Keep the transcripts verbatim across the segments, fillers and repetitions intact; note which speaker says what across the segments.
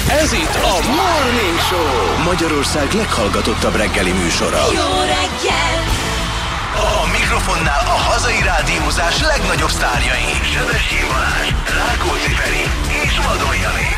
Speaker 1: Ez itt a Morning Show, Magyarország leghallgatottabb reggeli műsora.
Speaker 2: Jó reggel!
Speaker 1: A mikrofonnál a hazai rádiózás legnagyobb sztárjai. Sebesség Balázs, Rákóczi Feri és Vadon Jani.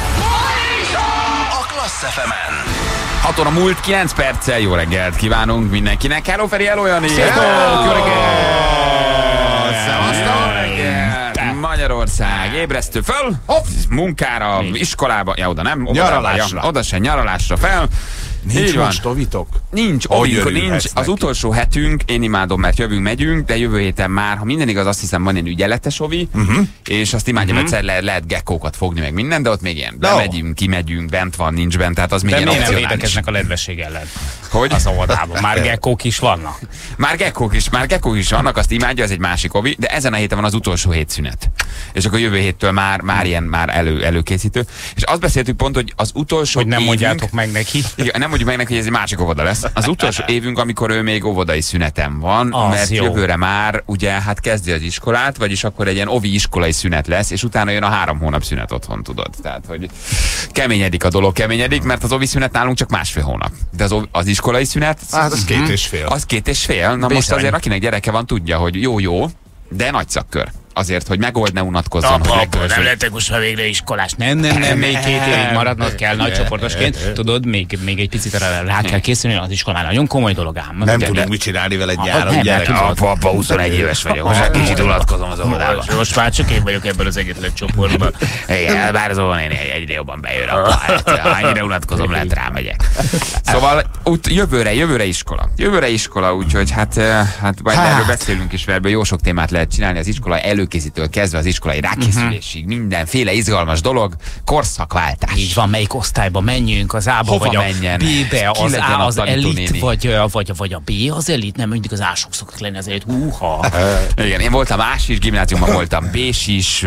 Speaker 1: A Klassz ef emen.
Speaker 3: hat óra múlt kilenc perccel, jó reggelt kívánunk mindenkinek. Hello Feri, hello Jani!
Speaker 4: Sziasztok! Jó reggelt!
Speaker 3: Szevasztok! Magyarország, ébresztő föl, hopp, munkára, iskolába, ja oda nem, oda
Speaker 4: nyaralásra.
Speaker 3: Ja, oda se nyaralásra fel.
Speaker 4: Nincs most tovitok?
Speaker 3: Nincs, ovink, nincs. Az utolsó hetünk, én imádom, mert jövünk, megyünk, de jövő héten már, ha minden igaz, azt hiszem van ilyen ügyeletes ovi, uh-huh. és azt imádjam, uh-huh. egyszer le, lehet gekkókat fogni, meg minden, de ott még ilyen bemegyünk, kimegyünk, bent van, nincs bent, tehát az még
Speaker 4: de
Speaker 3: ilyen
Speaker 4: opcionális.
Speaker 5: Nem védekeznek a nedvesség ellen.
Speaker 3: Hogy?
Speaker 5: Az óvodában. Már gekkók is vannak.
Speaker 3: Már gekkók is, már gekkók is vannak, azt imádja, ez egy másik ovi, de ezen a héten van az utolsó hétszünet. És akkor jövő héttől már, már ilyen már elő, előkészítő. És azt beszéltük pont, hogy az utolsó
Speaker 5: Hogy nem
Speaker 3: évünk,
Speaker 5: mondjátok meg neki.
Speaker 3: Igen, nem mondjuk meg neki, hogy ez egy másik óvoda lesz. Az utolsó évünk, amikor ő még óvodai szünetem van,
Speaker 5: az
Speaker 3: mert
Speaker 5: jó.
Speaker 3: jövőre már ugye hát kezdi az iskolát, vagyis akkor egy ilyen ovi iskolai szünet lesz, és utána jön a három hónap szünet otthon, tudod. Tehát, hogy keményedik a dolog, keményedik, mert az ovi szünet nálunk csak másfél hónap. De az, az iskolai szünet...
Speaker 4: Hát az két és fél.
Speaker 3: Az két és fél. Na
Speaker 5: Bizony.
Speaker 3: most azért akinek gyereke van, tudja, hogy jó-jó, de nagy szakkör. Azért, hogy megold, ne unatkozzon.
Speaker 5: Apa,
Speaker 3: hogy
Speaker 5: apa, nem lettek most már végre iskolás. Nem, nem, nem, még két évig maradnod kell nagycsoportosként. Tudod, még, még egy picit rá, rá kell készülni, az iskolán nagyon komoly dolog ám.
Speaker 4: Nem
Speaker 5: Ugye,
Speaker 4: tudunk
Speaker 5: de-
Speaker 4: mit csinálni vele
Speaker 5: Ah,
Speaker 4: gyáron,
Speaker 5: nem,
Speaker 4: gyerek.
Speaker 5: nem
Speaker 3: Apa, apa, huszonegy éves vagyok, most már kicsit unatkozom az óvodában.
Speaker 5: Most már csak én vagyok ebben az egyetlen csoportban.
Speaker 3: Igen, bár az óvonéni egyre jobban bejön, akkor annyira unatkozom, lehet rámegyek. Szóval út, jövőre, jövőre iskola. Jövőre iskola, úgyhogy hát, eh, hát majd
Speaker 4: Hát.
Speaker 3: erről beszélünk is, mert ebből jó sok témát lehet csinálni az iskola előkészítőtől kezdve az iskolai rákészülésig. Mindenféle izgalmas dolog, korszakváltás.
Speaker 5: Így van, melyik osztályba menjünk, az A-ba
Speaker 3: Hova
Speaker 5: vagy a
Speaker 3: menjen?
Speaker 5: B-be,
Speaker 3: Ki
Speaker 5: az
Speaker 3: legyen
Speaker 5: A
Speaker 3: a
Speaker 5: az
Speaker 3: tanítónéni?
Speaker 5: elit, vagy, vagy, vagy a B az elit, nem mindig az A-sok szoktak lenni az elit. Húha!
Speaker 3: Igen, én voltam más is, gimnáziumban voltam B-s is,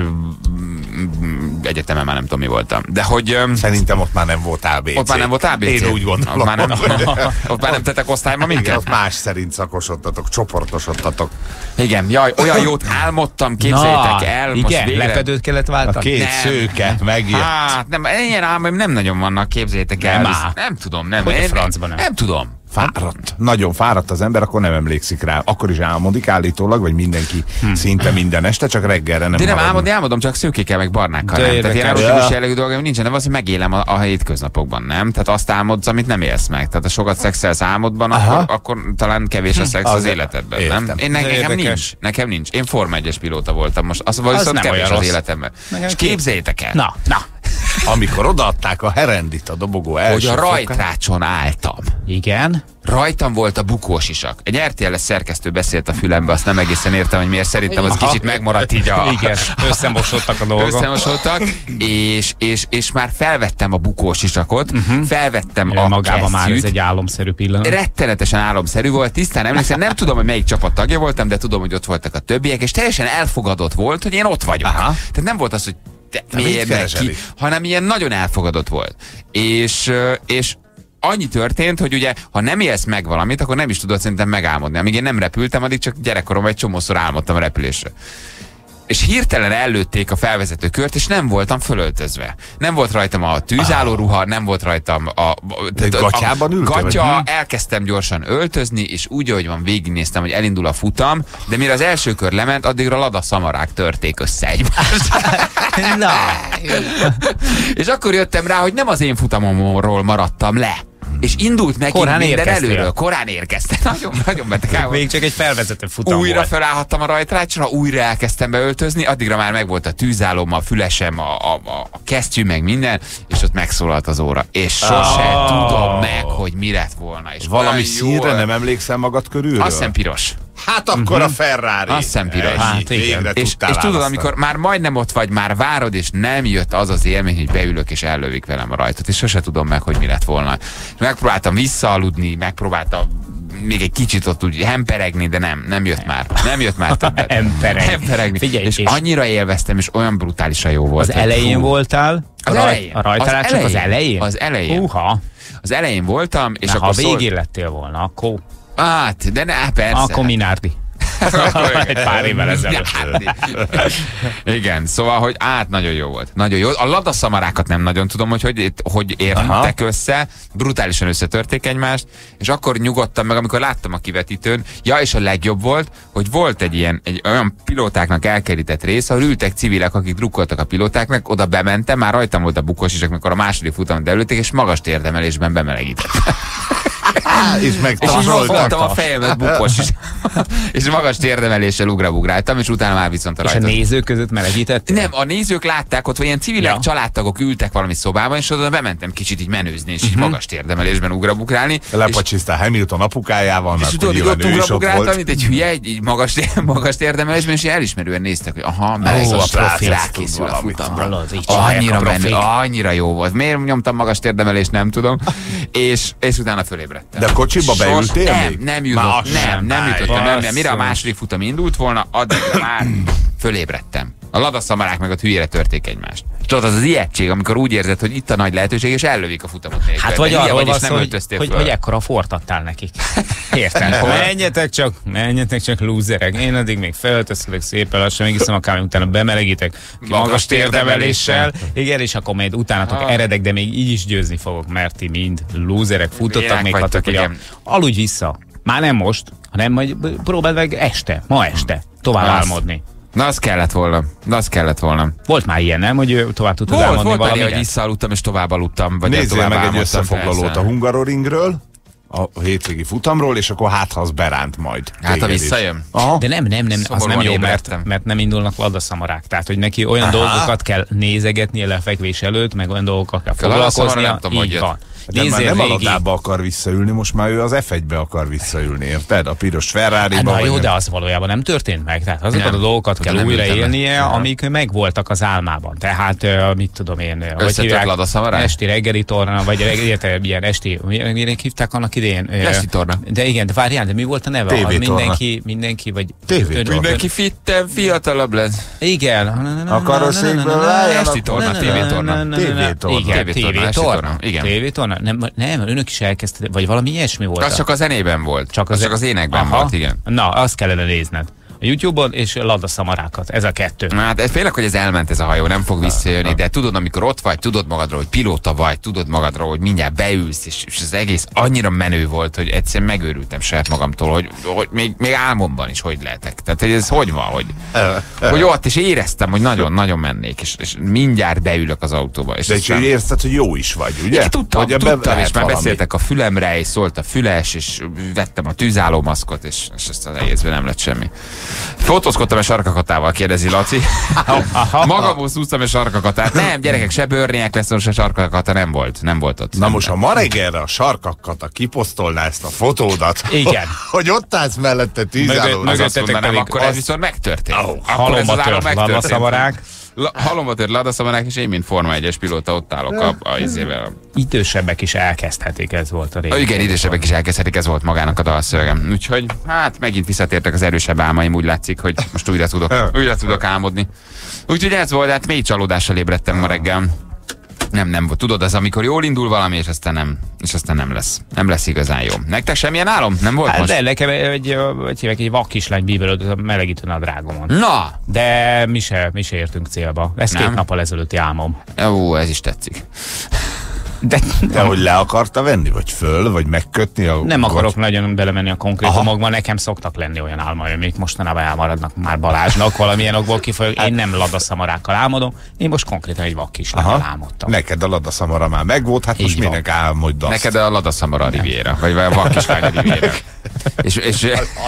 Speaker 3: mm, egyetemen már nem tudom mi voltam. De hogy... öm,
Speaker 4: Szerintem ott már nem volt á bé cé.
Speaker 3: Ott már nem volt á bé cé?
Speaker 4: Én úgy gondolom.
Speaker 3: Ott már nem, ott már nem tettek osztályba
Speaker 4: Igen,
Speaker 3: minket?
Speaker 4: ott más szerint szakosodtatok, csoportosodtatok.
Speaker 3: Igen, jaj, olyan jót álmodtam, képzeljétek el. Most
Speaker 5: igen,
Speaker 3: végre...
Speaker 5: lepedőt kellett
Speaker 4: A
Speaker 5: váltani?
Speaker 4: két
Speaker 3: Nem.
Speaker 4: szőke megjött.
Speaker 3: Hát, nem, ilyen álmaim nem nagyon vannak, képzeljétek el.
Speaker 5: Nem
Speaker 3: Ez-
Speaker 5: áll.
Speaker 3: nem tudom, nem.
Speaker 5: Hogy a
Speaker 3: Én-
Speaker 5: francban nem?
Speaker 3: Nem tudom.
Speaker 4: Fáradt. Nagyon fáradt az ember, akkor nem emlékszik rá. Akkor is álmodik állítólag, vagy mindenki
Speaker 5: Hm.
Speaker 4: szinte minden este, csak reggelre nem
Speaker 3: De nem
Speaker 4: marad.
Speaker 3: álmodni, álmodom, csak szőkékkel, meg barnákkal.
Speaker 5: De
Speaker 3: Nem. Tehát ilyen
Speaker 5: érdekes.
Speaker 3: erotikus
Speaker 4: Ja.
Speaker 3: jellegű dolgom nincsen, de valószínűleg megélem a, a hétköznapokban, nem? Tehát azt álmodsz, amit nem élsz meg. Tehát ha sokat szexelsz álmodban, akkor, akkor talán kevés a szex az
Speaker 4: Azért-
Speaker 3: életedben,
Speaker 4: értem.
Speaker 3: nem? Én ne,
Speaker 5: De
Speaker 3: nekem
Speaker 5: érdekes.
Speaker 3: nincs. Nekem nincs. Én Forma egyes pilóta voltam most. Az, az viszont
Speaker 5: nem
Speaker 3: kevés
Speaker 5: olyan
Speaker 3: az
Speaker 5: rossz.
Speaker 3: életemben.
Speaker 5: Nekem
Speaker 3: És
Speaker 5: ki-
Speaker 3: képzeljétek el,
Speaker 5: Na, na.
Speaker 4: Amikor odaadták a herendit a dobogó első
Speaker 3: hogy a
Speaker 4: fokán-
Speaker 3: rajtrácson álltam.
Speaker 5: Igen.
Speaker 3: Rajtam volt a bukós isak. Egy er té el-es szerkesztő beszélt a fülembe, azt nem egészen értem, hogy miért. Szerintem az kicsit megmaradt így a...
Speaker 5: Igen, összemosodtak a dolgok.
Speaker 3: Összemosodtak, és, és, és már felvettem a bukós isakot, uh-huh. felvettem a
Speaker 5: Magában már ez
Speaker 3: kesztyűt.
Speaker 5: egy álomszerű pillanat.
Speaker 3: Rettenetesen álomszerű volt, tisztán emlékszem, nem tudom, hogy melyik csapat tagja voltam, de tudom, hogy ott voltak a többiek, és teljesen elfogadott volt, hogy én ott vagyok.
Speaker 4: Aha.
Speaker 3: Tehát nem volt az, hogy te,
Speaker 4: mit
Speaker 3: miért meg
Speaker 4: keresel
Speaker 3: ki,
Speaker 4: itt?
Speaker 3: hanem ilyen nagyon elfogadott volt. És, ö, és annyi történt, hogy ugye, ha nem élsz meg valamit, akkor nem is tudod szerintem megálmodni. Amíg én nem repültem, addig csak gyerekkoromban egy csomószor álmodtam a repülésre. És hirtelen előtték a felvezető kört, és nem voltam fölöltözve. Nem volt rajtam a tűzálló ruha, nem volt rajtam a... a,
Speaker 4: De
Speaker 3: a-
Speaker 4: gatyában
Speaker 3: a
Speaker 4: ültél,
Speaker 3: gatya,
Speaker 4: vagy?
Speaker 3: elkezdtem gyorsan öltözni, és úgy, ahogy van, végignéztem, hogy elindul a futam, de mire az első kör lement, addigra lada szamarák törték össze egymást.
Speaker 5: Na,
Speaker 3: És akkor jöttem rá, hogy nem az én futamomról maradtam le. És indult meg
Speaker 5: Korán
Speaker 3: minden
Speaker 5: érkeztél.
Speaker 3: előről. Korán érkeztem. Nagyon, nagyon beteg.
Speaker 5: még csak egy felvezető futam
Speaker 3: Újra
Speaker 5: volt.
Speaker 3: felállhattam a rajtrácsra, újra elkezdtem beöltözni, addigra már megvolt a tűzálom, a fülesem, a, a, a kesztyű, meg minden, és ott megszólalt az óra. És sose
Speaker 5: Oh.
Speaker 3: tudom meg, hogy mi lett volna. És
Speaker 4: Valami
Speaker 3: olyan
Speaker 4: színre
Speaker 3: jól-
Speaker 4: nem emlékszel magad körülről?
Speaker 3: Azt hiszem piros.
Speaker 4: Hát akkor a Ferrari.
Speaker 3: Azt hiszem piros.
Speaker 4: Ennyi,
Speaker 5: Hát igen.
Speaker 4: végre
Speaker 3: És,
Speaker 4: tudtál
Speaker 3: és tudod,
Speaker 4: választani.
Speaker 3: amikor már majdnem ott vagy, már várod, és nem jött az az élmény, hogy beülök, és ellövik velem a rajtot, és sose tudom meg, hogy mi lett volna. És megpróbáltam visszaaludni, megpróbáltam még egy kicsit ott úgy hemperegni, de nem, nem jött már. Nem jött már többet.
Speaker 5: Hemperegni.
Speaker 3: Hemperegni.
Speaker 5: Figyelj,
Speaker 3: és,
Speaker 5: és-
Speaker 3: annyira élveztem, és olyan brutálisan jó volt.
Speaker 5: Az
Speaker 3: hogy
Speaker 5: elején
Speaker 3: fú.
Speaker 5: voltál?
Speaker 3: Az
Speaker 5: a raj-
Speaker 3: elején.
Speaker 5: A rajtalácsnak az elején?
Speaker 3: Az elején.
Speaker 5: Húha.
Speaker 3: Az elején voltam, és
Speaker 5: Na, ha
Speaker 3: akkor
Speaker 5: végén
Speaker 3: szólt...
Speaker 5: lettél volna, akkor,
Speaker 3: Hát, de ne, persze.
Speaker 5: akkor Minárdi. Egy pár évvel ezelőtt.
Speaker 3: Igen, szóval, hogy át nagyon jó volt. Nagyon jó. A ladaszamarákat nem nagyon tudom, hogy hogy, hogy értek össze. Brutálisan összetörték egymást, és akkor nyugodtam meg, amikor láttam a kivetítőn. Ja, és a legjobb volt, hogy volt egy ilyen, egy olyan pilótáknak elkerített rész, ahol ültek civilek, akik drukkoltak a pilótáknak, oda bementem, már rajtam volt a bukós is, amikor a második futamot előtték, és magas térdemelésben bemelegítettem.
Speaker 4: És
Speaker 3: megtapsoltam a fejemet bukós is. És magas térdemeléssel ugrabugráltam, és utána már viszont a
Speaker 5: rajta. És a nézők között melegítettél?
Speaker 3: Nem, a nézők látták, ott vagy ilyen civilek, ja. családtagok ültek valami szobában, és oda bementem kicsit így menőzni, és így uh-huh. magas térdemelésben ugrabugrálni.
Speaker 4: Lepacsisztál Hamilton apukájával,
Speaker 3: és tudod, hogy ott ugrabugráltam, mint egy hülye, egy, így magas, magas térdemelésben, és elismerően néztek, hogy aha, meleg oh, a srác, rákészül a futamra. Annyira menő, annyira jó volt. Miért nyomtam magas térdemelést, nem tudom. és, és utána fölébredtem.
Speaker 4: De a kocsiba beültél
Speaker 3: nem,
Speaker 4: még?
Speaker 3: nem jutott, nem, nem jutottam. Nem, nem, mire a második futam indult volna, addig már fölébredtem. A ladaszamarák meg a hülyére törték egymást. Tudod, az az ijegység, amikor úgy érzed, hogy itt a nagy lehetőség, és ellövik a futamot nélkül.
Speaker 5: Hát vagy arról van szó, hogy, hogy, hogy ekkora fort adtál nekik. Értem. menjetek csak, menjetek csak lúzerek. Én addig még felteszlek szépen lassan, még iszom a kávé, utána bemelegítek ki magas térdemeléssel. Igen, és akkor majd utánatok ah. eredek, de még így is győzni fogok, mert ti mind lúzerek futottak, még hatok, hogy aludj vissza. Már nem most, hanem majd próbáld meg este, ma este tovább az. álmodni.
Speaker 3: Na, az kellett volna. Na, az kellett volna.
Speaker 5: Volt már ilyen, nem? Hogy tovább tudtad volt, álmodni
Speaker 3: volt
Speaker 5: valamit?
Speaker 3: Volt, hogy visszaaludtam, és tovább aludtam. Vagy
Speaker 4: nézzél meg egy összefoglalót persze. a Hungaroringről, a hétvégi futamról, és akkor hát, ha az beránt majd.
Speaker 3: Hát, ha visszajön.
Speaker 5: Aha. De nem, nem, nem, az nem jó, mert, mert nem indulnak ladaszamarák. Tehát, hogy neki olyan Aha. dolgokat kell nézegetnie lefekvés előtt, meg olyan dolgokat kell foglalkoznia. Így van.
Speaker 4: De már nem a ladába akar visszaülni, most már ő az ef egybe akar visszaülni, érted? A piros Ferrari-ba.
Speaker 5: Hát, na jó, de az valójában nem történt meg. Tehát azokat nem, a dolgokat kell újra élnie, amik megvoltak az álmában. Tehát, uh, mit tudom én, hogy hívják, esti reggeli torna, vagy reggeli, ilyen esti, miért hívták annak idején?
Speaker 3: Esti torna.
Speaker 5: De igen, de várjál, de mi volt a neve? Mindenki, mindenki, vagy...
Speaker 3: Mindenki fitten, fiatalabb lesz.
Speaker 5: Igen.
Speaker 4: A karosszékből álljanak.
Speaker 3: Esti torna, tévétorna.
Speaker 5: Tévétorna. Igen, tévétorna. Nem, nem, önök is elkezdtek, vagy valami ilyesmi volt.
Speaker 3: Az csak a zenében volt. Csak az, az, csak az énekben Aha. volt, igen.
Speaker 5: Na, azt kellene nézned. A YouTube-on és ladaszamarákat. Ez a kettő.
Speaker 3: Na, hát félek, hogy ez elment ez a hajó, nem fog visszajönni, de tudod, amikor ott vagy, tudod magadról, hogy pilóta vagy, tudod magadról, hogy mindjárt beülsz, és, és az egész annyira menő volt, hogy egyszerűen megőrültem saját magamtól, hogy, hogy még, még álmomban is hogy lehetek. Tehát, hogy ez hogy van, hogy, hogy ott is éreztem, hogy nagyon-nagyon mennék, és, és mindjárt beülök az autóba. És
Speaker 4: de aztán... érezted, hogy jó is vagy, ugye?
Speaker 3: Én tudtam, hogy tudtam, és már beszéltek a fülemre, és szólt a füles, és vettem a tűzálló maszkot, és, és ezt az egészben nem lett semmi. Fotózkodtam a sarkakatával, kérdezi Laci. Magamból szúztam a sarkakatát. Nem, gyerekek, se bőrnéek lesz, se sarkakata nem volt. Nem volt ott.
Speaker 4: Na most, ha ma reggelre a sarkakata kiposztolná ezt a fotódat,
Speaker 5: igen.
Speaker 4: hogy ott állsz mellette tűzálló.
Speaker 3: Akkor ez viszont megtörtént.
Speaker 5: Halomba tört ladaszamarák.
Speaker 3: Halomba tört ladaszamarák, és én, mint Forma egyes pilóta, ott állok a, a izével.
Speaker 5: Idősebbek is elkezdhetik, ez volt a régi.
Speaker 3: Igen, idősebbek is elkezdhetik, ez volt magának a dalszövegem. Úgyhogy, hát megint visszatértek az erősebb álmaim, úgy látszik, hogy most újra tudok, újra tudok álmodni. Úgyhogy ez volt, hát mély csalódással ébredtem ma reggel. Nem, nem, tudod, az amikor jól indul valami, és aztán nem, és aztán nem lesz. Nem lesz igazán jó. Nektek semmilyen álom? Nem volt
Speaker 5: hát
Speaker 3: most?
Speaker 5: De nekem egy, egy, egy, egy vakkislány bíbelődött a melegítőn a drágomon.
Speaker 3: Na!
Speaker 5: De mi se, mi se értünk célba. Ez nem. Két nappal ezelőtti álmom.
Speaker 3: Ó, ez is tetszik.
Speaker 5: De,
Speaker 4: de hogy le akarta venni, vagy föl, vagy megkötni a...
Speaker 5: Nem akarok vagy... nagyon belemenni a konkrétumokba, nekem szoktak lenni olyan álmaim, amik mostanában elmaradnak már Balázsnak, valamilyen okból kifolyólag. Én nem ladaszamarákkal álmodom, én most konkrétan egy vakkislányjal álmodtam.
Speaker 4: Neked a ladaszamara már megvolt, hát most minek álmodsz?
Speaker 3: Neked a ladaszamara a Riviera, vagy a vakkislány a Riviera. és, és,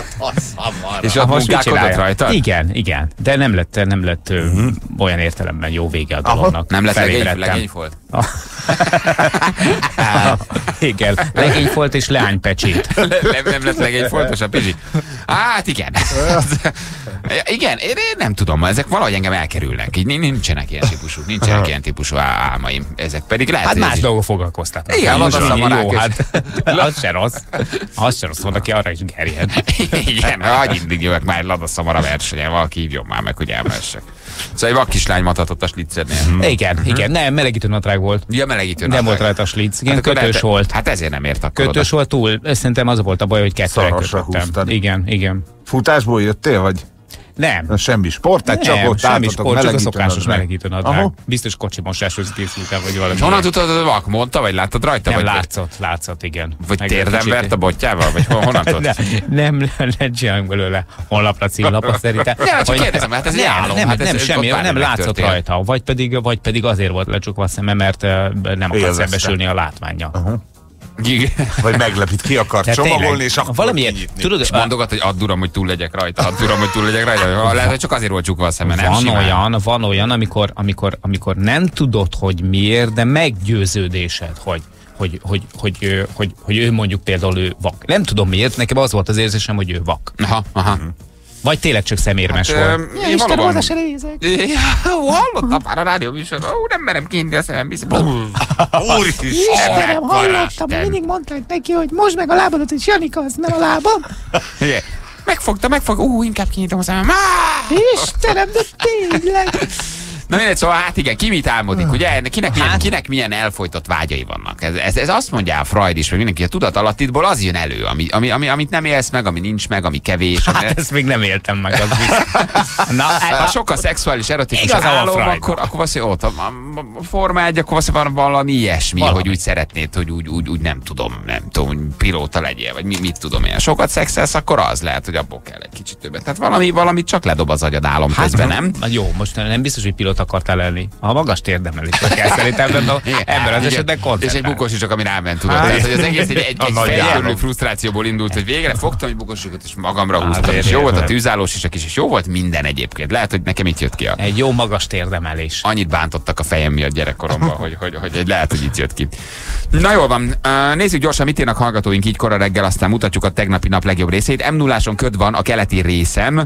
Speaker 3: és a munkálkodott rajta?
Speaker 5: Igen, igen, de nem lett, nem lett uh-huh. olyan értelemben jó vége a dolognak.
Speaker 3: Nem lett legény, legény volt?
Speaker 5: Igen, legényfolt és leánypecsét.
Speaker 3: Nem, nem lett legényfoltos a pizsi? Hát igen. Igen, én nem tudom, ezek valahogy engem elkerülnek. Így nincsenek ilyen típusú, nincsenek ilyen típusú álmaim. Ezek pedig lehet,
Speaker 5: hát más dolgok foglalkoztatnak.
Speaker 3: Igen, az a
Speaker 5: jó, hát az se rossz. Az se rossz, van, aki arra is gerjed.
Speaker 3: Igen, hogy mindig jövök már egy ladaszamara versenyen, valaki hívjon már meg, hogy elmessek. Szóval egy vakkislány matatott a slitzednél.
Speaker 5: Mm. Igen, mm-hmm. igen, nem, melegítő nadrág volt.
Speaker 3: Ja, melegítő nadrág.
Speaker 5: Nem volt rajta a slitz, igen, hát kötős volt.
Speaker 3: Hát ezért nem ért akkor
Speaker 5: kötős
Speaker 3: oda.
Speaker 5: volt túl, szerintem az volt a baj, hogy kettőre kötöttem. Igen, igen.
Speaker 4: Futásból jöttél, vagy?
Speaker 5: Nem.
Speaker 4: Na, semmi sport, tehát csak ott
Speaker 5: semmi sport, csak a szokásos
Speaker 4: meg.
Speaker 5: melegítőnadrág. Biztos kocsimosáshoz készültem, vagy valami.
Speaker 3: Honnan tudod, hogy vak mondta, vagy láttad rajta?
Speaker 5: Nem,
Speaker 3: vagy
Speaker 5: látszott, látszott, igen.
Speaker 3: Vagy
Speaker 5: Meg
Speaker 3: térden vert a botjával? Vagy honnan tudod?
Speaker 5: Nem, nem, nem csináljunk belőle honlapra, címlapra szerintem.
Speaker 3: Nem, csak kérdezem, hát ez egy álom.
Speaker 5: Nem,
Speaker 3: hát
Speaker 5: nem,
Speaker 3: ez,
Speaker 5: semmi,
Speaker 3: ez
Speaker 5: nem látszott
Speaker 3: megtörtént.
Speaker 5: rajta. Vagy pedig, vagy pedig azért volt lecsukva a szeme, mert nem akart szembesülni a látványa.
Speaker 4: Vagy meglepít, ki akart csomagolni, és akkor
Speaker 5: valamiért,
Speaker 4: tudod,
Speaker 3: és mondogat, hogy add uram, hogy túl legyek rajta, add uram, hogy túl legyek rajta. Lehet, hogy csak azért volt csukva a szeme, nem
Speaker 5: van
Speaker 3: simán.
Speaker 5: olyan, van olyan, amikor, amikor, amikor nem tudod, hogy miért, de meggyőződésed, hogy hogy, hogy, hogy, hogy, hogy, hogy ő mondjuk például ő vak. Nem tudom miért, nekem az volt az érzésem, hogy ő vak.
Speaker 3: Aha, aha.
Speaker 5: Vagy tényleg csak szemérmes
Speaker 3: Hát,
Speaker 5: volt.
Speaker 3: Ö, ja, Isten, oda se nézek. Hallottam már a rádió műsorban, ó, nem merem kihinni a szemem, bizony.
Speaker 4: Úristen,
Speaker 2: Istenem, hallottam, mindig mondták neki, hogy most meg a lábadat, és Janika, az nem a lábam.
Speaker 3: Megfogta, megfogta, ú, inkább kinyitom a szemem.
Speaker 2: Istenem, de tényleg.
Speaker 3: Na mindegy, szóval hát igen, ki mit álmodik, ugye? Kinek milyen, kinek milyen elfojtott vágyai vannak. Ez, ez, ez azt mondja a Freud is, hogy mindenki a tudatalattiból az jön elő, ami, ami, ami, amit nem élsz meg, ami nincs meg, ami kevés.
Speaker 5: Hát
Speaker 3: ami...
Speaker 5: ezt még nem éltem meg, az biztos. Na,
Speaker 3: ha sokkal szexuális, erotikus
Speaker 5: Igaza van
Speaker 3: álom,
Speaker 5: Freudnak.
Speaker 3: akkor, akkor azt mondja, ott a, a Forma egy, akkor azt van valami ilyesmi,
Speaker 5: Valami.
Speaker 3: hogy úgy szeretnéd, hogy úgy, úgy, úgy nem tudom, nem tudom, hogy pilóta legyél, vagy mi, mit tudom én. Sokat szexelsz, akkor az lehet, hogy abból kell egy kicsit többet. Tehát valami, valamit csak ledob az agyad álom
Speaker 5: hát,
Speaker 3: közben, nem?
Speaker 5: Na jó, most nem biztos, hogy pilóta akartál lenni. A magas térdemelésre kell szerintem ebben, a, ebben az esetben
Speaker 3: És
Speaker 5: koncentrál.
Speaker 3: egy bukós is csak, ami ráment, tudod. Tehát, hogy az egész egy, egy, egy fejtörlő frusztrációból indult, hogy végre fogtam egy bukósokat, és magamra húztam, és jó volt a tűzállós is, és jó volt minden egyébként. Lehet, hogy nekem itt jött ki a...
Speaker 5: Egy jó magas térdemelés.
Speaker 3: Annyit bántottak a fejem miatt gyerekkoromban, hogy, hogy, hogy, hogy lehet, hogy itt jött ki. Na jól van, nézzük gyorsan, mit írnak hallgatóink így kora reggel, aztán mutatjuk a tegnapi nap legjobb részét. em nulláson köd van a keleti részem,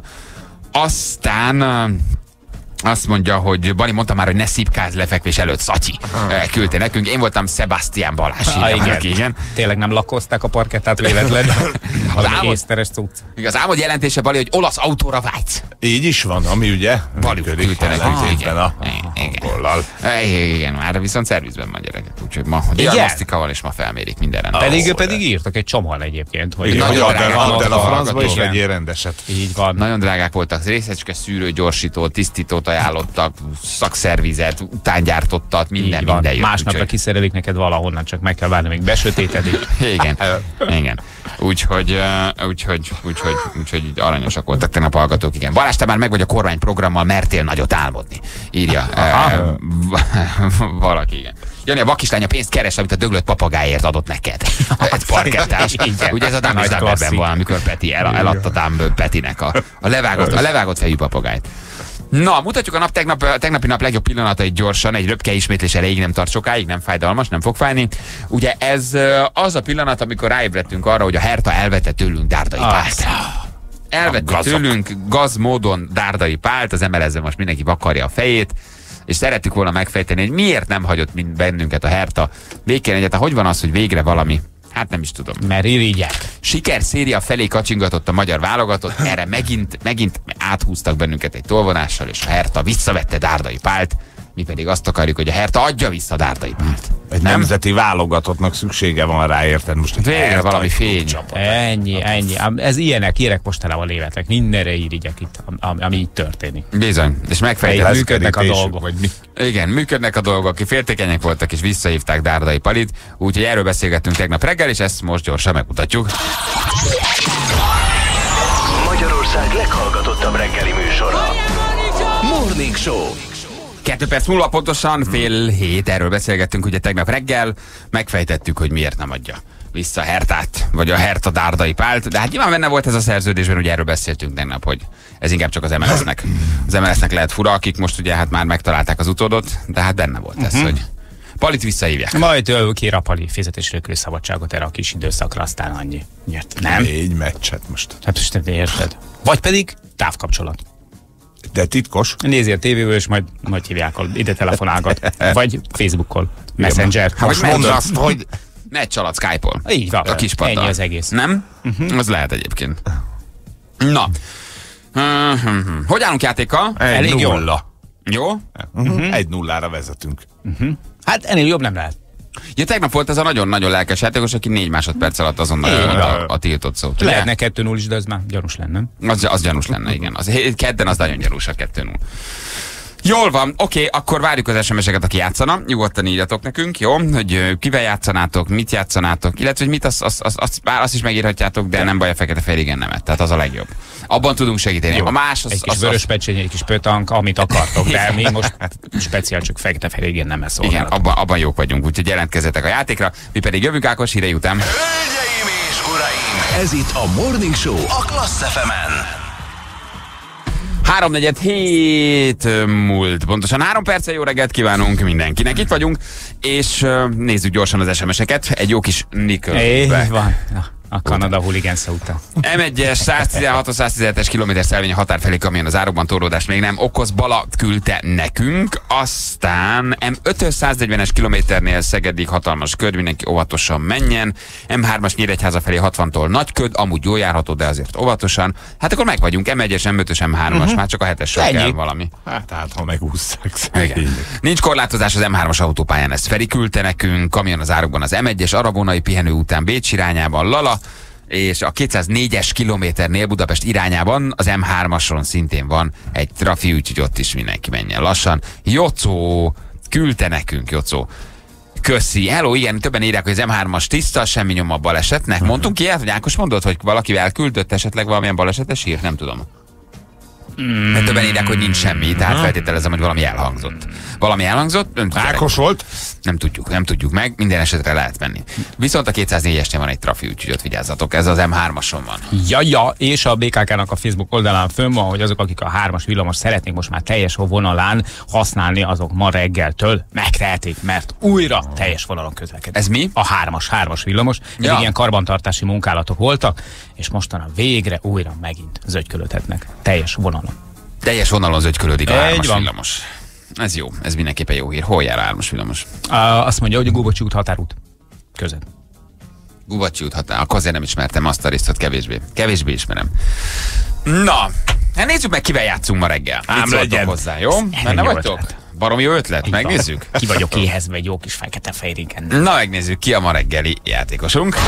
Speaker 3: aztán... Azt mondja, hogy Bani mondta már, hogy ne szipkáz lefekvés előtt, Szatyi küldte nekünk. Én voltam Sebastian Balázs.
Speaker 5: Ah, igen.
Speaker 3: igen.
Speaker 5: Tényleg nem lakkozták a parkettát véletlenül. Az
Speaker 3: álmod-
Speaker 5: észteres cucc.
Speaker 3: Az álmod jelentése, Bali, hogy olasz autóra vágysz.
Speaker 4: így is van, ami ugye
Speaker 3: Bali küldte nekünk.
Speaker 4: éppen
Speaker 3: Igen.
Speaker 4: a
Speaker 3: Igen.
Speaker 4: gollal.
Speaker 3: Igen, már viszont szervizben van gyerekek, úgyhogy ma diagnosztikával és ma felmérik minden rendben.
Speaker 5: Pedig,
Speaker 4: Ó,
Speaker 5: pedig írtak egy csomóan egyébként. Hogy
Speaker 4: Igen,
Speaker 3: nagyon
Speaker 4: hogy
Speaker 3: drága
Speaker 4: add el-
Speaker 3: van
Speaker 4: add el a
Speaker 3: a
Speaker 4: francba is
Speaker 5: igen.
Speaker 4: vegyél rendeset.
Speaker 5: Így van.
Speaker 3: Nagyon drágák voltak, részecske szűrő, gyorsító, tisztítót ajánlottak, szakszervizet, utángyártottat, minden,
Speaker 5: Így van.
Speaker 3: minden jött.
Speaker 5: Másnapra
Speaker 3: úgyhogy-
Speaker 5: kiszerelik neked valahonnan, csak meg kell várni, még besötétedik.
Speaker 3: Igen, igen. Úgyhogy, uh, úgyhogy, úgyhogy, úgyhogy így aranyosak voltak tegnap a hallgatók, igen. Balázs, te már meg vagy a kormányprogrammal, mertél nagyot álmodni. Írja uh, valaki, igen. Jani, a vakislány a pénzt keres, amit a döglött papagáért adott neked. Egy parkettás. Ugye ez a Dumb is Dumberben van, amikor Peti el, eladta Dumb Petinek a, a, levágott, a levágott fejű papagájt. Na, mutatjuk a nap tegnap, a tegnapi nap legjobb pillanatait gyorsan, egy röpke ismétlés erejéig nem tart sokáig, nem fájdalmas, nem fog fájni. Ugye ez ö, az a pillanat, amikor ráébredtünk arra, hogy a Hertha elvette tőlünk Dárdai Pált. Elvette tőlünk gaz módon Dárdai Pált, az em el es-ben most mindenki vakarja a fejét, és szerettük volna megfejteni, hogy miért nem hagyott mind bennünket a Hertha békén egyáltalán. Hogy van az, hogy végre valami, hát nem is tudom.
Speaker 5: Mert irigyek.
Speaker 3: Sikerszéria felé kacsingatott a magyar válogatott, erre megint, megint áthúztak bennünket egy tolvonással, és a Hertha visszavette Dárdai Pált, mi pedig azt akarjuk, hogy a Hertha adja vissza Dárdai Pált.
Speaker 4: Egy
Speaker 3: Nem?
Speaker 4: nemzeti válogatottnak szüksége van rá, érted? Most
Speaker 3: Végre
Speaker 4: Hertha
Speaker 3: valami
Speaker 4: egy
Speaker 3: fény.
Speaker 4: klubcsapat.
Speaker 5: Ennyi, ennyi. Ám Ez ilyenek, ilyenek mostanában léletek. Mindenre irigyek itt, ami, ami így történik.
Speaker 3: Bizony, és
Speaker 5: Egy
Speaker 3: megfejtett.
Speaker 5: működnek a
Speaker 4: Leszkerítésük,
Speaker 5: dolgok.
Speaker 4: Vagy mi?
Speaker 3: Igen, működnek a dolgok, akik féltékenyek voltak, és visszahívták Dárdai Palit, úgyhogy erről beszélgettünk tegnap reggel, és ezt most gyorsan megmutatjuk.
Speaker 1: Magyarország leghallgatottabb reggeli műsora. Morning Show.
Speaker 3: Kettő perc múlva pontosan fél hét, erről beszélgettünk ugye tegnap reggel, megfejtettük, hogy miért nem adja vissza a Hertát, vagy a Hertha Dárdai Pált, de hát nyilván benne volt ez a szerződésben, ugye erről beszéltünk tegnap, hogy ez inkább csak az em el es-nek. Az em el es-nek lehet fura, akik most ugye hát már megtalálták az utódot, de hát benne volt ez, hogy Palit visszahívják.
Speaker 5: Majd ő kér a Pali fizetésről szabadságot erre a kis időszakra, aztán annyi. Nyert. Nem?
Speaker 4: Négy meccset most.
Speaker 5: Hát most te érted. Vagy pedig távkapcsolat.
Speaker 4: De titkos.
Speaker 5: Nézzél tévéből, és majd, majd hívják, ide telefonálgat. Vagy Facebookon. Messenger.
Speaker 3: Hát,
Speaker 4: Most
Speaker 3: vagy
Speaker 4: mondd
Speaker 3: menj-
Speaker 4: azt, hogy
Speaker 3: Ne csalat Skype-ol.
Speaker 5: Így van.
Speaker 3: A kis paddal.
Speaker 5: Ennyi az egész.
Speaker 3: Nem? Uh-huh. Az lehet egyébként. Na. Uh-huh. Hogy állunk játékkal?
Speaker 4: egy
Speaker 5: Elég jó.
Speaker 4: nulla.
Speaker 3: Jó?
Speaker 4: Uh-huh. Egy nullára vezetünk.
Speaker 5: Hát ennél jobb nem lehet.
Speaker 3: Ja, tegnap volt ez a nagyon-nagyon lelkes játékos, aki négy másodperc alatt azonnal a, a, a tiltott szót.
Speaker 5: Lehetne kettő null is, de ez már gyanús lenne.
Speaker 3: Az, az gyanús lenne, igen. Az, kedden az nagyon gyanús a kettő null. Jól van, oké, okay, akkor várjuk az es em es-eket, aki játszana. Nyugodtan írjatok nekünk, jó? Hogy kivel játszanátok, mit játszanátok, illetve hogy mit, azt, azt, azt, azt, azt is megírhatjátok, de nem baj, a fekete-fehér igen nemet. Tehát az a legjobb. Abban tudunk segíteni.
Speaker 5: Jó,
Speaker 3: a más az,
Speaker 5: egy kis
Speaker 3: az,
Speaker 5: vörös
Speaker 3: az...
Speaker 5: pecsénye, egy kis pötank, amit akartok, de mi most speciál csak fekete-fehér igen nem
Speaker 3: Igen, abban, abban jók vagyunk, úgyhogy jelentkezzetek a játékra. Mi pedig jövünk Ákos hírei után.
Speaker 1: Hölgyeim és uraim, ez itt a Morning Show a Klassz ef em-en.
Speaker 3: háromnegyed hét múlt. Pontosan három perccel jó reggelt kívánunk mindenkinek. Itt vagyunk, és uh, nézzük gyorsan az es em es-eket. Egy jó kis Nickelback.
Speaker 5: van. A Kanada huligánsze után.
Speaker 3: em egyes száztizenhat száztizenhetes kilométer szelvény a határ felé kamion az árokban, torlódást még nem okoz. Bala küldte nekünk. Aztán em ötös száznegyvenes kilométernél Szegedig hatalmas köd, mindenki óvatosan menjen. em hármas Nyíregyháza felé hatvantól nagy köd, amúgy jól járható, de azért óvatosan. Hát akkor meg vagyunk, em egyes, em ötös, em hármas, uh-huh. Már csak a hetesről kell valami.
Speaker 4: Hát, hát ha megúszszák.
Speaker 3: Nincs korlátozás az em hármas autópályán, ezt Feri küldte nekünk. Kamion az árokban az em egyes, aragonai pihenő után Bécs irányában Lala, és a kétszáznégyes kilométernél Budapest irányában az em hármason szintén van egy trafi, úgyhogy ott is mindenki menjen lassan. Jocó küldte nekünk, Jocó. Köszi. Hello, igen, többen írják, hogy az em hármas tiszta, semmi nyoma a balesetnek. Mondtunk ilyet, hogy Ákos mondott, hogy valakivel küldött esetleg valamilyen balesetes hírt? Nem tudom. Mm. Mert többen írják, hogy nincs semmi, tehát feltételezem, hogy valami elhangzott. Valami elhangzott?
Speaker 4: Ákos volt?
Speaker 3: Nem tudjuk, nem tudjuk meg, minden esetre lehet menni. Viszont a kétszáznégyesnél van egy trafi, úgyhogy ott vigyázzatok, ez az em hármason van.
Speaker 5: Ja, ja, és a bé ká ká-nak a Facebook oldalán fönn van, hogy azok, akik a hármas villamos szeretnék most már teljes vonalán használni, azok ma reggeltől megtehetik, mert újra teljes vonalon közlekedik.
Speaker 3: Ez mi?
Speaker 5: A hármas, hármas villamos. Ja. Eddig ilyen karbantartási munkálatok voltak, és mostanra végre újra megint zögykölődhetnek teljes vonalon.
Speaker 3: Teljes vonalon zögykölődik a hármas villamos. Ez jó, ez mindenképpen jó hír. Hol jár a hármas villamos?
Speaker 5: Uh, azt mondja, hogy a Gubacsi út határút között.
Speaker 3: Gubacsi út határ, akkor azért nem ismertem azt a részt, kevésbé. Kevésbé ismerem. Na, hát nézzük meg, kivel játszunk ma reggel. Ám legyen hozzá, jó? Benne vagytok? Baromi jó ötlet, megnézzük.
Speaker 5: Ki vagyok éhezve egy jó kis fekete-fehér igen.
Speaker 3: Na, megnézzük, ki a ma reggeli játékosunk.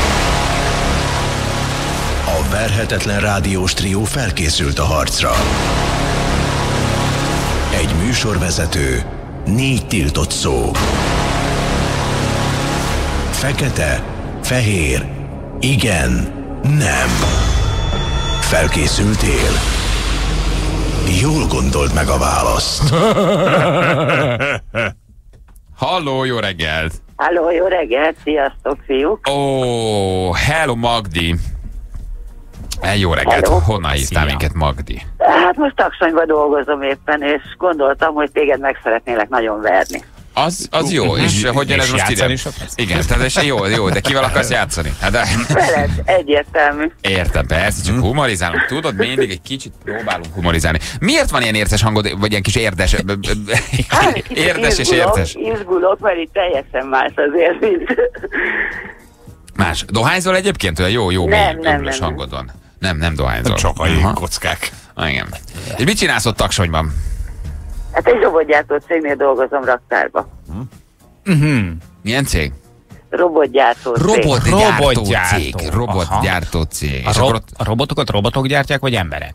Speaker 1: A verhetetlen rádiós trió felkészült a harcra. Egy műsorvezető, négy tiltott szó. Fekete, fehér, igen, nem. Felkészültél? Jól gondold meg a választ.
Speaker 3: Halló, jó reggelt!
Speaker 6: Halló, jó reggelt, sziasztok, fiúk!
Speaker 3: Ó, oh, hello, Magdi! Jó reggelt, hello. Honnan hívtál minket, Magdi?
Speaker 6: Hát most Taksonyban dolgozom éppen, és gondoltam, hogy téged meg szeretnélek nagyon verni.
Speaker 3: Az, az jó, és hogyan ez most ide? Igen, tehát jó, jó, de kivel akarsz játszani? Hát de...
Speaker 6: Veled, egyértelmű.
Speaker 3: Értem, persze, csak humorizálunk. Tudod, mindig egy kicsit próbálunk humorizálni. Miért van ilyen értes hangod, vagy ilyen kis érdes?
Speaker 6: Hát,
Speaker 3: érdes és
Speaker 6: izgulok,
Speaker 3: értes.
Speaker 6: Izgulok, mert itt teljesen más azért, mint...
Speaker 3: Más. Dohányzol egyébként? Olyan jó, jó,
Speaker 6: nem,
Speaker 3: mély,
Speaker 6: nem, nem,
Speaker 3: hangod van. Nem, nem dohányzol.
Speaker 4: Csak a jégkockák.
Speaker 3: Igen. És mit csinálsz ott Taksonyban?
Speaker 6: Hát egy robotgyártó cégnél dolgozom raktárba.
Speaker 3: Hm? Uh-huh. Milyen cég?
Speaker 6: Robotgyártó cég.
Speaker 3: Robotgyártó
Speaker 5: Robotgyártó.
Speaker 3: cég. Robotgyártó cég.
Speaker 5: A, ro- a robotokat robotok gyártják, vagy emberek?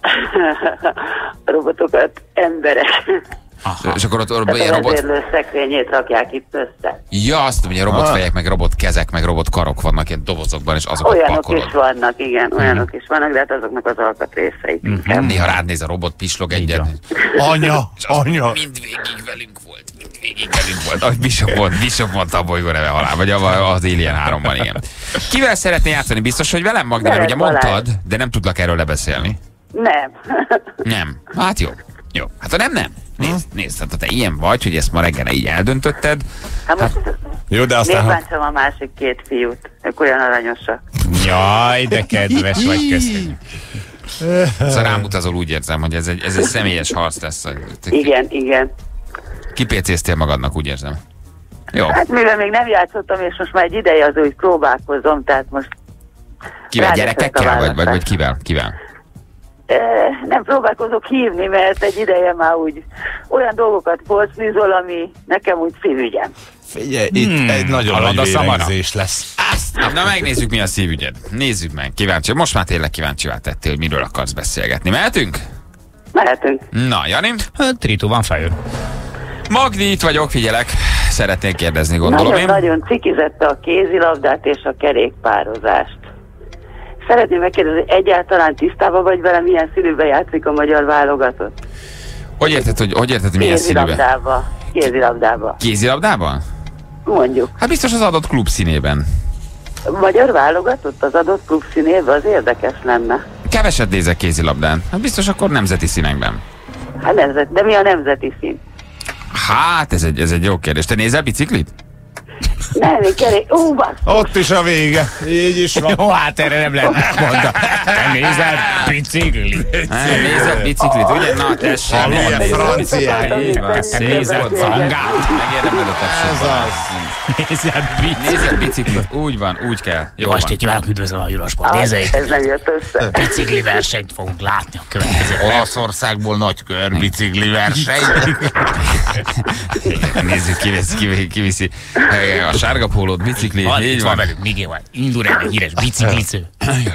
Speaker 6: A robotokat emberek.
Speaker 3: Aha. És akkor ott
Speaker 6: a robot... szekrényét rakják itt össze.
Speaker 3: Ja, azt mondja, robotfejek, meg robotkezek, meg robotkarok vannak ilyen dobozokban, és azokat
Speaker 6: olyanok
Speaker 3: pakolod.
Speaker 6: Olyanok is vannak, igen, olyanok mm. is vannak, de hát azoknak az alkatrészeit.
Speaker 3: Mm-hmm. Néha rád néz a robot, pislog egyet.
Speaker 4: Anya, anya.
Speaker 3: Mind végig velünk volt, mind végig velünk volt. Ahogy Bishop volt, Bishop mondta a bolygó neve halál, vagy az Alien háromban, igen. Kivel szeretné játszani? Biztos, hogy velem, Magda, mert ugye mondtad, de nem tudlak erről lebeszélni.
Speaker 6: Nem.
Speaker 3: Nem. Hát jó. Jó. Hát ha nem, nem. Nézd, nézd, hát ha te ilyen vagy, hogy ezt ma reggel így eldöntötted.
Speaker 6: Hát most hát,
Speaker 4: jó, de aztán...
Speaker 6: Nézbáncsam a másik két fiút. Ők olyan aranyosak.
Speaker 5: Jaj, de kedves vagy, köszönjük.
Speaker 3: Szóval rám utazol, úgy érzem, hogy ez egy, ez egy személyes harc lesz.
Speaker 6: Igen, igen.
Speaker 3: Kipécéztél magadnak, úgy érzem. Jó.
Speaker 6: Hát mivel még nem játszottam, és most már egy ideje az úgy próbálkozom, tehát most...
Speaker 3: Kivel, gyerekekkel, vagy, vagy, vagy kivel? Kivel?
Speaker 6: Nem próbálkozok hívni, mert egy ideje már úgy olyan dolgokat porcnizol, ami nekem úgy szívügyem.
Speaker 4: Figyelj, itt hmm. egy nagyon
Speaker 5: Halad
Speaker 4: nagy
Speaker 5: a
Speaker 4: vérengzés lesz.
Speaker 3: Azt, na megnézzük, mi a szívügyed. Nézzük meg, kíváncsi. Most már tényleg kíváncsi tettél, hogy miről akarsz beszélgetni. Mehetünk?
Speaker 6: Mehetünk.
Speaker 3: Na, Jani?
Speaker 5: Tritó van fejő.
Speaker 3: Magdi, itt vagyok, figyelek. Szeretnék kérdezni, gondolom én.
Speaker 6: Nagyon-nagyon cikizette a kézilabdát és a kerékpározást. Szeretném megkérdezni, egyáltalán tisztában vagy vele, milyen színűben játszik a magyar válogatott?
Speaker 3: Hogy érted, hogy, hogy érted, hogy milyen színűben?
Speaker 6: Kézilabdába. Kézilabdába.
Speaker 3: Kézilabdában?
Speaker 6: Mondjuk.
Speaker 3: Hát biztos az adott klub színében.
Speaker 6: Magyar válogatott az adott klub színében, az érdekes lenne.
Speaker 3: Keveset nézek kézilabdán. Hát biztos akkor nemzeti színekben.
Speaker 6: Hát nemzet, de mi a nemzeti szín?
Speaker 3: Hát, ez egy, ez egy jó kérdés. Te nézel biciklit?
Speaker 6: Nem, én kerék... Ú, basz!
Speaker 4: Ott is a vége. Így is van.
Speaker 5: Jó, hát erre nem lehet mondani. Te nézel biciklit?
Speaker 3: Nem, nézed biciklit, ugye? Na, tessék.
Speaker 4: Halló, ilyen franciák.
Speaker 5: Te nézel zangát?
Speaker 3: Megérdemel a tapsot. Nézed biciklit. Úgy van, úgy kell. Jó
Speaker 5: Most
Speaker 3: van.
Speaker 5: így kívánok, üdvözlöm a Eurosport nézőit.
Speaker 6: Ez nem jött össze.
Speaker 5: Bicikli versenyt fogunk látni a következő.
Speaker 4: Olaszországból nagy kör, bicikli verseny.
Speaker 3: Nézzük, kiviszi, kiviszi, kiviszi. A sárga pólót, bicikli,
Speaker 5: Van,
Speaker 3: így
Speaker 5: itt
Speaker 3: van.
Speaker 5: van velük Miguel van. Indurán egy híres biciklicő.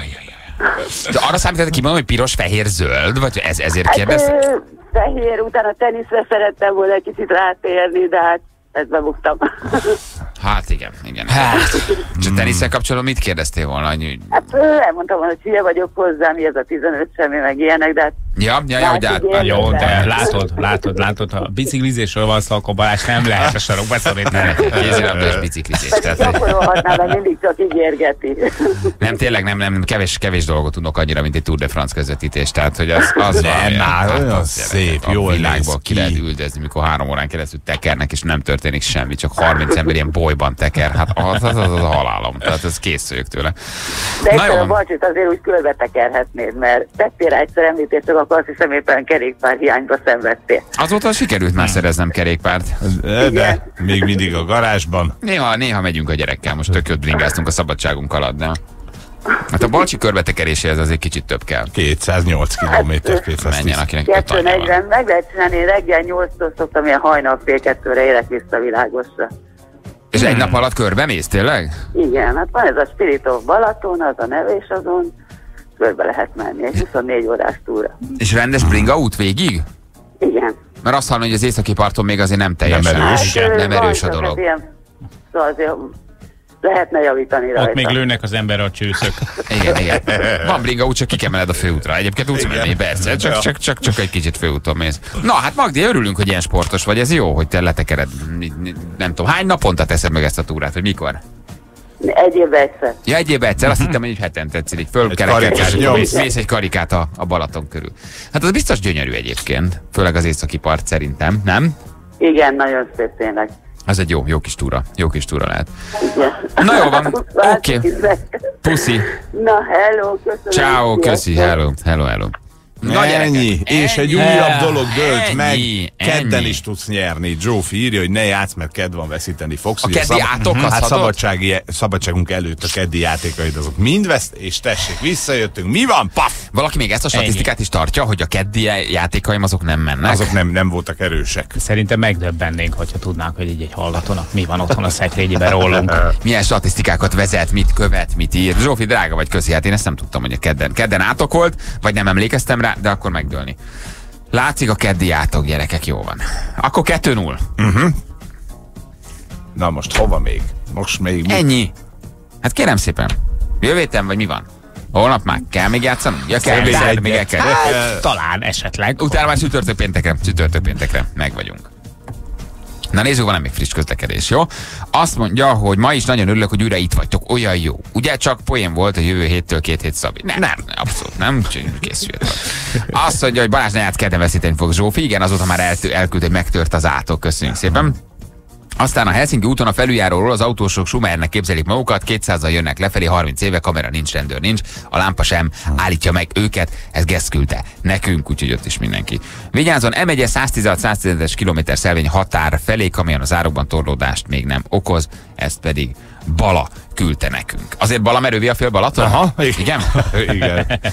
Speaker 3: De arra számítottad ki, hogy piros, fehér, zöld? Vagy ez, ezért
Speaker 6: Hát,
Speaker 3: kérdezted?
Speaker 6: ö, fehér, utána teniszre szerettem volna egy kicsit rátérni, de hát ezt bebuktam.
Speaker 3: Hát igen, igen. Hát. És a tenisszel kapcsolatban mit kérdeztél volna? Hogy...
Speaker 6: Hát ö, elmondtam volna, hogy hülye vagyok hozzá, mi ez a tizenöt semmi, meg ilyenek, de hát
Speaker 3: Ja, ja, ja, hogy át...
Speaker 5: Jó, de látod, látod, látod, ha biciklizésről van szó, akkor Balázs nem lehet a sarokba szorítani.
Speaker 3: Kézilabda és biciklizés.
Speaker 6: pedig
Speaker 3: Tehát,
Speaker 6: gyakorolhatná, mert mindig csak ígérgeti.
Speaker 3: nem, tényleg nem, nem, kevés, kevés dolgot tudok annyira, mint egy Tour de France közvetítés. Tehát, hogy az, az
Speaker 4: Nem,
Speaker 3: valami,
Speaker 4: már
Speaker 3: hát,
Speaker 4: olyan
Speaker 3: az
Speaker 4: szép,
Speaker 3: a
Speaker 4: jól
Speaker 3: világban
Speaker 4: néz
Speaker 3: ki lehet
Speaker 4: ki.
Speaker 3: üldözni, mikor három órán keresztül tekernek, és nem történik semmi, csak harminc ember ilyen bolyban teker. Hát az, az, az a halálom. Tehát ez készüljük tőle.
Speaker 6: De
Speaker 3: Na
Speaker 6: egyszer
Speaker 3: jó.
Speaker 6: a Balcsit azért úgy körbe tekerhetnéd, mert tettél rá egyszer említést, csak akkor azt hiszem éppen kerékpár hiányba szenvedtél.
Speaker 3: Azóta sikerült már szereznem kerékpárt.
Speaker 4: De még mindig a garázsban.
Speaker 3: Néha, néha megyünk a gyerekkel, most tök jót bringáztunk a szabadságunk alatt, de... Hát a Balcsi körbetekeréséhez azért kicsit több kell.
Speaker 4: kétszáznyolc kilométer
Speaker 3: Menjen, akinek öt
Speaker 6: kettő
Speaker 3: anyja van.
Speaker 6: negyven, meg lehet csinálni, én reggel nyolctól szoktam, ilyen hajnal fél kettőre érek vissza világosra.
Speaker 3: És egy nap alatt körbe mész, tényleg?
Speaker 6: Igen, hát van ez a Spirit of Balaton, az a neve, és azon körbe lehet menni, egy huszonnégy órás túra.
Speaker 3: És rendes bringa út végig?
Speaker 6: Igen.
Speaker 3: Mert azt hallom, hogy az északi parton még azért nem teljesen.
Speaker 4: Nem erős.
Speaker 6: ö,
Speaker 3: Nem
Speaker 6: van
Speaker 3: erős a
Speaker 6: csak
Speaker 3: dolog.
Speaker 6: ez Ilyen, szóval azért lehetne javítani rajta.
Speaker 5: Ott még lőnek az emberre a csőszök.
Speaker 3: Igen, igen. Van bringa út, csak ki kell mened a főútra. Egyébként tudsz menni, persze, csak, csak, csak, csak egy kicsit főúton mész. Na, hát Magdi, örülünk, hogy ilyen sportos vagy. Ez jó, hogy te letekered. Nem tudom, hány naponta teszed meg ezt a túrát, hogy mikor?
Speaker 6: Egy évben egyszer.
Speaker 3: Ja, egy évben egyszer, azt hittem, hogy így hetente egyszer, így
Speaker 4: karikát
Speaker 3: fölkerekedsz,
Speaker 4: nyomsz.
Speaker 3: mész, mész egy karikát a, a Balaton körül. Hát az biztos gyönyörű egyébként, főleg az északi part szerintem, nem?
Speaker 6: Igen, nagyon szép tényleg.
Speaker 3: Az egy jó, jó kis túra, jó kis túra lehet.
Speaker 6: Igen.
Speaker 3: Na jó van, oké. Okay. Puszi,
Speaker 6: Na, hello, köszönöm.
Speaker 3: ciao, köszi, hello, hello, hello. Na,
Speaker 4: Ennyi.
Speaker 3: gyerekek,
Speaker 4: És egy
Speaker 3: ennyi.
Speaker 4: újabb dolog dölt
Speaker 3: Ennyi,
Speaker 4: meg. Kedden
Speaker 3: ennyi.
Speaker 4: is tudsz nyerni. Zsófi írja, hogy ne játsz, mert kedd van, veszíteni fogsz.
Speaker 3: A
Speaker 4: Ugye
Speaker 3: keddi átokazhatod?
Speaker 4: Hát szabadsági, szabadságunk előtt a keddi játékaid azok mind veszt, és tessék, visszajöttünk. Mi van? Paf!
Speaker 3: Valaki még ezt a statisztikát is tartja, hogy a keddi játékaim azok nem mennek?
Speaker 4: Azok nem, nem voltak erősek.
Speaker 5: Szerintem megdöbbennénk, hogyha tudnánk, hogy így egy hallgatónak mi van otthon a szekrényében rólunk.
Speaker 3: Milyen statisztikákat vezet, mit követ, mit ír. Zsófi, drága vagy, köszi, hát én ezt nem tudtam, hogy a kedden. Kedden átokolt, vagy nem emlékeztem rá, de akkor megdőlni. Látszik a keddi átok, gyerekek, jó van. Akkor kettő null.
Speaker 4: Uh-huh. Na most hova még? Most még mi?
Speaker 3: Ennyi. Hát kérem szépen. Jövő héten, vagy mi van? Holnap már kell még játszani? Ja, kell, még,
Speaker 4: Kell,
Speaker 3: még el kell.
Speaker 5: Hát, talán esetleg.
Speaker 3: Utána már csütörtök péntekre, csütörtök péntekre meg vagyunk. Na nézzük, van még friss közlekedés, jó? Azt mondja, hogy ma is nagyon örülök, hogy újra itt vagytok, olyan jó. Ugye csak poén volt a jövő héttől két hét Szabi. Nem, nem, abszolút nem, készüljetek. Azt mondja, hogy Balázs ne játsz, kedden veszíteni fog Zsófi. Igen, azóta már eltő, elküld, hogy megtört az átok. Köszönjük szépen. Aztán a Helsinki úton a felüljáróról az autósok Schumernek képzelik magukat, kétszázal jönnek lefelé, harminc éve, kamera nincs, rendőr nincs, a lámpa sem állítja meg őket, ez Gesz küldte nekünk, úgyhogy ott is mindenki. Vigyázzon, M egy száztizenhat száztizenöt kilométer szelvény határ felé, kamion az árokban torlódást még nem okoz, ezt pedig Bala küldte nekünk. Azért Bala merővi a fél Balaton?
Speaker 4: Aha,
Speaker 3: igen.
Speaker 4: Igen.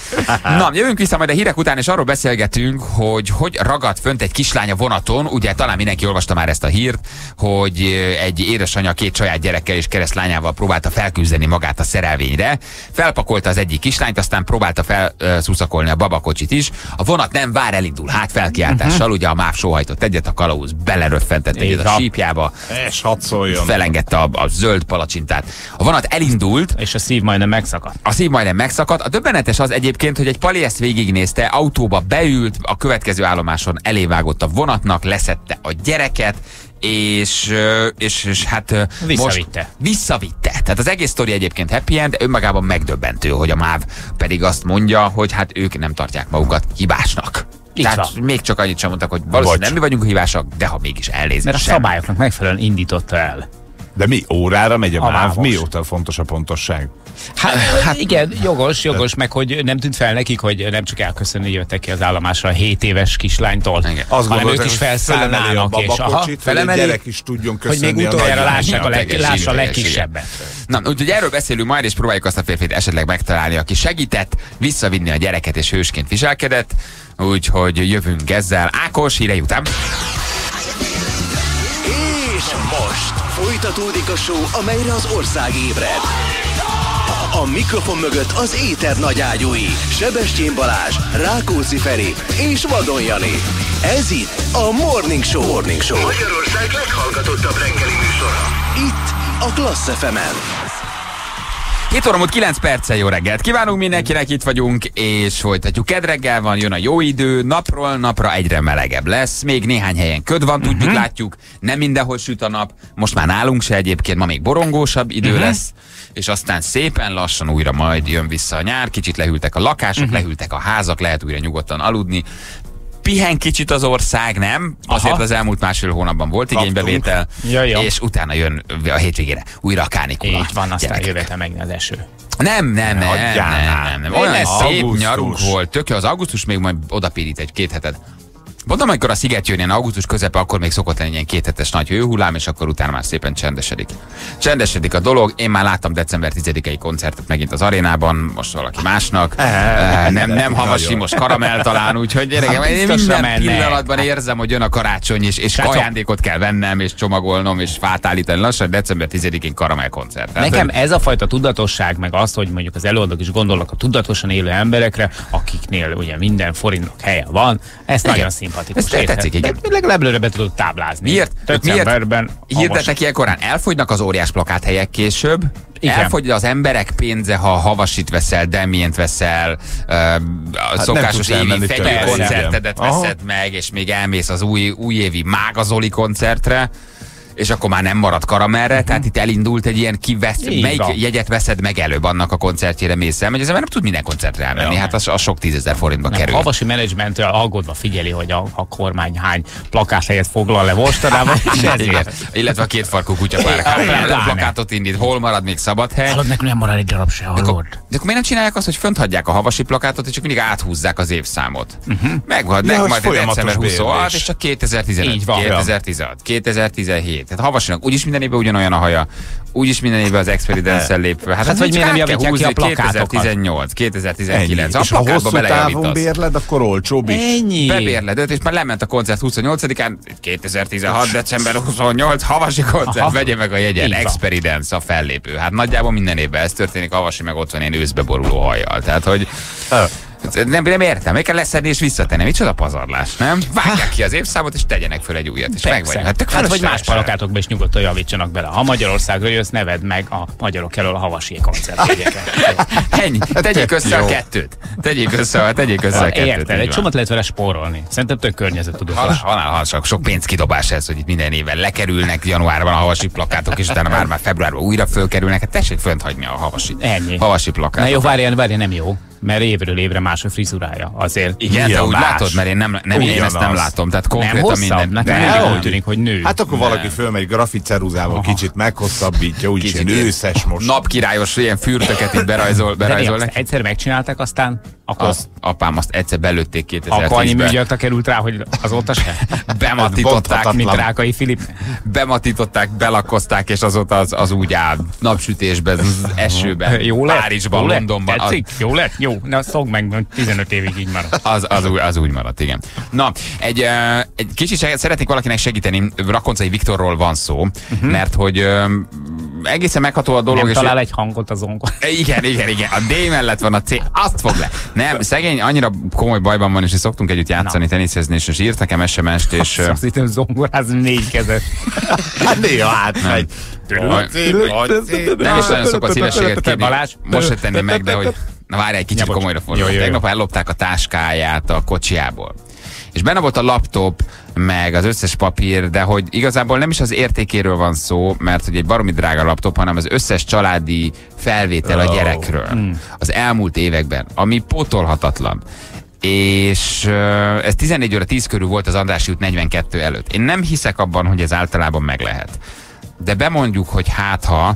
Speaker 3: Na, jövünk vissza majd a hírek után, és arról beszélgetünk, hogy hogy ragadt fönt egy kislány a vonaton. Ugye talán mindenki olvasta már ezt a hírt, hogy egy édesanyja két saját gyerekkel és keresztlányával próbálta felküzdeni magát a szerelvényre. Felpakolta az egyik kislányt, aztán próbálta felszuszakolni a babakocsit is. A vonat nem vár, elindul hát felkiáltással. Uh-huh. Ugye a MÁV sóhajtott egyet, a kalauz beleröffentett egyet a sípjába.
Speaker 4: És hadd szóljon.
Speaker 3: Felengedte a, a zöld palacsintát. A vonat elindult.
Speaker 5: És a szív majdnem megszakadt.
Speaker 3: A szív majdnem megszakadt. A döbbenetes az egyébként, hogy egy pali ezt végignézte, autóba beült, a következő állomáson elévágott a vonatnak, leszedte a gyereket, és, és, és hát
Speaker 5: visszavitte.
Speaker 3: Most visszavitte. Tehát az egész sztori egyébként happy end, önmagában megdöbbentő, hogy a MÁV pedig azt mondja, hogy hát ők nem tartják magukat hibásnak. Itt Tehát van. Még csak annyit sem mondtak, hogy valószínűleg nem mi vagyunk a hibásak, de ha mégis elnézést.
Speaker 5: Mert a sem. Szabályoknak megfelelően indította el.
Speaker 4: De mi órára megy a, a MÁV?
Speaker 5: mávos.
Speaker 4: Mióta fontos a pontosság?
Speaker 5: Hát, hát igen, jogos, jogos, meg hogy nem tűnt fel nekik, hogy nem csak elköszönni jöttek ki az állomásra a hét éves kislánytól,
Speaker 4: azt
Speaker 5: hanem ők is felszállnának, és aha,
Speaker 4: felemeli, gyerek is tudjon köszönni,
Speaker 5: hogy még utoljára lássák a, leg, lássa a legkisebbet.
Speaker 3: Na, úgyhogy erről beszélünk majd, és próbáljuk azt a férfit esetleg megtalálni, aki segített visszavinni a gyereket és hősként viselkedett, úgyhogy jövünk ezzel. Ákos, hírei után.
Speaker 1: És most folytatódik a show, amelyre az ország ébred. A mikrofon mögött az éter nagyágyúi, Sebestyén Balázs, Rákóczi Feri és Vadon Jani. Ez itt a Morning Show. Morning Show. Magyarország leghallgatottabb reggeli műsora. Itt a Klassz ef emen.
Speaker 3: Két óra múlt kilenc perccel, jó reggelt kívánunk mindenkinek, itt vagyunk, és folytatjuk. Kedd reggel van, jön a jó idő, napról napra egyre melegebb lesz, még néhány helyen köd van, tudjuk, uh-huh. látjuk, nem mindenhol süt a nap, most már nálunk se egyébként, ma még borongósabb idő uh-huh. lesz, és aztán szépen lassan újra majd jön vissza a nyár, kicsit lehűltek a lakások, uh-huh. lehűltek a házak, lehet újra nyugodtan aludni. Pihen kicsit az ország, nem? Azért Aha. az elmúlt másfél hónapban volt igénybevétel, ja, és utána jön a hétvégére újra a kánikula.
Speaker 5: Így van, aztán jövet meg az eső.
Speaker 3: Nem, nem, nem, nem, nem, nem. Olyan szép augusztus. Nyarunk volt, töké az augusztus még majd odapirít egy két hetet. Mondom, amikor a sziget jön ilyen augusztus közepe, akkor még szokott lenni ilyen kéthetes nagy hőhullám, és akkor utána már szépen csendesedik. Csendesedik a dolog. Én már láttam december tizedikei koncertet megint az arénában, most valaki másnak. E, nem, nem Havasi, most Karamell talán, úgyhogy gyerekem, hát én minden mennek. Pillanatban érzem, hogy jön a karácsony, és, és ajándékot kell vennem, és csomagolnom, és fát állítani. Lassan december tizedikén Karamell koncert.
Speaker 5: Nekem ez a fajta tudatosság, meg az, hogy mondjuk az előadók is gondolnak a tudatosan élő emberekre, akiknél ugye minden forintnak helye van, ez nagyon színpad.
Speaker 3: Ez tetszik, igen.
Speaker 5: Legalább előre be tudod táblázni.
Speaker 3: Miért? Miért hirdetnek ilyen korán? Elfogynak az óriás plakáthelyek később, igen. Elfogy az emberek pénze, ha Havasit veszel, Demient veszel, uh, a hát szokásos évi Fegyő koncertedet veszed meg, és még elmész az új, újévi Mága Zoli koncertre, és akkor már nem marad Karamellre, uh-huh. tehát itt elindult egy ilyen kivesz, melyik van. Jegyet veszed meg előbb annak a koncertjére mész el, mert az ember nem tud minden koncertre elmenni, ja. hát az, az sok tízezer forintba nem, kerül.
Speaker 5: A havasi menedzsment aggódva figyeli, hogy a, a kormány hány plakáthelyet foglal le mostanában,
Speaker 3: illetve a kétfarkú kutyapár plakátot indít, hol marad még szabad hely.
Speaker 5: Hallod, nekünk nem marad egy darab se,
Speaker 3: de, akkor, de akkor miért nem csinálják azt, hogy fönt hagyják a havasi plakátot, és csak mindig áthúzzák az évszámot? Uh-huh. Megvan, ja, majd december huszonhat, és csak kétezer-tizenöt, kétezer-tizenhat, kétezer-tizenhét. Tehát Havasinak úgyis minden évben ugyanolyan a haja, úgyis minden évben az Experience-szel lépve. Hát, hát
Speaker 5: hogy miért nem javítják ki a plakátokat?
Speaker 3: kétezer-tizennyolc, kétezer-tizenkilenc.
Speaker 4: És ha hosszú távon bérled, akkor olcsóbb is.
Speaker 5: Ennyi.
Speaker 3: Bebérled őt, és már lement a koncert huszonnyolcadikán, kétezer-tizenhat. december huszonnyolc, Havasi koncert, Aha. vegye meg a jegyen, Experience a fellépő. Hát nagyjából minden évben ez történik, Havasi meg ott van ilyen őszbe boruló hajjal. Tehát, hogy... Nem, nem értem, meg kell leszedni és visszatenni. Micsoda pazarlás, nem? Vágják ki az évszámot, és tegyenek föl egy újat, és meg vagy. Hát,
Speaker 5: hát vagy más plakátokba is nyugodtan javítsanak bele. Ha Magyarországra jössz, neved meg a magyarok elől a Havasi koncertjegyeket.
Speaker 3: Ennyi. Tegyék össze a kettőt. Tegyék össze, tegyék össze a kettőt.
Speaker 5: Érted, egy csomót lehet vele spórolni. Szerintem tök környezettudatos.
Speaker 3: Halál, sok, sok pénzkidobás ez, hogy itt minden évben lekerülnek januárban a Havasi plakátok, és utána már, már februárban újra fölkerülnek. Hát tessék fönt hagyni a Havasi.
Speaker 5: Ennyi.
Speaker 3: Havasi plakátot.
Speaker 5: Na jó, várjál, várjál, nem jó. Mert évről évre más a frizurája azért.
Speaker 3: Igen, de úgy más. Látod, mert én, nem, nem, én ezt nem látom. Tehát konkrétan minden.
Speaker 5: Nekem úgy tűnik, hogy nő.
Speaker 4: Hát akkor nem. Valaki fölmegy graficeruzával, kicsit meghosszabbítja, úgyis ilyen őszes most.
Speaker 3: Napkirályos ilyen fürtöket itt berajzol, berajzol neki.
Speaker 5: Egyszer megcsinálták, aztán Akkor
Speaker 3: azt, apám azt egyszer belőtték kétezer-tízben.
Speaker 5: Akkor annyi műgyarta került rá, hogy azóta se?
Speaker 3: Bematították,
Speaker 5: mint Rákai Filip.
Speaker 3: Bematították, belakozták, és azóta az, az úgy áll napsütésben, esőben,
Speaker 5: jó lett?
Speaker 3: Párizsban,
Speaker 5: jó
Speaker 3: Londonban.
Speaker 5: Lett? Tetszik? Az... Jó lett? Jó. Na szokd meg, tizenöt évig így maradt.
Speaker 3: Az, az, úgy, az úgy maradt, igen. Na, egy, egy kicsit szeretnék valakinek segíteni, Rakoncai Viktorról van szó, uh-huh. mert hogy egészen megható a dolog.
Speaker 5: Nem
Speaker 3: és
Speaker 5: talál egy hangot az onkon.
Speaker 3: Igen, igen, igen. A D mellett van a C, azt fog le. Nem, szegény annyira komoly bajban van, és hogy szoktunk együtt játszani, no. teniszezni, és, és írt nekem es em est, és...
Speaker 5: Azt hittem zongorázni négy kezes.
Speaker 4: Hát néha átmegy.
Speaker 3: Nem is nagyon szokott szívességet kérni. Most se tenném meg, de hogy... Na várj, egy kicsit komolyra fordulok. Tegnap ellopták a táskáját a kocsiából. És benne volt a laptop, meg az összes papír, de hogy igazából nem is az értékéről van szó, mert hogy egy baromi drága laptop, hanem az összes családi felvétel a gyerekről. Oh. Az elmúlt években, ami pótolhatatlan. És uh, ez tizennégy óra tíz körül volt az Andrássy út negyvenkettő előtt. Én nem hiszek abban, hogy ez általában meg lehet. De bemondjuk, hogy hát ha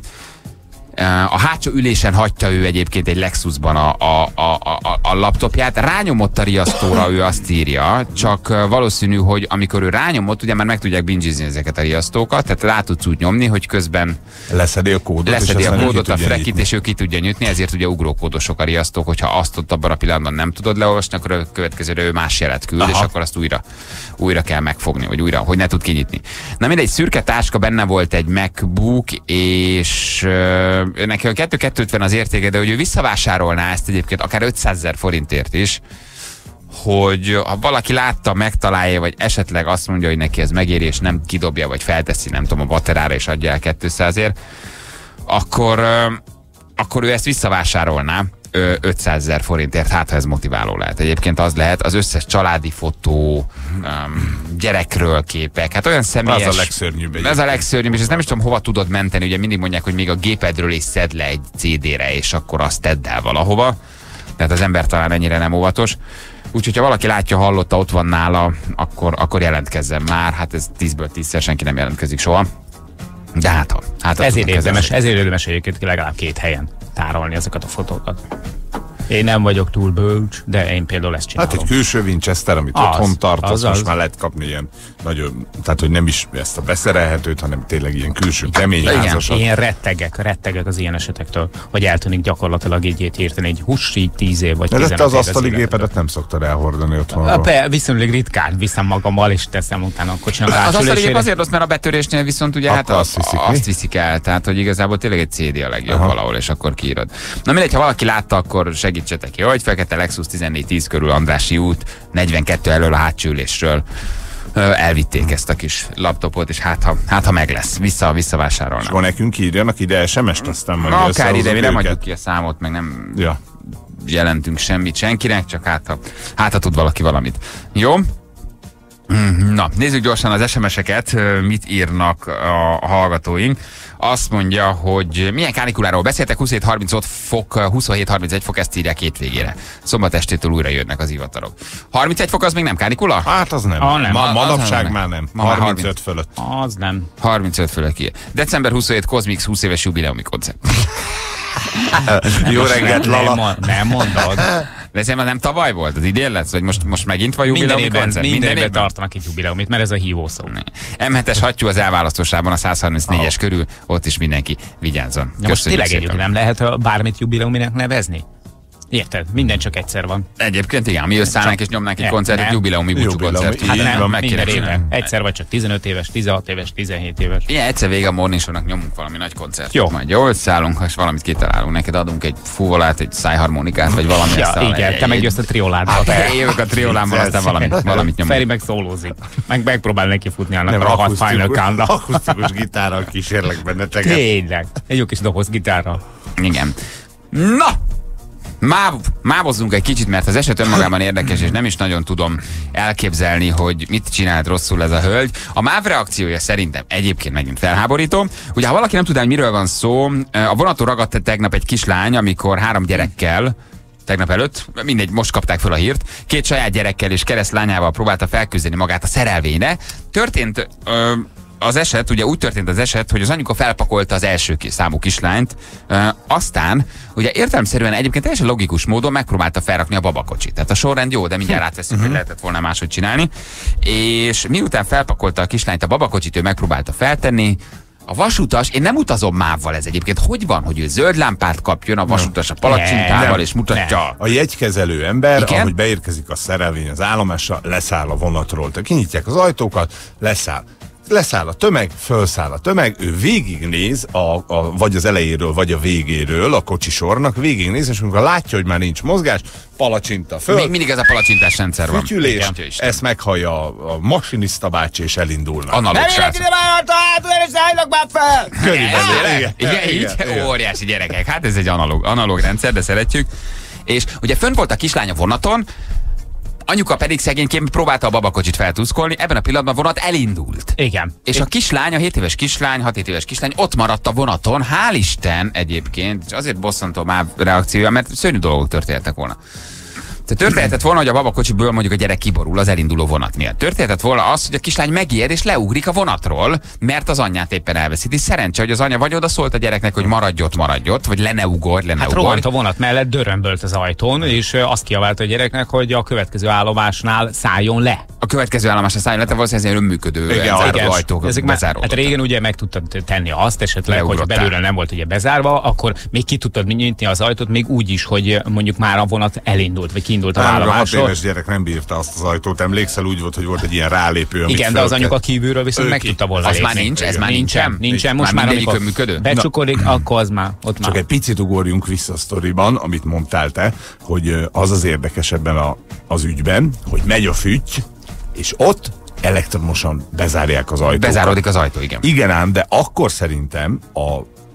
Speaker 3: a hátsó ülésen hagyta ő egyébként egy Lexusban a, a, a, a, a laptopját, rányomott a riasztóra, ő azt írja, csak valószínű, hogy amikor ő rányomott, ugye már meg tudják bingizni ezeket a riasztókat, tehát rá tudsz úgy nyomni, hogy közben
Speaker 4: leszedi a kódot,
Speaker 3: leszedi a, kódot a frekit, és ő ki tudja nyitni, ezért ugye ugrókódosok a riasztók, hogyha azt ott abban a pillanatban nem tudod leolvasni, akkor a következőre ő más jelet küld, aha. és akkor azt újra, újra kell megfogni, vagy újra, hogy ne tud kinyitni. Na mindegy, szürke táska, benne volt egy MacBook, és neki a kettő-kettőtven az értéke, de hogy ő visszavásárolná ezt egyébként akár ötszázezer forintért is, hogy ha valaki látta, megtalálja, vagy esetleg azt mondja, hogy neki ez megéri, és nem kidobja, vagy felteszi, nem tudom, a baterára, és adja el kétszázért, akkor, akkor ő ezt visszavásárolná ötszázezer forintért, hát ha ez motiváló lehet. Egyébként az lehet, az összes családi fotó, um, gyerekről képek, hát olyan személyes...
Speaker 4: Az a legszörnyűbb.
Speaker 3: Ez a legszörnyűbb, és ezt nem is tudom hova tudod menteni, ugye mindig mondják, hogy még a gépedről is szedd le egy cé dére, és akkor azt tedd el valahova. Tehát az ember talán ennyire nem óvatos. Úgyhogy ha valaki látja, hallotta, ott van nála, akkor, akkor jelentkezzen már. Hát ez tízből tízszer senki nem jelentkezik soha. De hát ha. Hát
Speaker 5: ezért érdemes, ezért érdemes egyébként legalább két helyen tárolni ezeket a fotókat. Én nem vagyok túl bölcs, de én például ezt csinálom.
Speaker 4: Hát egy külső Winchester, amit az, otthon tartasz, most már lehet kapni ilyen nagyon, tehát hogy nem is ezt a beszerelhetőt, hanem tényleg ilyen külső keményházasat.
Speaker 5: Én rettegek, rettegek az ilyen esetektől, hogy eltűnik gyakorlatilag így hirtelen egy hús, így tíz év vagy tizenöt év.
Speaker 4: De te az asztali gépedet nem szoktad elhordani otthonról.
Speaker 5: Viszonylag ritkán viszem magammal, és teszem utána a kocsinak
Speaker 3: az asztali gép azért rossz, mert a betörésnél viszont ugye hát
Speaker 4: azt,
Speaker 3: viszik, azt viszik el, tehát hogy igazából tényleg egy cé dé a legjobb aha. valahol, és akkor kiírod. Na mindegy, ha valaki látta, akkor segítsetek ki, hogy fekete Lexus tizennégy tíz körül Andrássy út negyvenkettő elől a hátsó ülésről elvitték ezt a kis laptopot, és hát ha, hát, ha meg lesz, vissza, visszavásárolnak.
Speaker 4: És akkor nekünk írjanak ide es em est, aztán majd
Speaker 3: na, akár ide, mi nem adjuk ki a számot, meg nem
Speaker 4: ja.
Speaker 3: jelentünk semmit senkinek, csak hát ha, hát ha tud valaki valamit. Jó? Na, nézzük gyorsan az es em eseket, mit írnak a hallgatóink. Azt mondja, hogy milyen kánikuláról beszéltek, huszonhét harmincöt fok, huszonhét harmincegy fok, ezt írják hétvégére. Szombat estétől újra jönnek az ivatarok. harmincegy fok az még nem kánikula?
Speaker 4: Hát az nem.
Speaker 5: Ah, nem.
Speaker 4: Ma, manapság
Speaker 3: nem.
Speaker 4: már nem.
Speaker 3: Ma
Speaker 4: harmincöt
Speaker 3: harminc
Speaker 4: fölött.
Speaker 5: Az nem.
Speaker 3: harmincöt fölött ki. december huszonhetedike Cosmix húsz éves jubileumi koncert.
Speaker 4: Jó reggelt, Lala.
Speaker 5: Nem, nem mondod.
Speaker 3: De szerintem nem tavaly volt, az idén lesz? Vagy most, most megint van jubileumi
Speaker 5: minden
Speaker 3: koncert?
Speaker 5: Minden, minden évben tartanak egy jubileumit, mert ez a hívó szó.
Speaker 3: em hetes hattyú az elválasztásában a száz harmincnégyes oh. körül, ott is mindenki vigyázzon.
Speaker 5: Ja, most tényleg egyébként nem lehet bármit jubileuminek nevezni? Érted? Minden csak egyszer van.
Speaker 3: Egyébként igen, mi összeállnánk és nyomnánk egy koncertet, jubileumi búcsú koncert.
Speaker 5: Hát nem, minden évben. Egyszer vagy csak tizenöt éves, tizenhat éves, tizenhét éves.
Speaker 3: Igen, egyszer vége a Morning Show-nak nyomunk valami nagy koncertet.
Speaker 5: Jó.
Speaker 3: Majd jó, összeállunk, és valamit kitalálunk. Neked adunk egy fúvolát, egy szájharmonikát, vagy valami.
Speaker 5: Ja, igen, te megjössz a trioládba.
Speaker 3: Hát, jövök a triolámmal, aztán valamit, valamit nyomunk.
Speaker 5: Feri meg szólózik. Meg megpróbál neki futni annak a rohadt Final Countdown.
Speaker 4: Akusztikus gitárral kísérlek benneteket.
Speaker 5: Tényleg. Egy jó kis doboz gitárral.
Speaker 3: Igen. Na! Máv, mávozzunk egy kicsit, mert az eset önmagában érdekes, és nem is nagyon tudom elképzelni, hogy mit csinált rosszul ez a hölgy. A MÁV reakciója szerintem egyébként megint felháborító. Ugye, ha valaki nem tudná, hogy miről van szó, a vonaton ragadt tegnap egy kislány, amikor három gyerekkel, tegnap előtt, mindegy, most kapták fel a hírt, két saját gyerekkel és keresztlányával próbálta felküzdeni magát a szerelvényre. Történt... Ö, az eset, ugye úgy történt az eset, hogy az anyuka felpakolta az első számú kislányt, e, aztán ugye értelemszerűen egyébként teljesen logikus módon megpróbálta felrakni a babakocsit. Tehát a sorrend jó, de mindjárt átveszünk, hogy lehetett volna máshogy csinálni. És miután felpakolta a kislányt a babakocsit, ő megpróbálta feltenni. A vasutas, én nem utazom mávval ez egyébként. Hogy van, hogy ő zöld lámpát kapjon, a vasutas a palacsintával, és mutatja.
Speaker 4: Nem. A jegykezelő ember, igen? Ahogy beérkezik a szerelvény az állomásra, leszáll a vonatról. Tehát kinyitják az ajtókat, leszáll. Leszáll a tömeg, fölszáll a tömeg, ő végignéz, a, a, vagy az elejéről, vagy a végéről a kocsisornak, végignéz, és amikor látja, hogy már nincs mozgás, palacsinta föl.
Speaker 3: Még mindig ez a palacsintás rendszer van.
Speaker 4: Fütyülés, ezt meghallja a, a masinista bácsi, és elindulnak.
Speaker 3: Analóg srácok.
Speaker 4: Körülbelül,
Speaker 3: igen. Igen, óriási gyerekek. Hát ez egy analóg, analóg rendszer, de szeretjük. És ugye fönn volt a kislány a vonaton, anyuka pedig szegényként próbálta a babakocsit feltuszkolni, ebben a pillanatban a vonat elindult.
Speaker 5: Igen.
Speaker 3: És a kislány, a hét éves kislány, hat éves kislány ott maradt a vonaton, hál' Isten egyébként, és azért bosszantó már reakciója, mert szörnyű dolgok történtek volna. Tehát történhetett volna, hogy a babakocsiből mondjuk a gyerek kiborul az elinduló vonat miatt. Történhetett volna az, hogy a kislány megijed és leugrik a vonatról, mert az anyját éppen elveszíti. Szerencse, hogy az anya vagy oda szólt a gyereknek, hogy maradj ott, maradj ott, vagy le ne ugorj, le ne
Speaker 5: hát
Speaker 3: ugorj.
Speaker 5: rohant a vonat mellett, dörömbölt az ajtón, és azt kiabálta a gyereknek, hogy a következő állomásnál szálljon le.
Speaker 3: A következő állomásnál szálljon le, te valószínűleg önműködő záró ajtók bezáródott.
Speaker 5: Hát régen ugye meg tudtad tenni azt esetleg, hogy belőle nem volt ugye bezárva, akkor még ki tudtad nyitni az ajtót, még úgy is, hogy mondjuk már a vonat elindult, vagy kiindult a állomásról.
Speaker 4: A hat éves gyerek nem bírta azt az ajtót, emlékszel, úgy volt, hogy volt egy ilyen rálépő, amit
Speaker 5: igen, de az anyuka kívülről viszont meg tudta volna
Speaker 3: lépni. Az már nincs, ez már nincsen.
Speaker 5: Nincsen, most már amikor működő. Becsukodik, akkor az már ott már.
Speaker 4: Csak egy picit ugorjunk vissza a sztoriban, amit mondtál te, hogy az az érdekes ebben a, az ügyben, hogy megy a fütty, és ott elektromosan bezárják az ajtót.
Speaker 3: Bezáródik az ajtó, igen.
Speaker 4: Igen ám, de akkor szerintem a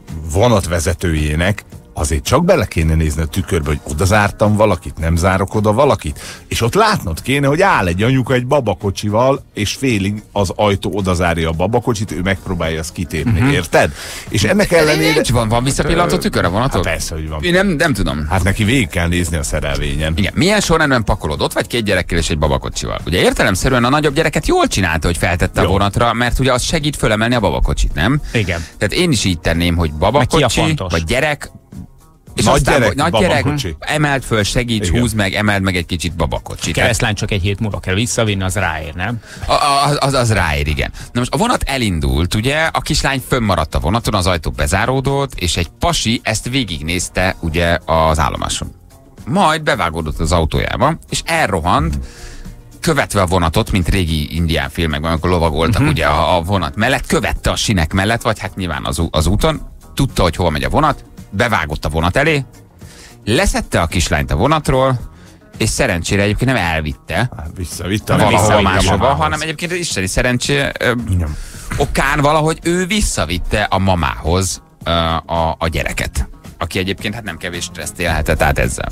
Speaker 4: vonatvezetőjének azért csak bele kéne nézni a tükörbe, hogy oda zártam valakit, nem zárok oda valakit, és ott látnod kéne, hogy áll egy anyuka egy babakocsival, és félig az ajtó oda zárja a babakocsit, ő megpróbálja azt kitépni, uh-huh. érted? És ennek ellenére...
Speaker 3: Nincs, van, van visszapillantó tükör a vonaton?
Speaker 4: Hát persze, hogy van.
Speaker 3: Én nem, nem tudom.
Speaker 4: Hát neki végig kell nézni a szerelvényen.
Speaker 3: Igen. Milyen sorrendben pakolod? Ott vagy két gyerekkel és egy babakocsival. Ugye értelemszerűen a nagyobb gyereket jól csinálta, hogy feltette jó. a vonatra, mert ugye az segít fölemelni a babakocsit, nem?
Speaker 5: Igen.
Speaker 3: Tehát én is így tenném, hogy babakocsi, vagy gyerek. És
Speaker 4: nagy
Speaker 3: aztán,
Speaker 4: gyerek,
Speaker 3: nagy gyerek, emeld föl, segíts,
Speaker 4: igen.
Speaker 3: húzd meg, emeld meg egy kicsit babakocsit.
Speaker 5: Keresztlány csak egy hét múlva kell visszavinni, az ráér, nem?
Speaker 3: A, a, az, az ráér, igen. Na most a vonat elindult, ugye, a kislány fönnmaradt a vonaton, az ajtó bezáródott, és egy pasi ezt végignézte, ugye, az állomáson. Majd bevágódott az autójába, és elrohant, követve a vonatot, mint régi indián filmekben, amikor lovagoltak, uh-huh. ugye, a, a vonat mellett, követte a sinek mellett, vagy hát nyilván az, az úton, tudta, hogy hol megy a vonat, bevágott a vonat elé, leszette a kislányt a vonatról, és szerencsére egyébként nem elvitte,
Speaker 4: visszavitte
Speaker 3: valahol máshova, hanem egyébként isteni szerencsé ö, okán valahogy ő visszavitte a mamához ö, a, a gyereket, aki egyébként hát nem kevés stresszt élhetett át ezzel.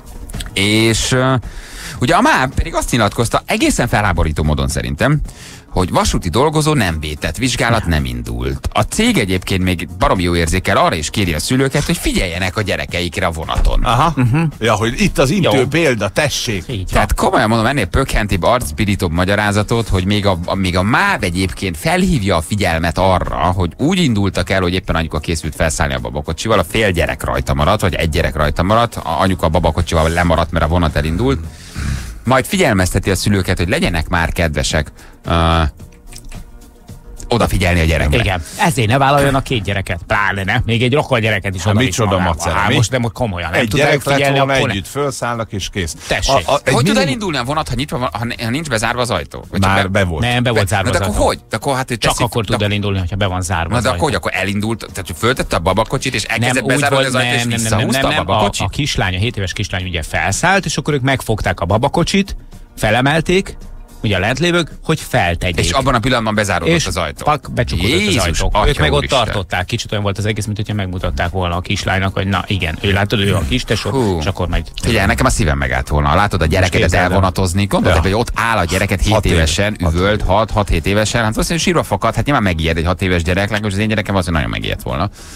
Speaker 3: És ö, ugye a má pedig azt nyilatkozta, egészen felháborító módon szerintem, hogy vasúti dolgozó nem vétett, vizsgálat nem indult. A cég egyébként még baromi jó érzékel arra is kéri a szülőket, hogy figyeljenek a gyerekeikre a vonaton.
Speaker 4: Aha. Uh-huh. Ja, hogy itt az intő példa, tessék.
Speaker 5: Így
Speaker 3: Tehát komolyan mondom, ennél pökhentébb, arcpirítóbb magyarázatot, hogy még a, a, még a MÁV egyébként felhívja a figyelmet arra, hogy úgy indultak el, hogy éppen anyuka készült felszállni a babakocsival, a fél gyerek rajta maradt, vagy egy gyerek rajta maradt, a anyuka a babakocsival lemaradt, mert a vonat elindult. Majd figyelmezteti a szülőket, hogy legyenek már kedvesek uh, odafigyelni a gyerekre.
Speaker 5: Igen. Ezért ne vállaljon a két gyereket. Pláne ne. Még egy rokol gyereket is oda visz magával. Most nem, hogy komolyan. Nem
Speaker 4: egy gyerek lett volna, együtt felszállnak és kész.
Speaker 5: Tessék. A, a,
Speaker 3: hogy minimum... tud elindulni a vonat, ha, nyitva van, ha nincs bezárva az ajtó?
Speaker 4: Vagy már be... be volt.
Speaker 5: Nem, be volt zárva
Speaker 3: az
Speaker 5: ajtó.
Speaker 3: Akkor hogy? De akkor, hát,
Speaker 5: csak
Speaker 3: teszik,
Speaker 5: akkor tud elindulni, ha be van zárva.
Speaker 3: Na, de akkor, hogy akkor elindult, tehát föltette a babakocsit, és elkezdett bezárni az ajtó, és visszahúzta a babakocsit?
Speaker 5: A kislány, a hét éves kislány ugye felszállt, és akkor ők megfogták a babakocsit, felemelték, ugye a lentlévők, hogy feltegyék.
Speaker 3: És abban a pillanatban bezáródott és az ajtó.
Speaker 5: Pak, becsukódott az ajtó. Ők meg ott tartották. Kicsit olyan volt az egész, mint hogyha megmutatták volna a kislánynak, hogy na igen, ő látod, ő a kistesok, és akkor megy.
Speaker 3: Figyelj, nekem a szívem megállt volna. Látod a gyerekedet elvonatozni, gondolod, hogy ott áll a gyereket hét évesen, üvölt, hat hét évesen, hát azt mondja, sírva fakad, hát nyilván megijed egy hat éves gyerek, legalábbis az én gyerekem azért nagyon megijedt volna.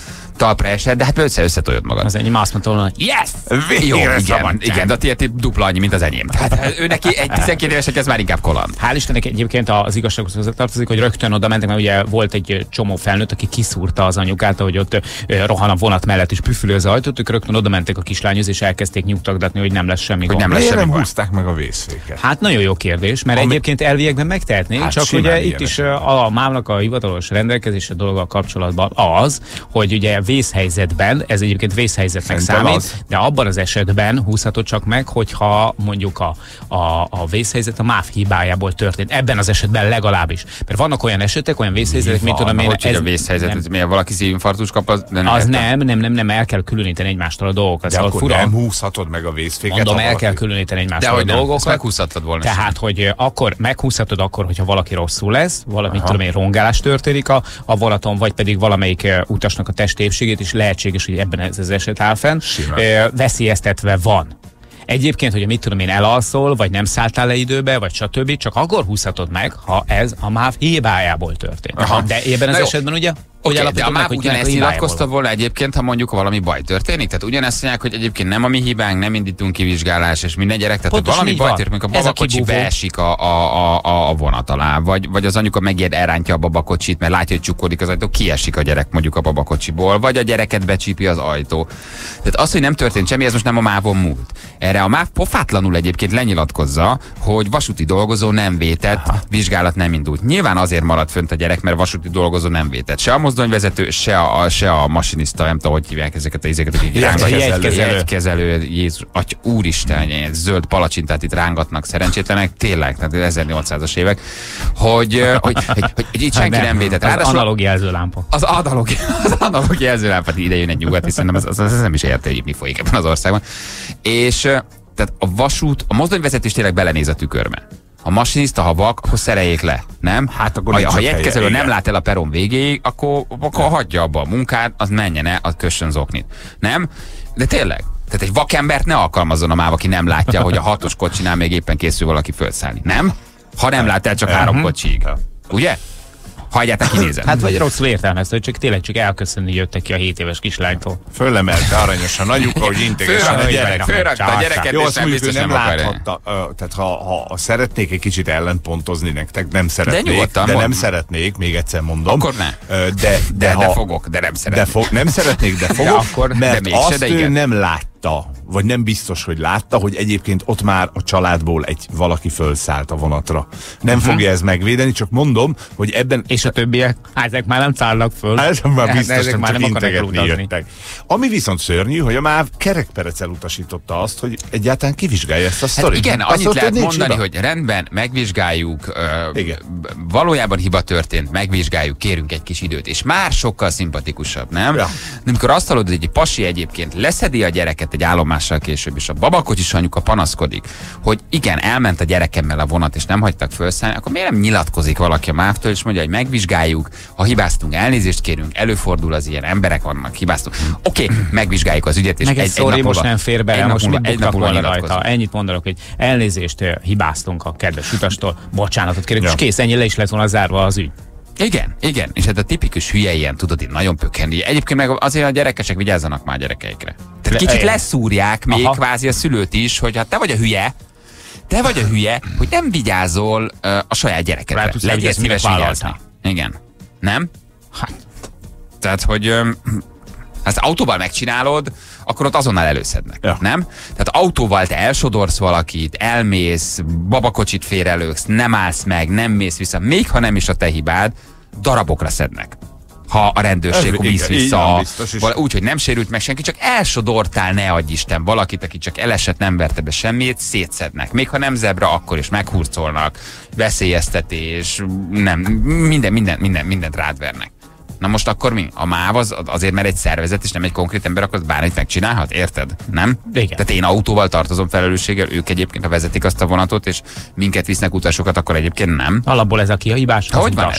Speaker 3: talpra esett, de hát össze összetoljod magad.
Speaker 5: Az enyém azt mondta volna, yes!
Speaker 3: Jó, igen, igen, de a tiéd dupla annyi, mint az enyém. Tehát ő neki egy tizenkét évesek, ez már inkább kaland.
Speaker 5: Hál' Istennek egyébként az igazsághoz hozzátartozik, hogy rögtön oda mentek, mert ugye volt egy csomó felnőtt, aki kiszúrta az anyukát, hogy ott rohan a vonat mellett és püfülő az ajtót, ők rögtön oda mentek a kislányhoz és elkezdték nyugtatgatni, hogy nem lesz semmi
Speaker 3: hogy
Speaker 5: gond.
Speaker 3: Nem lesz semmi
Speaker 4: nem
Speaker 3: gond.
Speaker 4: húzták meg a vészféket?
Speaker 5: Hát nagyon jó kérdés, mert Ami... egyébként elviekben megtehetnék,
Speaker 4: hát
Speaker 5: csak ugye itt is a mámnak a hivatalos rendelkezése dologgal kapcsolatban az, hogy ugye vészhelyzetben, ez egyébként vészhelyzetnek
Speaker 4: Szerintem
Speaker 5: számít,
Speaker 4: az.
Speaker 5: de abban az esetben húzhatod csak meg, hogyha mondjuk a, a, a vészhelyzet a MÁV hibájából történt. Ebben az esetben legalábbis. Mert vannak olyan esetek, olyan vészhelyzetek, mint tudom én.
Speaker 3: Hogy ez a vészhelyzet, ez milyen valaki szívinfarktus kap, az, de nem,
Speaker 5: az nem, nem, nem, nem, el kell különíteni egymástól a dolgokat.
Speaker 4: De
Speaker 5: szóval
Speaker 4: akkor
Speaker 5: fura,
Speaker 4: nem húzhatod meg a vészféket.
Speaker 5: mondom, el
Speaker 4: valaki...
Speaker 5: kell különíteni egymástól
Speaker 3: de
Speaker 5: a dolgokat.
Speaker 3: Ezt meghúzhattad volna.
Speaker 5: Tehát, hogy akkor meghúzhatod akkor, hogyha valaki rosszul lesz, valamit tudom én, rongálás történik a, a vonaton, vagy pedig valamelyik uh, utasnak a testépségét, és lehetséges, hogy ebben ez az eset áll fenn. Uh, veszélyeztetve van. Egyébként, hogy mit tudom én, elalszol, vagy nem szálltál le időbe, vagy stb. Csak akkor húzhatod meg, ha ez a MÁV hibájából történt. Aha. De ebben az esetben ugye
Speaker 3: Oké, okay, de a MÁV ugyanezt nyilatkozta volna egyébként, ha mondjuk valami baj történik? Tehát ugyanezt mondják, hogy egyébként nem a mi hibánk, nem indítunk kivizsgálás, és minden gyerek, tehát
Speaker 5: pontos,
Speaker 3: valami baj történik, a babakocsi beesik a, a, a, a vonat alá, vagy, vagy az anyuka megijed, elrántja a babakocsit, mert látja, hogy csukódik az ajtó, kiesik a gyerek mondjuk a babakocsiból, vagy a gyereket becsípi az ajtó. Tehát az, hogy nem történt semmi, ez most nem a mávon múlt. Erre a MÁV pofátlanul egyébként lenyilatkozza, hogy vasúti dolgozó nem vétett, aha, vizsgálat nem indult. Nyilván azért maradt fönt a gyerek, mert vasúti dolgozó nem vétett. Se a mozdonyvezető, se a, se a masinista, nem tudom, hogy hívják ezeket a izéket, akik
Speaker 5: jegykezelő,
Speaker 3: jegykezelő, Jézus, atya, úristen, egy zöld palacsintát itt rángatnak szerencsétlenek, tényleg, tehát ezernyolcszázas évek, hogy, hogy, hogy, hogy, hogy itt senki nem, nem vétett.
Speaker 5: Az analóg jelzőlámpa.
Speaker 3: Az analóg, az analóg jelzőlámpa, ide jön egy nyugat, és szerintem az, az, az nem is érte, hogy mi folyik ebben az országban. És tehát a vasút, a mozdonyvezetés tényleg belenéz a tükörbe. A masinista, ha vak, akkor szereljék le, nem? Hát akkor ha, ha jegykezelő nem lát el a peron végéig, akkor, akkor hagyja abba a munkát, az menjen el, az kössön zoknit. Nem? De tényleg. Tehát egy vakembert ne alkalmazzon a MÁV, aki nem látja, hogy a hatos kocsinál még éppen készül valaki fölszállni. Nem? Ha nem lát el csak három kocsiig. Ugye? Ha egyáltalán kinézem.
Speaker 5: Hát vagy rosszul értelmezte, hogy csak tényleg csak elköszönni jöttek ki a hét éves kislánytól.
Speaker 4: Föllemelte aranyosan anyuka, hogy integesen a gyerek.
Speaker 3: Fölrakta a gyereket,
Speaker 4: jó,
Speaker 3: és nem biztos nem,
Speaker 4: nem
Speaker 3: láthatta.
Speaker 4: Tehát ha, ha szeretnék egy kicsit ellentpontozni nektek, nem szeretnék,
Speaker 3: de, nyugodtan,
Speaker 4: de
Speaker 3: mond.
Speaker 4: nem szeretnék, még egyszer mondom.
Speaker 3: Akkor ne.
Speaker 4: De, de,
Speaker 3: de,
Speaker 4: ha,
Speaker 3: de fogok, de nem szeretnék.
Speaker 4: De fog, nem szeretnék, de fogok,
Speaker 3: de akkor,
Speaker 4: mert
Speaker 3: de
Speaker 4: azt
Speaker 3: de
Speaker 4: ő
Speaker 3: igen.
Speaker 4: nem látta, vagy nem biztos, hogy látta, hogy egyébként ott már a családból egy valaki fölszállt a vonatra. Nem uh-huh. fogja ez megvédeni, csak mondom, hogy ebben...
Speaker 5: És a többiek? Hát ezek már nem szállnak föl.
Speaker 4: Hát ezek már biztos,
Speaker 5: ezek
Speaker 4: nem
Speaker 5: már
Speaker 4: csak
Speaker 5: nem
Speaker 4: integetni jöttek. Ami viszont szörnyű, hogy a MÁV kerekperecel utasította azt, hogy egyáltalán kivizsgálja ezt a sztorit.
Speaker 3: Hát igen,
Speaker 4: azt
Speaker 3: annyit
Speaker 4: ott,
Speaker 3: lehet
Speaker 4: hogy
Speaker 3: mondani,
Speaker 4: oda.
Speaker 3: hogy rendben, megvizsgáljuk, uh, valójában hiba történt, megvizsgáljuk, kérünk egy kis időt, és már sokkal szimpatikusabb, nem?
Speaker 4: Ja.
Speaker 3: Amikor azt hallod, hogy egy pasi egyébként leszedi a gyereket egy állomással később, és a babakocsis anyuka panaszkodik, hogy igen, elment a gyerekemmel a vonat, és nem hagytak felszállni, akkor miért nem nyilatkozik valaki a MÁV-től, és mondja, hogy megvizsgáljuk, ha hibáztunk, elnézést kérünk, előfordul az ilyen, emberek vannak, hibáztunk. Oké, okay, megvizsgáljuk az ügyet, és
Speaker 5: egy, egy sorry,
Speaker 3: nap
Speaker 5: most nem fér bele, most
Speaker 3: múlva,
Speaker 5: mit
Speaker 3: egy nap
Speaker 5: volna rajta. Ennyit mondanak, hogy elnézést, hibáztunk a kedves utastól, bocsánatot kérünk, ja. És kész, ennyi le is lett volna zárva az ügy.
Speaker 3: Igen, igen, és hát a tipikus hülye ilyen, tudod, itt nagyon pökhendi. Egyébként meg azért a gyerekesek vigyázzanak már a gyerekeikre. Tehát kicsit leszúrják még aha. kvázi a szülőt is, hogy hát te vagy a hülye, te vagy a hülye, hogy nem vigyázol uh, a saját gyerekedre. Legyél szíves vigyázni. Igen. Nem? Hát. Tehát, hogy um, ha ezt autóval megcsinálod, akkor ott azonnal előszednek, ja. Nem? Tehát autóval te elsodorsz valakit, elmész, babakocsit félrelőksz, nem állsz meg, nem mész vissza, még ha nem is a te hibád, darabokra szednek. Ha a rendőrség visz vissza, úgy, hogy nem sérült meg senki, csak elsodortál, ne adj Isten, valakit, aki csak elesett, nem verte be semmit, szétszednek. Még ha nem zebra, akkor is meghurcolnak, veszélyeztetés, nem, minden, minden, minden, mindent rád vernek. Na most akkor mi? A MÁV az azért, mert egy szervezet és nem egy konkrét ember, akkor bármit megcsinálhat, érted? Nem?
Speaker 5: Igen.
Speaker 3: Tehát én autóval tartozom felelősséggel, ők egyébként, ha vezetik azt a vonatot, és minket visznek utasokat, akkor egyébként nem.
Speaker 5: Alapból ez a kihívás.
Speaker 3: Hogy van ez?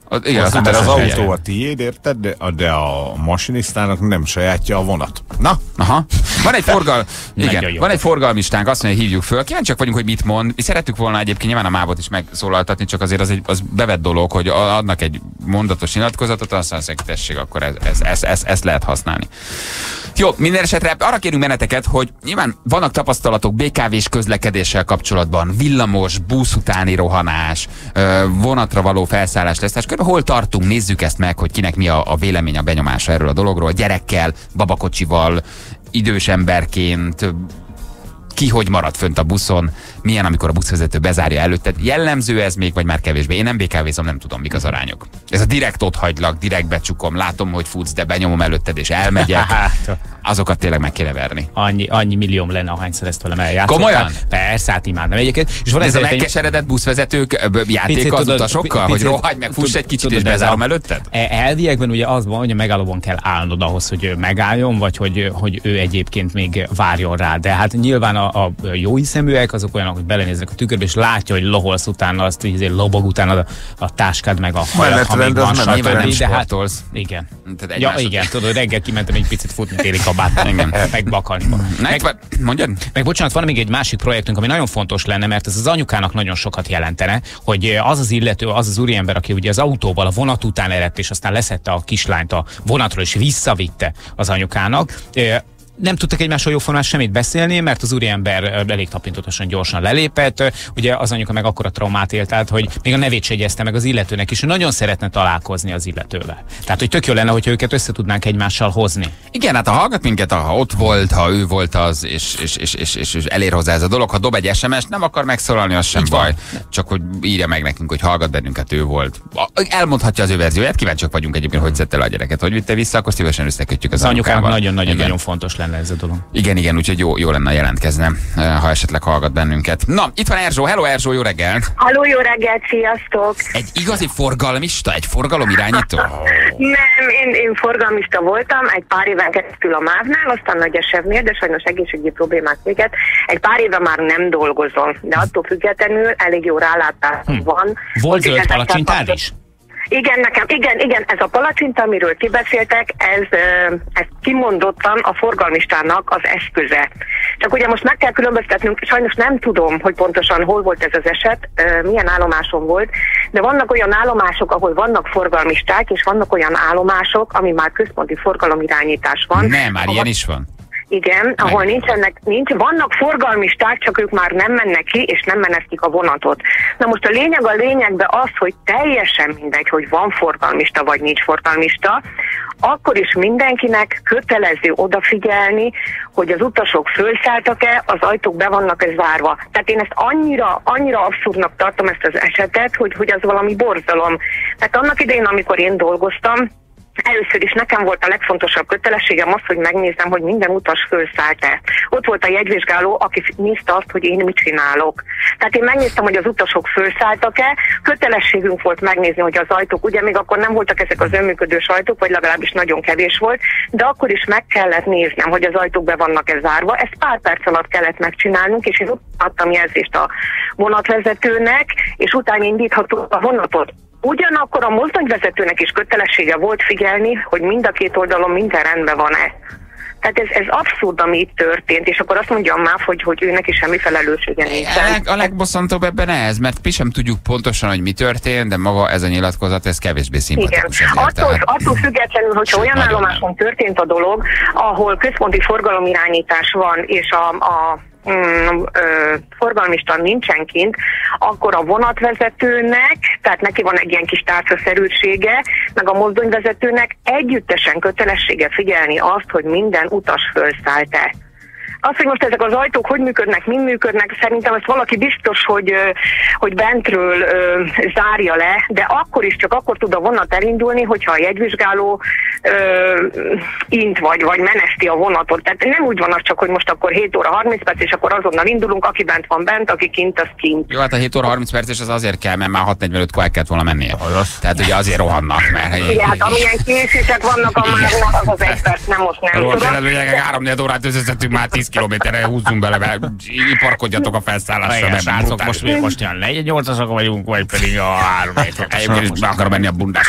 Speaker 3: Az, igen,
Speaker 4: az,
Speaker 3: az,
Speaker 4: az, az autó
Speaker 3: helyen.
Speaker 4: a tiéd, érted? De, de a masinisztának nem sajátja a vonat. Na?
Speaker 3: Aha. Van egy, forgal... igen, van egy forgalmistánk, azt mondja, hívjuk föl. Kíváncsiak vagyunk, hogy mit mond. Mi szerettük volna egyébként nyilván a mávot is megszólaltatni, csak azért az, egy, az bevett dolog, hogy adnak egy mondatos nyilatkozatot, aztán azt mondják, tessék, akkor ez, ez, ez, ez, ezt lehet használni. Jó, minden esetre arra kérünk benneteket, hogy nyilván vannak tapasztalatok bé ká vés közlekedéssel kapcsolatban, villamos, busz utáni rohanás, vonatra való felszállás lesz. Körülbelül hol tartunk, nézzük ezt meg, hogy kinek mi a, a vélemény, a benyomása erről a dologról, gyerekkel, babakocsival, idős emberként, ki hogy marad fönt a buszon, milyen, amikor a buszvezető bezárja előtted. Jellemző ez még, vagy már kevésbé? Én nem bé ká vézom, nem tudom, mik az arányok. Ez a direkt ott hagylak, direkt becsukom, látom, hogy futsz, de benyomom előtted, és elmegyek. Azokat tényleg meg kéne verni.
Speaker 5: Annyi, annyi millióm lenne, ahányszor ezt velem eljátszottál.
Speaker 3: Komolyan?
Speaker 5: Persze, hát imádom egyébként. És van
Speaker 3: ez a
Speaker 5: egy
Speaker 3: megkeseredett buszvezetők játéka az utasokkal, hogy rohagy meg, fuss egy kicsit, és bezárom előtted?
Speaker 5: Elviekben ugye az van, hogy a megállóban kell állnod ahhoz, hogy megálljon, vagy hogy, hogy ő egyébként még várjon rá. De hát nyilván a, a jó hiszeműek azok olyanok, hogy belenéznek a tükörbe, és látja, hogy loholsz utána, azt így lobog utána a, a táskád, meg a hajad, ha még van, stb. De hát, igen. Ja, igen, tudod, reggel kimentem egy picit futni téli kabátban, meg bakalni. Meg,
Speaker 3: mondjad?
Speaker 5: Meg bocsánat, van még egy másik projektünk, ami nagyon fontos lenne, mert ez az anyukának nagyon sokat jelentene, hogy az az illető, az az úriember, aki ugye az autóval a vonat után eredt, és aztán leszette a kislányt a vonatról, és visszavitte az anyukának. Nem tudtak egymásról jóformán semmit beszélni, mert az úriember elég tapintatosan gyorsan lelépett. Ugye az anyuka meg akkora traumát élt át, hogy még a nevét se jegyezte meg az illetőnek is, hogy nagyon szeretne találkozni az illetővel. Tehát, hogy tök jó lenne, hogyha őket össze tudnánk egymással hozni.
Speaker 3: Igen, hát ha hallgat minket, ha ott volt, ha ő volt az, és, és, és, és, és, és elér hozzá ez a dolog, ha dob egy es em es, nem akar megszólalni, az sem baj. Csak hogy írja meg nekünk, hogy hallgat bennünket, ő volt. Elmondhatja az ő verzióját, kíváncsiak vagyunk egyébként, hogy szedte le a gyereket, hogy vitte vissza, akkor szívesen összekötjük az,
Speaker 5: az anyukának. Nagyon-nagyon fontos lenne ez a dolog.
Speaker 3: Igen, igen, úgyhogy jó, jó lenne jelentkezne, ha esetleg hallgat bennünket. Na, itt van Erzsó. Hello Erzsó, jó reggel!
Speaker 7: Halló, jó reggelt, sziasztok!
Speaker 3: Egy igazi forgalmista, egy forgalomirányító?
Speaker 7: Nem, én, én forgalmista voltam egy pár éven keresztül a mávnál, aztán Nagy Esevnél, de sajnos egészségügyi problémák véget. Egy pár éve már nem dolgozom, de attól függetlenül elég jó rálátás hm. van.
Speaker 5: Volt zöld palacsintád is?
Speaker 7: Igen, nekem, igen, igen, ez a palacsinta, amiről ti beszéltek, ez, ez kimondottan a forgalmistának az eszköze. Csak ugye most meg kell különböztetnünk, sajnos nem tudom, hogy pontosan hol volt ez az eset, milyen állomáson volt, de vannak olyan állomások, ahol vannak forgalmisták, és vannak olyan állomások, ami már központi forgalomirányítás van.
Speaker 3: Nem, már ilyen is van.
Speaker 7: Igen, ahol nincsenek, nincs, vannak forgalmisták, csak ők már nem mennek ki, és nem menesztik a vonatot. Na most a lényeg a lényegben az, hogy teljesen mindegy, hogy van forgalmista, vagy nincs forgalmista, akkor is mindenkinek kötelező odafigyelni, hogy az utasok fölszálltak-e, az ajtók be vannak-e zárva. Tehát én ezt annyira, annyira abszurdnak tartom ezt az esetet, hogy, hogy az valami borzalom. Tehát annak idején, amikor én dolgoztam, először is nekem volt a legfontosabb kötelességem az, hogy megnézem, hogy minden utas fölszállt-e. Ott volt a jegyvizsgáló, aki nézte azt, hogy én mit csinálok. Tehát én megnéztem, hogy az utasok fölszálltak-e, kötelességünk volt megnézni, hogy az ajtók, ugye még akkor nem voltak ezek az önműködős ajtók, vagy legalábbis nagyon kevés volt, de akkor is meg kellett néznem, hogy az ajtók be vannak-e zárva. Ezt pár perc alatt kellett megcsinálnunk, és én adtam jelzést a vonatvezetőnek, és utána indítható a vonatot. Ugyanakkor a mozdonyvezetőnek is kötelessége volt figyelni, hogy mind a két oldalon minden rendben van-e. Tehát ez, ez abszurd, ami itt történt, és akkor azt mondja a MÁV, hogy, hogy őnek is semmi felelőssége nincsen.
Speaker 3: A, leg, a legbosszantóbb ebben ez, mert mi sem tudjuk pontosan, hogy mi történt, de maga ez a nyilatkozat, ez kevésbé szimpatikus.
Speaker 7: Igen. Attól, attól függetlenül, hogyha olyan állomáson történt a dolog, ahol központi forgalomirányítás van, és a, a Mm, ö, forgalmista nincsen kint, akkor a vonatvezetőnek, tehát neki van egy ilyen kis tárcaszerűsége, meg a mozdonyvezetőnek együttesen kötelessége figyelni azt, hogy minden utas fölszállt-e. Az, hogy most ezek az ajtók hogy működnek, mind működnek, szerintem ezt valaki biztos, hogy, hogy bentről ö, zárja le, de akkor is csak akkor tud a vonat elindulni, hogyha a jegyvizsgáló ö, int vagy, vagy meneszti a vonatot. Tehát nem úgy van az csak, hogy most akkor hét óra harminc perc, és akkor azonnal indulunk, aki bent van bent, aki kint, az kint.
Speaker 3: Jó, hát a hét óra harminc perc, az azért kell, mert már hat negyvenötkor el kellett volna mennie. Tehát ugye azért rohannak, mert...
Speaker 7: Igen, hát amilyen késések vannak a márnak, az az egy perc, nem most nem
Speaker 3: tudom. Róla három négy órát összeszedtünk, már tíz
Speaker 5: kilométerre húzzunk bele, mert parkodjatok a felszállásra. Igen, srácok, most mi most ilyen négy nyolcasok vagyunk, vagy pedig a három egyébként is be akarom menni a bundás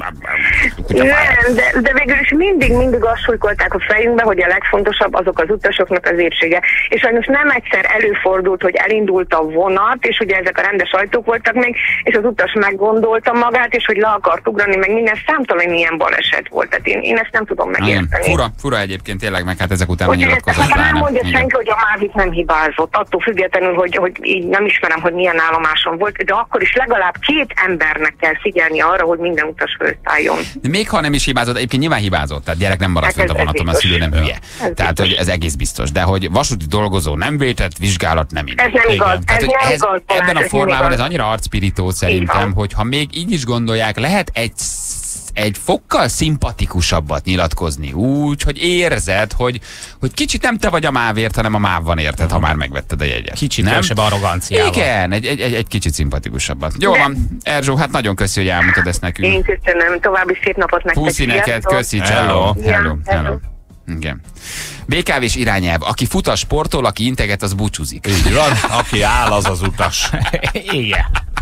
Speaker 7: de, de végül is mindig, mindig azt súlykolták a fejünkbe, hogy a legfontosabb azok az utasoknak az épsége. És sajnos nem egyszer előfordult, hogy elindult a vonat, és ugye ezek a rendes ajtók voltak még, és az utas meggondolta magát, és hogy le akart ugrani, meg minden számtalan ilyen baleset volt. Tehát én, én ezt nem tudom megérteni.
Speaker 3: Fura, fura egyébként tényleg, meg hát ezek után a nyilatkozat.
Speaker 7: Nem mondja senki, hogy a Mávik nem hibázott, attól függetlenül, hogy, hogy így nem ismerem, hogy milyen állomáson volt, de akkor is legalább két embernek kell figyelni arra, hogy minden utas fölszálljon.
Speaker 3: De még ha nem is hibázott, egyébként nyilván hibázott, tehát gyerek nem maradt hát a vonaton, a szülő nem hülye. Ez tehát, biztos. Hogy ez egész biztos. De hogy vasúti dolgozó nem vétett, vizsgálat nem indult.
Speaker 7: Ez nem igaz. Ez nem
Speaker 3: ez,
Speaker 7: igaz
Speaker 3: ebben a formában ez annyira arcpirító szerintem, hogy ha még így is gondolják, lehet egy egy fokkal szimpatikusabbat nyilatkozni úgy, hogy érzed, hogy, hogy kicsit nem te vagy a mávért, hanem a máv van érted, ha már megvetted a jegyet.
Speaker 5: Kicsit kevesebb arroganciával.
Speaker 3: Igen, egy, egy, egy, egy kicsit szimpatikusabbat. Jó van, Erzsó, hát nagyon köszi, hogy elmondtad ezt nekünk.
Speaker 7: Én köszönöm, további szép napot nektek.
Speaker 3: Puszi neked, köszi, hello, hello, hello. Igen. bé ká vés irányelv. Aki fut, az sportol, aki integet, az búcsúzik.
Speaker 4: Így van, aki áll, az az utas.
Speaker 5: Igen.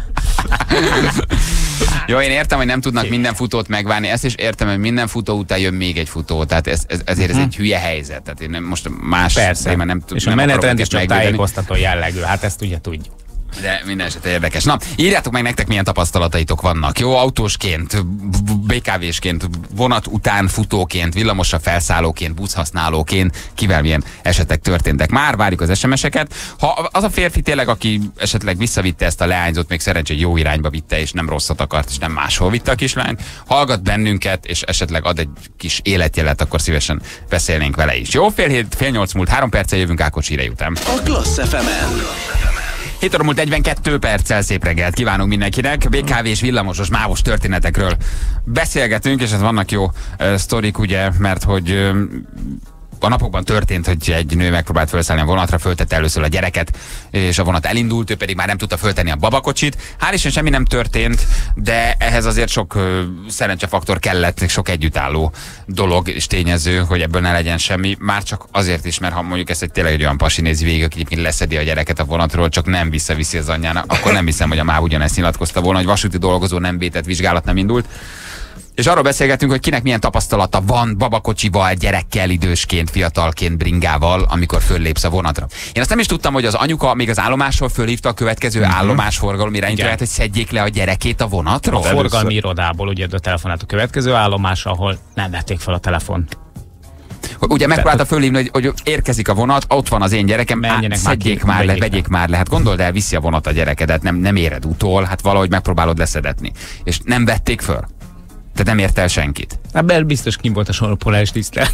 Speaker 3: Jó, én értem, hogy nem tudnak minden futót megvárni, ezt is értem, hogy minden futó után jön még egy futó, tehát ez, ez, ezért ez egy hülye helyzet. Tehát én nem, most más
Speaker 5: persze,
Speaker 3: nem tudom.
Speaker 5: És a menetrend is csak tájékoztató jellegű, hát ezt ugye tudjuk.
Speaker 3: De minden esetre érdekes. Na, írjátok meg nektek, milyen tapasztalataitok vannak. Jó, autósként, bé ká vésként, vonat után futóként, villamosra felszállóként, buszhasználóként, kivel milyen esetek történtek. Már várjuk az es em eseket. Ha az a férfi tényleg, aki esetleg visszavitte ezt a leányzót, még szerencsé, hogy jó irányba vitte, és nem rosszat akart, és nem máshol vitte a kislányt, hallgat bennünket, és esetleg ad egy kis életjelet, akkor szívesen beszélnénk vele is. Jó, fél hét, fél nyolc múlt, három perccel jövünk Ákos hírei után.
Speaker 1: A Klassz ef emen.
Speaker 3: hét óra múlt negyvenkettő perccel, szép reggelt kívánunk mindenkinek. bé ká vés villamosos, mávos történetekről beszélgetünk, és ez vannak jó uh, sztorik, ugye, mert hogy uh, a napokban történt, hogy egy nő megpróbált felszállni a vonatra, föltette először a gyereket, és a vonat elindult, ő pedig már nem tudta föltenni a babakocsit. Hál' Isten semmi nem történt, de ehhez azért sok uh, szerencsefaktor kellett, sok együttálló dolog és tényező, hogy ebből ne legyen semmi. Már csak azért is, mert ha mondjuk ezt egy tényleg egy olyan pasi nézi végig, aki egyébként leszedi a gyereket a vonatról, csak nem visszaviszi az anyjának, akkor nem hiszem, hogy a MÁV ugyanezt nyilatkozta volna, hogy vasúti dolgozó nem vétett, vizsgálat nem indult. És arról beszélgetünk, hogy kinek milyen tapasztalata van babakocsival, gyerekkel, idősként, fiatalként, bringával, amikor föllépsz a vonatra. Én azt nem is tudtam, hogy az anyuka még az állomásról fölhívta a következő uh-huh. állomás forgalom irányítóját, hogy szedjék le a gyerekét a vonatról.
Speaker 5: A forgalmi irodából ugye a telefonát a következő állomás, ahol nem vették fel a telefont.
Speaker 3: Ugye megpróbálta fölhívni, hogy, hogy érkezik a vonat, ott van az én gyerekem, á, szedjék már, már le, vegyék már le. Hát gondold el, viszi a vonat a gyerekedet, nem, nem éred utol, hát valahogy megpróbálod leszedetni. És nem vették föl. Tehát nem ért el senkit.
Speaker 5: Hát biztos kim volt a sorpolális tisztelt.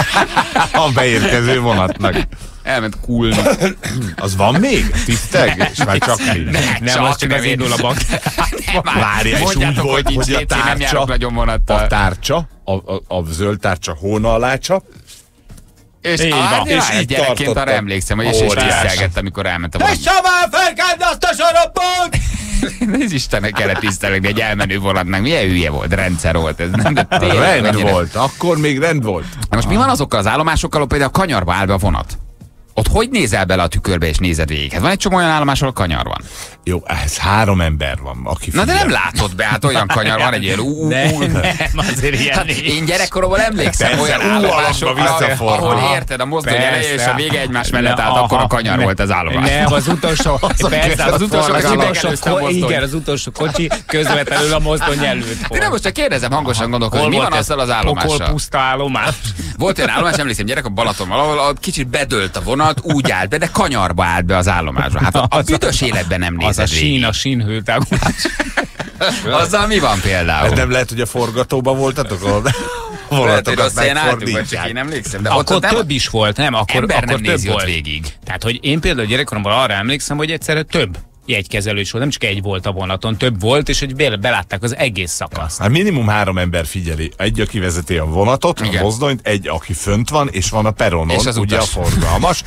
Speaker 4: A beérkező vonatnak.
Speaker 3: Elment kulni.
Speaker 4: Az van még? Tiszteg? És már csak
Speaker 5: nem, nem, nem az csak az indul a bank.
Speaker 4: Várja, és úgy volt, hogy a tárcsa, a tárcsa, a, a, a zöld tárcsa hóna alá csap,
Speaker 3: és, így á, és így gyerekként arra emlékszem, hogy és, és tisztelgett, amikor elment a vonat.
Speaker 4: És szabál felkeld azt a sarabot!
Speaker 3: Ez Istennek kellett tisztelni, egy elmenő vonatnak. Milyen hülye volt, rendszer volt ez. Nem, de
Speaker 4: rend mennyire volt, akkor még rend volt.
Speaker 3: Na most mi van azokkal az állomásokkal, például a kanyarba áll be a vonat? Ott hogy nézel bele a tükörbe és nézed végig? Hát van egy csomó olyan állomás, ahol kanyar van.
Speaker 4: Jó, ez három ember van, aki
Speaker 3: figyel. Na de nem látod be, hát olyan kanyar van, egy ilyen ú,
Speaker 5: nem, nem, azért ilyen hát
Speaker 3: én gyerekkoromban emlékszem olyan állomásokra, ahol érted, a mozdony eleje és a vége egymás mellett állt, akkor a kanyar ne, volt az állomás.
Speaker 5: Nem, az utolsó, persze, az utolsó, az utolsó, igen, az utolsó kocsi közvetlenül a mozdony előtt volt.
Speaker 3: De most csak kérdezem, hangosan gondolkodom, mi van azzal az állomással?
Speaker 5: Pokol puszta állomás.
Speaker 3: Volt olyan állomás, emlékszem, gyerek a Balaton valahol, kicsit bedőlt a vonat, úgy állt be, de kanyarba állt be az állomásba. Hát a büdös életben nem nézed
Speaker 5: az a sín, a sínhőtágulás.
Speaker 3: Azzal mi van például?
Speaker 4: Ez nem lehet, hogy a forgatóban voltatok? A
Speaker 3: vonatokat megfordítják. Én emlékszem. De
Speaker 5: akkor ott több is volt, nem? Akkor,
Speaker 3: ember
Speaker 5: akkor
Speaker 3: nem
Speaker 5: több
Speaker 3: nézi
Speaker 5: volt.
Speaker 3: Ott végig.
Speaker 5: Tehát, hogy én például gyerekkoromban arra emlékszem, hogy egyszerre több jegykezelő is volt, nem csak egy volt a vonaton, több volt, és hogy belátták az egész szakaszt.
Speaker 4: Hát minimum három ember figyeli. Egy, aki vezeti a vonatot, igen, a mozdonyt, egy, aki fönt van, és van a peronon, és az ugye utas. A forgalmas,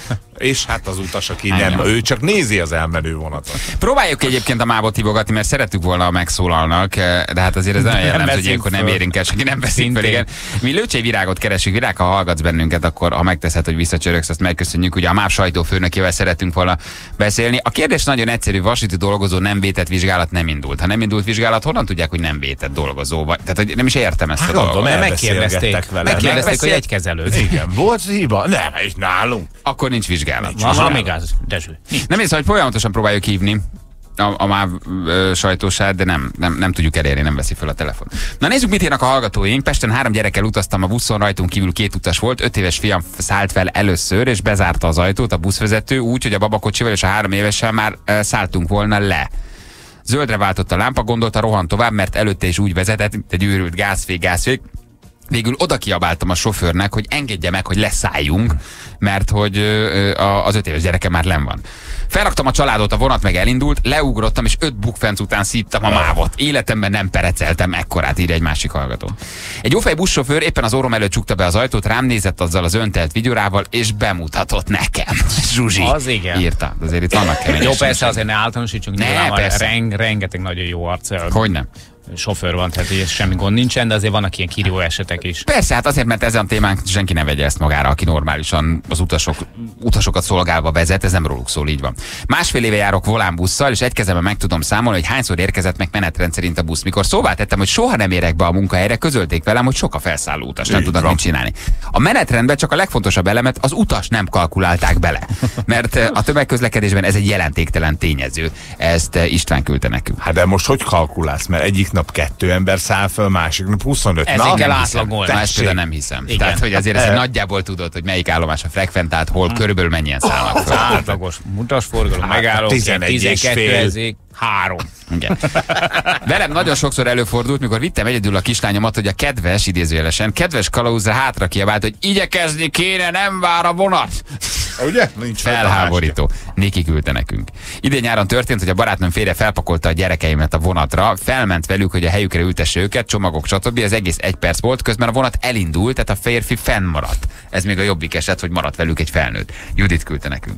Speaker 4: És hát az utas, aki nem, ő csak nézi az elmenő vonatot.
Speaker 3: Próbáljuk egyébként a mávot hívogatni, mert szerettük volna, megszólalnak, de hát azért ez nagyon jellemző, hogy ilyenkor nem érünk el, senki nem veszik fel, igen. Mi Lőcsei Virágot keresünk. Virág, ha hallgatsz bennünket, akkor ha megteszed, hogy visszacsörögsz, azt megköszönjük. Ugye a MÁV sajtófőnökével szeretünk volna beszélni. A kérdés nagyon egyszerű, vasúti dolgozó nem vétett vizsgálat nem indult. Ha nem indult vizsgálat, honnan tudják, hogy nem vétett dolgozó? Vagy, tehát hogy nem is értem ezt
Speaker 4: hát
Speaker 3: a dolgot.
Speaker 5: Megkérdezték, megkérdezték, hogy egy kezelőt.
Speaker 4: Igen, volt hiba? Nem, és nálunk.
Speaker 3: Akkor nincs vizsgálat.
Speaker 5: Van még az, Dezső.
Speaker 3: Nem észre, hogy folyamatosan próbáljuk hívni a, a MÁV sajtósát, de nem, nem, nem tudjuk elérni, nem veszi fel a telefon. Na nézzük, mit írnak a hallgatóink. Pesten három gyerekkel utaztam a buszon, rajtunk kívül két utas volt, öt éves fiam szállt fel először, és bezárta az ajtót a buszvezető, úgy, hogy a babakocsival és a három évessel már e, szálltunk volna le. Zöldre váltott a lámpa, gondolta, rohan tovább, mert előtte is úgy vezetett, mint egy őrült gázfék, gázfék. Végül oda kiabáltam a sofőrnek, hogy engedje meg, hogy leszálljunk, mert hogy ö, a, az öt éves gyereke már len van. Felraktam a családot, a vonat meg elindult, leugrottam, és öt bukfenc után szívtam a mávot. Életemben nem pereceltem ekkorát, írja egy másik hallgató. Egy jófej buszsofőr éppen az orrom előtt csukta be az ajtót, rám nézett azzal az öntelt vigyorával, és bemutatott nekem. Zsuzsi
Speaker 5: az igen.
Speaker 3: Írta. De azért itt vannak keményes.
Speaker 5: Jó, persze azért ne általánosítsunk, nyilván reng, rengeteg nagyon jó arc.
Speaker 3: Hogyne.
Speaker 5: Sofőr van, tehát így semmi gond nincsen, de azért vannak ilyen kirívó esetek is.
Speaker 3: Persze, hát azért, mert ezen a témán senki ne vegye ezt magára, aki normálisan az utasok, utasokat szolgálva vezet, ez nem róluk szól, így van. Másfél éve járok volánbusszal, és egy kezemben meg tudom számolni, hogy hányszor érkezett meg menetrend szerint a busz. Mikor szóvá tettem, hogy soha nem érek be a munkahelyre, közölték velem, hogy sok a felszálló utas, nem tudnak mit csinálni. A menetrendben csak a legfontosabb elemet, az utas nem kalkulálták bele, mert a tömegközlekedésben ez egy jelentéktelen tényező. Ezt István küldte nekünk.
Speaker 4: Hát de most hogy kalkulálsz, mert egyik nap kettő ember száll föl, másik nap huszonöt.
Speaker 5: Ezért kell átlagolni.
Speaker 3: Ezt például nem hiszem. Igen. Tehát, hogy azért ezt nagyjából tudod, hogy melyik állomás a frekventált, hol hmm. körülbelül mennyien szállnak föl.
Speaker 5: Átlagos mutasforgalom, megálló, tizenkettő ezék, három.
Speaker 3: Igen. Velem nagyon sokszor előfordult, mikor vittem egyedül a kislányomat, hogy a kedves, idézőjelesen, kedves kalauzra hátra kiabált, hogy igyekezni kéne, nem vár a vonat.
Speaker 4: Ugye? Nincs
Speaker 3: felháborító. Niki küldte nekünk. Idén nyáron történt, hogy a barátnőm félre felpakolta a gyerekeimet a vonatra, felment velük, hogy a helyükre ültesse őket, csomagok, stb. Az egész egy perc volt, közben a vonat elindult, tehát a férfi fennmaradt. Ez még a jobbik eset, hogy maradt velük egy felnőtt. Judit küldte nekünk.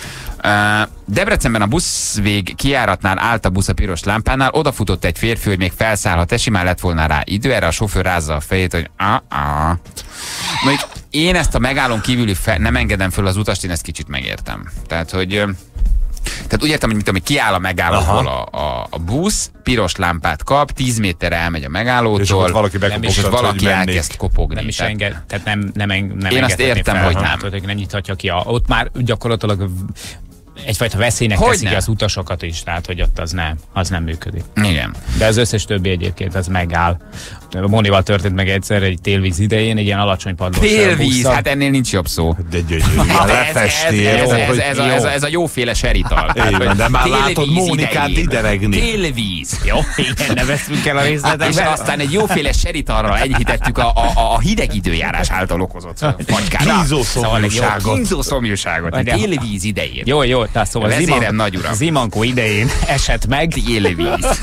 Speaker 3: Uh, Debrecenben a buszvég kijáratnál állt a busz a piros lámpánál, odafutott egy férfi, hogy még felszállhat, simán lett volna rá idő, erre a sofőr rázza a fejét, hogy ah-ah. Még én ezt a megállón kívüli fe- nem engedem föl az utast, én ezt kicsit megértem. Tehát, hogy tehát úgy értem, hogy mit tudom, hogy kiáll a megállótól a, a, a busz, piros lámpát kap, tíz méterre elmegy a megállótól, és ott valaki, és valaki elkezd kopogni.
Speaker 5: Nem is enged, tehát nem, nem, nem, nem
Speaker 3: én azt értem, fel, hogy nem.
Speaker 5: Hogy nem nyithatja ki. A, ott már gyakorlatilag egyfajta veszélynek hogy teszik az utasokat is, tehát hogy ott az nem, az nem működik.
Speaker 3: Igen.
Speaker 5: De az összes többi egyébként az megáll. Monival történt meg egyszer egy télvíz idején, egy ilyen alacsony padlós.
Speaker 3: Télvíz, hát ennél nincs jobb szó.
Speaker 4: De gyönyörű.
Speaker 3: Hát ez, ez, ez, ez, ez, a, ez, a, ez a jóféle serital.
Speaker 4: Hát, de már látod Mónikát ideregni.
Speaker 3: Télvíz.
Speaker 5: Jó, igen, ne veszünk el a részletekbe.
Speaker 3: És aztán egy jóféle seritalra enyhítettük a, a, a hideg időjárás által okozott fagykára.
Speaker 4: Kínzószomjúságot.
Speaker 3: Kínzószomjúságot. Télvíz idején.
Speaker 5: Jó, jó, tehát szóval
Speaker 3: Vezérem, nagy uram.
Speaker 5: Zimankó idején esett meg.
Speaker 3: Télvíz.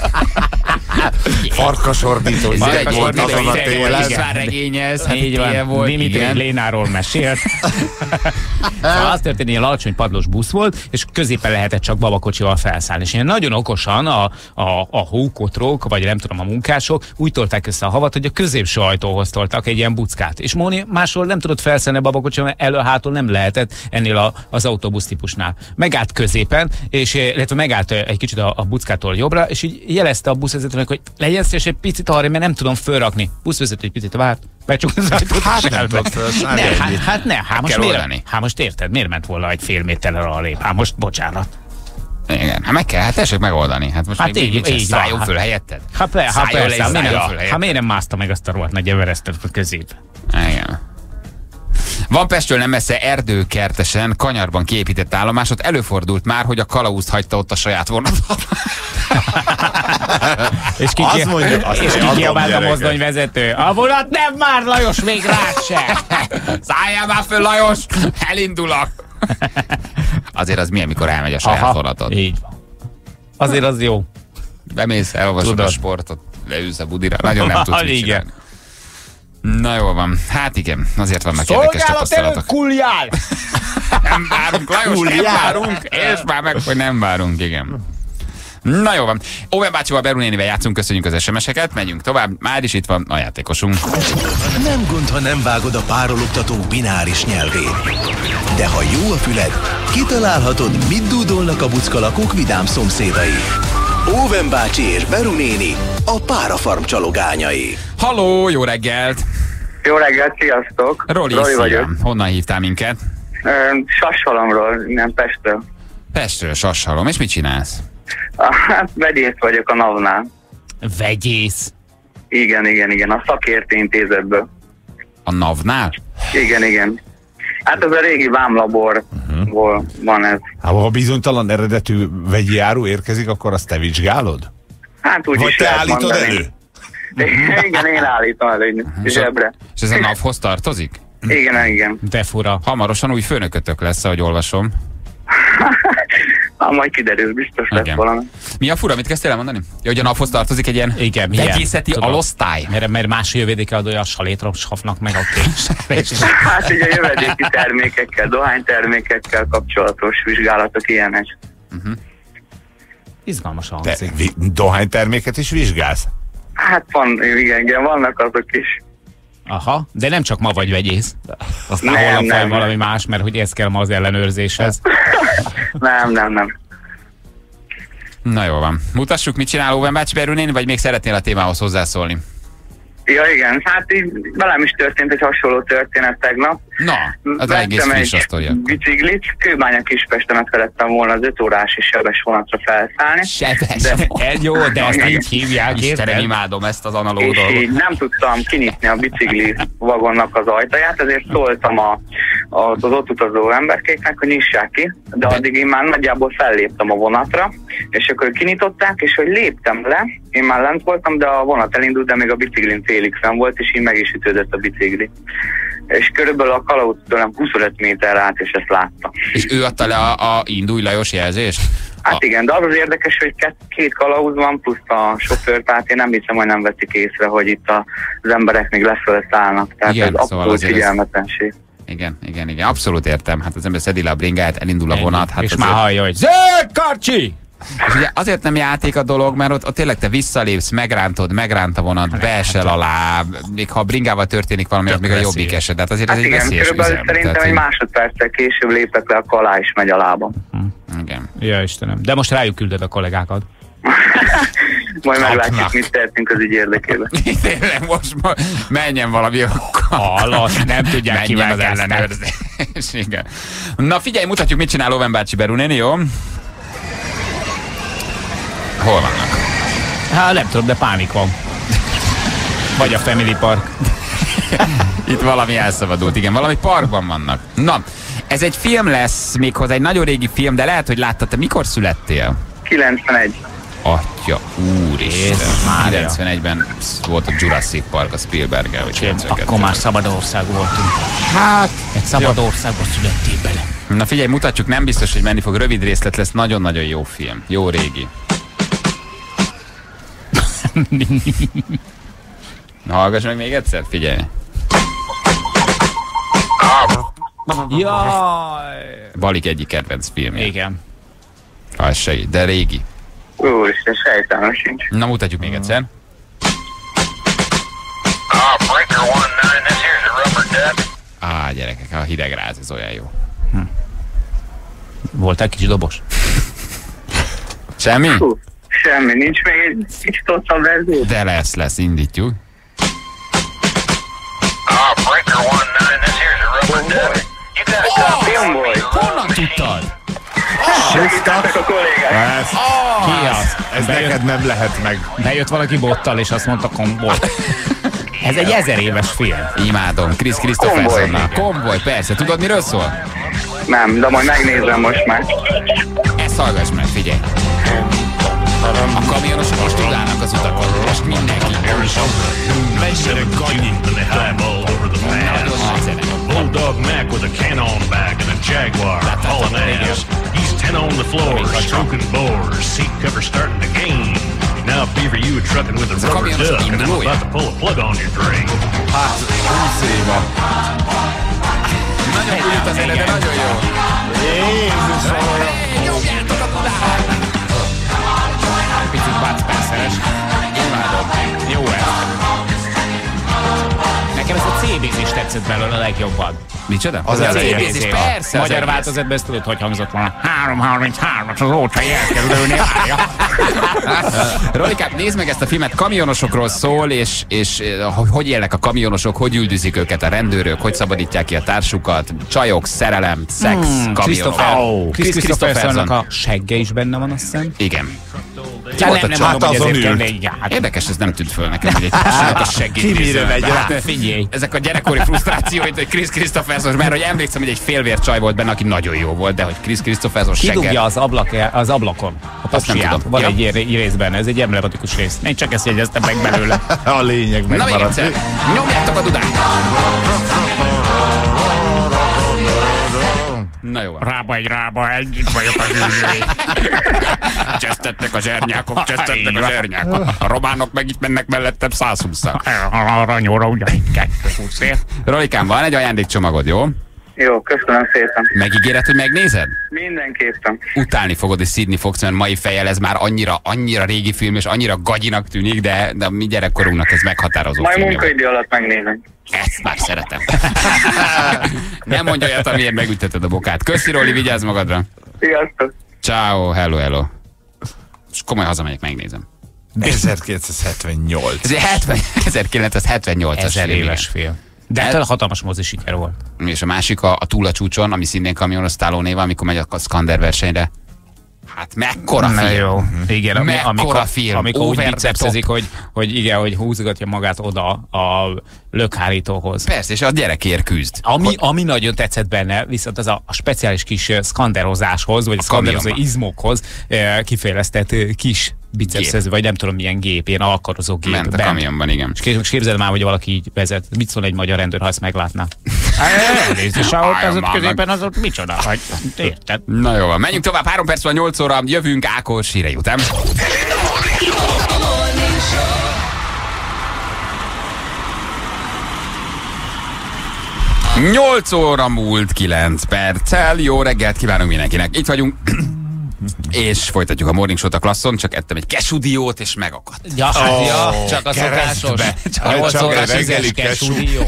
Speaker 4: Farkasordító.
Speaker 3: Farkasordító a télen. István regényez.
Speaker 5: Így van. Dimitri Lénáról mesélt. Szóval az történt, ilyen alacsony padlós busz volt, és középen lehetett csak babakocsival felszállni. És ilyen nagyon okosan a, a, a hókotrók, vagy nem tudom, a munkások úgy tolták össze a havat, hogy a középső ajtóhoz toltak egy ilyen buckát. És Móni máshol nem tudott felszállni a babakocsival, mert elő-hátul nem lehetett ennél a, az autóbusz típusnál. Megállt középen, és illetve megállt egy kicsit a, a buckától jobbra, és így jelezte a buszvezetőnek, hogy legyen szíves egy picit arra, mert nem tudom fölrakni. Buszvezető egy picit várt, becsukott az ajtót,
Speaker 4: hát nem tudott felszállni.
Speaker 5: Ne, hát, hát ne, hát most, miért, hát most érted, miért ment volna egy fél méterre arrébb? Hát most bocsánat.
Speaker 3: Igen, hát meg kell, hát tessék megoldani. Hát most
Speaker 5: hát
Speaker 3: még
Speaker 5: így, így
Speaker 3: szálljon föl helyetted.
Speaker 5: Hát, persze, hát persze, hát miért, hát miért nem mászta meg azt a rohadt nagy Everestet a közép?
Speaker 3: Igen. Van Pestről nem messze Erdőkertesen, kanyarban kiépített állomásot, előfordult már, hogy a kalauzt hagyta ott a saját vonatot.
Speaker 5: és ki kiabált a mozdonyvezető. A vonat nem már, Lajos, még rád se!
Speaker 3: Szálljál már föl, Lajos! Elindulok! Azért az mi, amikor elmegy a saját vonatot?
Speaker 5: Így van. Azért az jó.
Speaker 3: Bemész, elolvasod a sportot, leülsz a budira, nagyon nem tudsz mit csinálni. Na jól van, hát igen, azért vannak érdekes tapasztalatok.
Speaker 5: Szolgálat előtt kuljál!
Speaker 3: Nem várunk, Lajos,
Speaker 4: Úr,
Speaker 3: nem
Speaker 4: jár.
Speaker 3: várunk, és már meg, hogy nem várunk, igen. Na jó van. Óven bácsival, Beru nénivel játszunk, köszönjük az es em es-eket, megyünk tovább, már is itt van a játékosunk.
Speaker 1: Nem gond, ha nem vágod a párologtatók bináris nyelvét. De ha jó a füled, kitalálhatod, mit dúdolnak a buckalakók vidám szomszédai. Óven bácsi és Beru néni, a párafarm csalogányai.
Speaker 3: Halló, jó reggelt!
Speaker 8: Jó reggelt, sziasztok!
Speaker 3: Roli,
Speaker 8: Roli
Speaker 3: szia.
Speaker 8: vagyok.
Speaker 3: Honnan hívtál minket?
Speaker 8: Ö, Sashalomról, nem Pestről.
Speaker 3: Pestről, Sashalom. És mit csinálsz?
Speaker 8: Hát vegyész vagyok a NAV-nál.
Speaker 5: Vegyész.
Speaker 8: Igen, igen, igen, a szakértő intézetből.
Speaker 3: A NAV-nál?
Speaker 8: Igen, igen. Hát ez a régi vámlaborból uh-huh. van ez.
Speaker 4: Hát, ha bizonytalan eredetű vegyi áru érkezik, akkor azt te vizsgálod?
Speaker 8: Hát úgy
Speaker 4: Vagy
Speaker 8: is
Speaker 4: te
Speaker 8: lehet
Speaker 4: állítod
Speaker 8: mondani.
Speaker 4: elő?
Speaker 8: Igen, én állítom elő zsebre.
Speaker 3: És ez a NAV-hoz tartozik?
Speaker 8: Igen, igen.
Speaker 5: De fura.
Speaker 3: Hamarosan új főnökötök lesz, ahogy olvasom.
Speaker 8: Ha majd kiderül, biztos lesz
Speaker 3: Igen.
Speaker 8: valami.
Speaker 3: Mi a fura, mit kezdtél elmondani? Ja, hogy a NAV-hoz tartozik egy ilyen
Speaker 5: Igen, milyen?
Speaker 3: vegyészeti
Speaker 5: Tudom.
Speaker 3: alosztály.
Speaker 5: Mert, mert más jövedéke adója a salétrom savnak meg a kés.
Speaker 8: Hát ugye jövedéki termékekkel, dohánytermékekkel kapcsolatos vizsgálatok ilyenek.
Speaker 5: Izgalmasan
Speaker 4: Te
Speaker 5: hangzik.
Speaker 4: vi- dohányterméket is vizsgálsz?
Speaker 8: Hát van, igen, igen, vannak azok is.
Speaker 5: Aha, de nem csak ma vagy vegyész. Aztán
Speaker 8: Nem,
Speaker 5: holnap
Speaker 8: nem,
Speaker 5: vagy
Speaker 8: nem.
Speaker 5: valami más, mert hogy ez kell ma az ellenőrzéshez.
Speaker 8: Nem, nem, nem.
Speaker 3: Na jó van. Mutassuk, mit csinál Óven bácsi, Beru néni, vagy még szeretnél a témához hozzászólni?
Speaker 8: Ja, igen, hát így velem is történt egy hasonló történet tegnap.
Speaker 3: Na, az egész
Speaker 8: Vettem
Speaker 3: friss a
Speaker 8: egy
Speaker 3: sztoria.
Speaker 8: biciklit, Kőbánya Kispesten szerettem volna az öt órás sebes vonatra felszállni.
Speaker 3: Sebes.
Speaker 8: De-
Speaker 5: Ez jó, de ezt így hívják,
Speaker 3: Istenem,
Speaker 5: érted?
Speaker 3: imádom ezt az analóg
Speaker 8: És
Speaker 3: dolgot.
Speaker 8: így nem tudtam kinyitni a bicikli vagonnak az ajtaját, ezért szóltam a, a, az ott utazó emberkéknek, hogy nyissák ki, de addig én már nagyjából felléptem a vonatra, és akkor ők kinyitották, és hogy léptem le, én már lent voltam, de a vonat elindult, de még a biciklin félig fenn volt, és így meg is ütődött a bicikli. És körülbelül a kalauz tőlem huszonöt méter át, és ezt látta.
Speaker 3: És ő adta le a, a indulj Lajos jelzést?
Speaker 8: Hát
Speaker 3: A-
Speaker 8: igen, de az az érdekes, hogy két, két kalauz van, plusz a sofőr, tehát én nem hiszem, hogy nem veszik észre, hogy itt a, az emberek még leföl szállnak. Tehát
Speaker 3: Igen,
Speaker 8: ez
Speaker 3: szóval
Speaker 8: abszolút
Speaker 3: azért ez-
Speaker 8: figyelmetlenség.
Speaker 3: Igen, igen, igen. Abszolút értem. Hát az ember szedi le a bringáját, elindul a
Speaker 5: Ennyi.
Speaker 3: vonat. Hát
Speaker 5: és
Speaker 3: azért-
Speaker 5: már hallja, hogy zöld karcsi!
Speaker 3: És ugye azért nem játék a dolog, mert ott, ott tényleg te visszalépsz, megrántod, megránt a vonat, beesel alá, még ha a bringával történik valami, az még a
Speaker 5: veszélyes.
Speaker 3: jobbik eset. Tehát azért ez
Speaker 8: Hát
Speaker 3: egy
Speaker 8: igen,
Speaker 3: veszélyes
Speaker 8: körülbelül
Speaker 3: üzem.
Speaker 8: szerintem
Speaker 3: Tehát,
Speaker 8: egy
Speaker 3: hogy-
Speaker 8: másodperccel később lépek le, akkor alá is megy a lábam.
Speaker 3: Igen.
Speaker 5: Ja, Istenem. De most rájuk küldöd a kollégákat.
Speaker 8: Majd meglátjuk,
Speaker 3: Kapnak.
Speaker 8: mit tehetünk az ügy érdekében.
Speaker 3: Tényleg most ma menjen valami
Speaker 5: Alatt, nem tudják
Speaker 3: menjen
Speaker 5: kivel
Speaker 3: az
Speaker 5: kezdtek.
Speaker 3: ellenőrzés. Igen. Na figyelj, mutatjuk, mit csinál Óven bácsi, Beru néni, jó? Hol vannak?
Speaker 5: Hát nem tudom, de pánik van. Vagy a Family Park.
Speaker 3: Itt valami elszabadult, igen, valami parkban vannak. Na, ez egy film lesz, méghozzá egy nagyon régi film, de lehet, hogy láttad, te mikor születtél?
Speaker 8: kilencvenegy.
Speaker 3: Atya, úristen.
Speaker 5: Jézus Mária.
Speaker 3: kilencvenegyben volt a Jurassic Park a Spielberggel, vagy kilencvenkettőben.
Speaker 5: Akkor már szabad ország voltunk.
Speaker 3: Hát,
Speaker 5: Egy szabad országban születtél bele.
Speaker 3: na figyelj, mutatjuk, nem biztos, hogy menni fog. Rövid részlet lesz, nagyon-nagyon jó film. Jó régi. Na, hallgass meg még egyszer, figyelj.
Speaker 5: Jaj!
Speaker 3: Balik egyik kedvenc filmje.
Speaker 5: Igen.
Speaker 3: Ha ez segít, de régi.
Speaker 8: Úristen, sejtelmes sincs.
Speaker 3: Na, mutatjuk még egyszer. Á, gyerekek, a hidegráz, ez olyan jó.
Speaker 5: Volt egy kis dobos?
Speaker 3: Semmi?
Speaker 8: Hú, semmi, nincs még egy kicsit hosszabb verzió.
Speaker 3: De lesz, lesz, indítjuk.
Speaker 8: Filmboy.
Speaker 3: Honnan tudtad?
Speaker 8: Segítettek a kollégák.
Speaker 4: Ez,
Speaker 5: Ki az?
Speaker 4: ez neked nem lehet meg.
Speaker 5: Bejött valaki bottal, és azt mondta kombol. Ez egy ezer éves film.
Speaker 3: Imádom, Chris Christophersonnal. Konvoj, persze. Tudod, miről szól?
Speaker 8: Nem, de majd megnézem most már.
Speaker 3: Ezt hallgass meg, figyelj. A kamionosok most tudálnak az utakon. Most mindenki. Nagyon nagy zene.
Speaker 9: Bulldog Mac with a can on back and a Jaguar hauling ass. He's ten on the floor, stroking bores, seat cover starting to gain. Now Beaver, you were trucking with a
Speaker 3: Ez a
Speaker 9: rubber
Speaker 3: kamionosok
Speaker 9: duck, and I'm
Speaker 3: indulója.
Speaker 9: about to pull a plug on your drain.
Speaker 4: Hát, húsz éve.
Speaker 3: Nagyon bűnt a zene, de nagyon jó. Nyomjátok a Budát!
Speaker 5: Picit Bud Spencer-es. Imádom. Jó ez. Nekem ez a cé bé-zés tetszett belőle a legjobban.
Speaker 3: Micsoda?
Speaker 5: Az, az a cé bé-zés,
Speaker 3: persze.
Speaker 5: Magyar változatban ezt tudod, hogy hangzott volna. három harminchárom-as az ócsai elkerülőnél várja.
Speaker 3: Rolikám, nézd meg ezt a filmet, kamionosokról szól, és, és hogy élnek a kamionosok, hogy üldözik őket a rendőrök, hogy szabadítják ki a társukat, csajok, szerelem, szex, hmm, kamionok.
Speaker 5: Oh, Chris Christophersonnak a segge is benne van, azt hiszem.
Speaker 3: Igen.
Speaker 5: Nem, nem, nem mondom, hogy ezért kell,
Speaker 3: hát. Érdekes, ez nem tűnt föl nekem, hogy egy társadalmak a segélyt nézve.
Speaker 5: Hát, figyelj.
Speaker 3: Ezek a gyerekkori frusztrációit, hogy Chris Christopherson, mert hogy emlékszem, hogy egy félvér csaj volt benne, aki nagyon jó volt, de hogy Chris Christopherson segge.
Speaker 5: Kidugja az, ablak, az ablakon. A papsiát. Van ja. egy rész benne, ez egy emblematikus rész. Én csak ezt jegyeztem meg belőle.
Speaker 4: A lényeg megmaradt.
Speaker 3: Na még egyszer, nyomjátok a Dudát! Na jó.
Speaker 5: Rába egy rába, együtt vagyok a zsűzői.
Speaker 3: Csesztettek a zsernyákok, csesztettek a zsernyákok. A románok meg itt mennek mellettem száz húszszal.
Speaker 5: Aranyóra ugyanígy kettő húszért.
Speaker 3: Rolikám, van egy ajándékcsomagod, jó?
Speaker 8: Jó, köszönöm szépen.
Speaker 3: Megígéred, hogy megnézed?
Speaker 8: Mindenképpen.
Speaker 3: Utálni fogod és szídni fogsz, mert mai fejjel ez már annyira, annyira régi film, és annyira gagyinak tűnik, de, de a mi gyerekkorunknak ez meghatározó.
Speaker 8: Majd munkaidő alatt megnézem.
Speaker 3: Ezt már szeretem. Nem mondja olyat, amiért megütteted a bokát. Köszi, Roli, vigyázz magadra.
Speaker 8: Sziasztok.
Speaker 3: Ciao, hello, hello. És komoly hazamegyek, megnézem.
Speaker 4: ezerkilencszázhetvennyolc.
Speaker 3: Ez egy ezerkilencszázhetvennyolcas
Speaker 5: Ezer éves film. De hát hatalmas mozi siker volt.
Speaker 3: És a másik a, a Túl a csúcson, ami szintén kamionos Stallone-val, amikor megy a Skander versenyre. Hát mekkora
Speaker 5: Na
Speaker 3: film.
Speaker 5: Jó. Igen, ami, amikor,
Speaker 3: film.
Speaker 5: amikor úgy bicepszezik, hogy, hogy igen, hogy húzogatja magát oda a lökhárítóhoz.
Speaker 3: Persze, és a gyerekért küzd.
Speaker 5: Ami, hogy... ami nagyon tetszett benne, viszont az a, a speciális kis szkanderozáshoz, vagy a szkanderozó izmokhoz kifejlesztett kis bicepszező, vagy nem tudom milyen gép, ilyen alkarozó gép.
Speaker 3: Ment a bent. Kamionban, igen.
Speaker 5: És képzeld már, hogy valaki így vezet. Mit szól egy magyar rendőr, ha ezt meglátná? Nézd, és ahol az ott középen az ott micsoda? Vagy, érted?
Speaker 3: Na jó, menjünk tovább. Három perc van, nyolc óra, jövünk Ákos hírei után. nyolc óra múlt kilenc perccel. Jó reggelt kívánunk mindenkinek. Itt vagyunk. És folytatjuk a Morning Show-t a klasszon, csak ettem egy kesudiót, és megakadt.
Speaker 5: Ja, oh, ja, csak a szokásos.
Speaker 4: Csak a reggeli kesudió.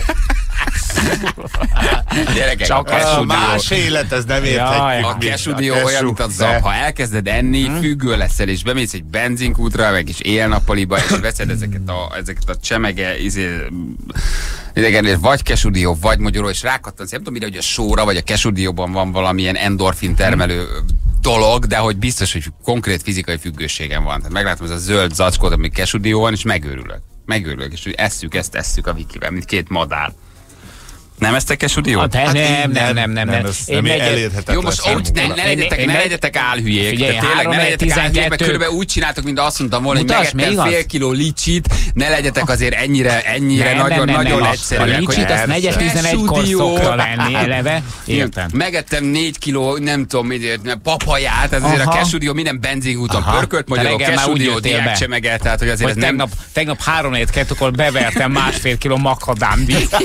Speaker 3: Gyerekek,
Speaker 4: csak a, a más élet, ez nem érthetjük.
Speaker 3: A kesudió olyan, mint a zab. Ha elkezded enni, hmm? függő leszel, és bemész egy benzinkútra, meg is éjjel-nappaliba, és veszed ezeket a, ezeket a csemege, izé, idegen, vagy kesudió, vagy magyaró, és rákattansz. Nem tudom, mire, hogy a sóra, vagy a kesudióban van valamilyen endorfin termelő dolog, de hogy biztos, hogy konkrét fizikai függőségem van. Tehát meglátom ez a zöld zacskót, ami kesudió van, és megőrülök. Megőrülök, és hogy esszük, ezt esszük a Wikivel, mint két madár. Nem eztek kesudió?
Speaker 5: Hát nem, nem, nem, nem, nem, nem.
Speaker 4: Én elérhetetlen.
Speaker 3: Jó, most úgy, ne, ne legyetek, én, ne legyetek álhülyék. Figyelj, tényleg, ne legyetek álhülyék, mert körülbelül úgy csináltok, mint azt mondtam volna, hogy megettem fél kiló licsit, ne legyetek azért ennyire, ennyire nagyon, nagyon egyszerűek.
Speaker 5: A licsit azt negyed tizenegykor szokta lenni eleve. Értem.
Speaker 3: Megettem négy kiló, nem tudom, papaját, ez azért a kesudió minden benzinkúton pörkölt, magyarul kesudió diákcsemegel, tehát hogy azért ez nem...
Speaker 5: Tegnap három negyed kettőkor bevertem másfél kiló makadamdit.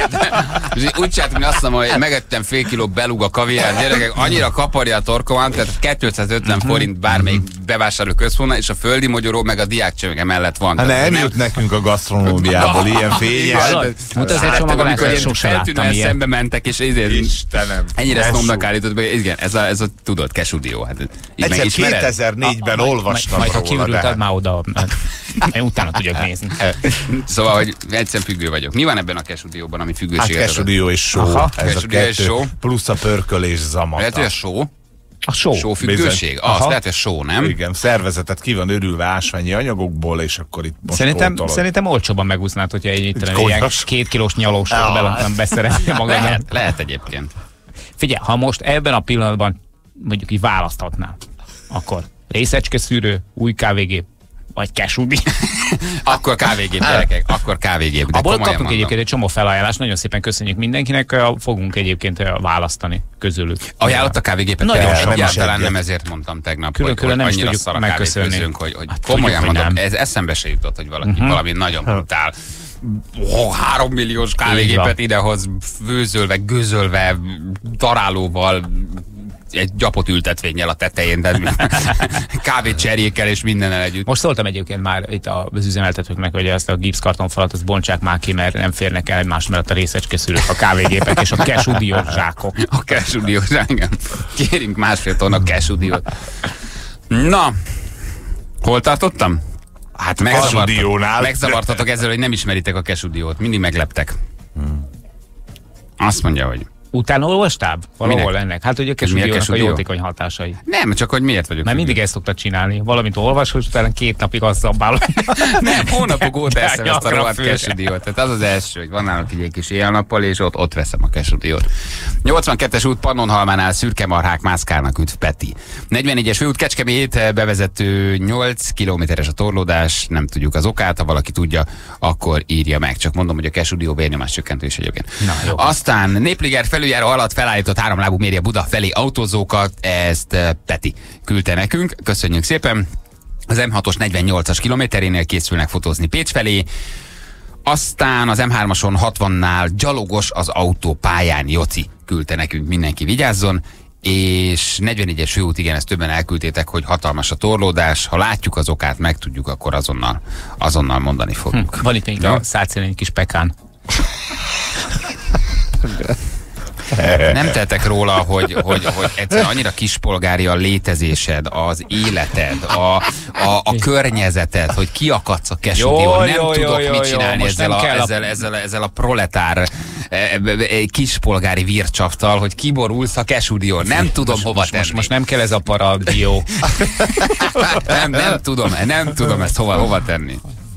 Speaker 3: Úgy csináltam, hogy azt mondom, hogy megettem fél kiló beluga kaviár, gyerekek, annyira kaparja a torkomat, tehát kétszázötven forint bármelyik bevásárló központban, és a földi mogyoró meg a diákcsövege mellett van.
Speaker 4: Hát nem jut nekünk a gasztronómiából ilyen fényes.
Speaker 3: Amikor ilyen feltűnően szembe mentek, és
Speaker 4: Istenem,
Speaker 3: ennyire sznobnak állított, igen, ez a, ez a tudod, kesudió. Hát,
Speaker 4: egyszer kétezer-négyben olvastam
Speaker 5: róla. Majd ha kiürülted már oda, én utána tudjak nézni.
Speaker 3: Szóval, hogy egyszerűen függő vagyok. Mi van ebben a kesudióban, ami függőséget?
Speaker 4: Hát kesudió és só.
Speaker 3: Aha,
Speaker 4: ez a kettő, plusz a pörkölés zamata.
Speaker 3: Lehet, hogy a só?
Speaker 5: A só.
Speaker 3: Só függőség? Azt lehet, hogy só, nem?
Speaker 4: Igen, szervezetet ki van örülve ásványi anyagokból, és akkor itt most
Speaker 5: Szerintem, szerintem olcsóban megúsznád, hogyha egy ilyen két kilós nyalósról belaktam beszerezni magad.
Speaker 3: Lehet, lehet egyébként.
Speaker 5: Figyelj, ha most ebben a pillanatban mondjuk így választhatnál, akkor részecske szűrő, új kávégép, vagy kesudi.
Speaker 3: Akkor kávégép, gyerekek, akkor kávégép.
Speaker 5: Abból kaptunk egyébként egy csomó felajánlást, nagyon szépen köszönjük mindenkinek, fogunk egyébként választani közülük.
Speaker 3: Ajánlott a kávégépet?
Speaker 5: Nagyon sok.
Speaker 3: Egyáltalán nem ezért mondtam tegnap,
Speaker 5: külön,
Speaker 3: hogy,
Speaker 5: külön
Speaker 3: hogy
Speaker 5: nem
Speaker 3: annyira
Speaker 5: is
Speaker 3: szar a
Speaker 5: megköszönni.
Speaker 3: hogy, hogy hát, komolyan mondom, nem. Ez eszembe se jutott, hogy valaki uh-huh. valami nagyon brutál oh, három milliós kávégépet idehoz főzölve, gőzölve, darálóval,
Speaker 5: egy gyapot ültetvényel a tetején, de kávét cserjékkel és mindennel együtt. Most szóltam egyébként már itt az üzemeltetőknek, hogy ezt a gipszkartonfalat azt bontsák már ki, mert nem férnek el egymás mellett a részecske szülők, a kávégépek és a kesudiós zsákok. A kesudiós zsákok. Kérünk másfél tonna kesudiót. Na, hol tartottam? Hát megzavartatok, megzavartatok ezzel, hogy nem ismeritek a kesudiót. Mindig megleptek. Hmm. Azt mondja, hogy... Utána olvastál? Valahol minek? Ennek? Hát, hogy a kesudiónak a jótékony hatásai. Nem, csak hogy miért vagyok. Mert mindig ezt szoktad csinálni. Valamit olvasol, és utána két napig azt zabálod. Nem, hónapok óta eszem ezt a rohadt kesudiót. Tehát az az első, hogy van nálunk egy kis éjjel-nappal, és ott, ott veszem a kesudiót. nyolcvankettes út Pannonhalmánál szürke marhák mászkálnak, üdv Peti. negyvennégyes főút Kecskemét bevezető nyolc kilométeres a torlódás, nem tudjuk az okát, ha valaki tudja, akkor írja meg. Csak mondom, hogy a kesudió vérnyomás csökkentő is egyébként. Aztán Népliger felüljáró alatt felállított háromlábú mérje Buda felé autózókat, ezt Peti küldte nekünk. Köszönjük szépen. Az M hatos negyvennyolcas kilométerénél készülnek fotózni Pécs felé. Aztán az M hármason hatvannál gyalogos az autópályán, Joci küldte nekünk, mindenki vigyázzon. És negyvennégyes főút, igen, ezt többen elküldtétek, hogy hatalmas a torlódás. Ha látjuk az okát, megtudjuk, akkor azonnal, azonnal mondani fogunk. Hm, van itt még ja? a szátszén egy kis pekán. Nem tettek róla, hogy, hogy, hogy egyszerűen annyira kispolgári a létezésed, az életed, a, a, a környezeted, hogy kiakadsz a kesudión. Nem jó, tudok jó, mit csinálni jó, ezzel, a, ezzel, ezzel, ezzel a proletár kispolgári vircsaftal, hogy kiborulsz a kesudión. Nem most, tudom most, hova most, tenni. Most, most nem kell ez a paradió. nem, nem tudom, nem tudom ezt hova, hova tenni.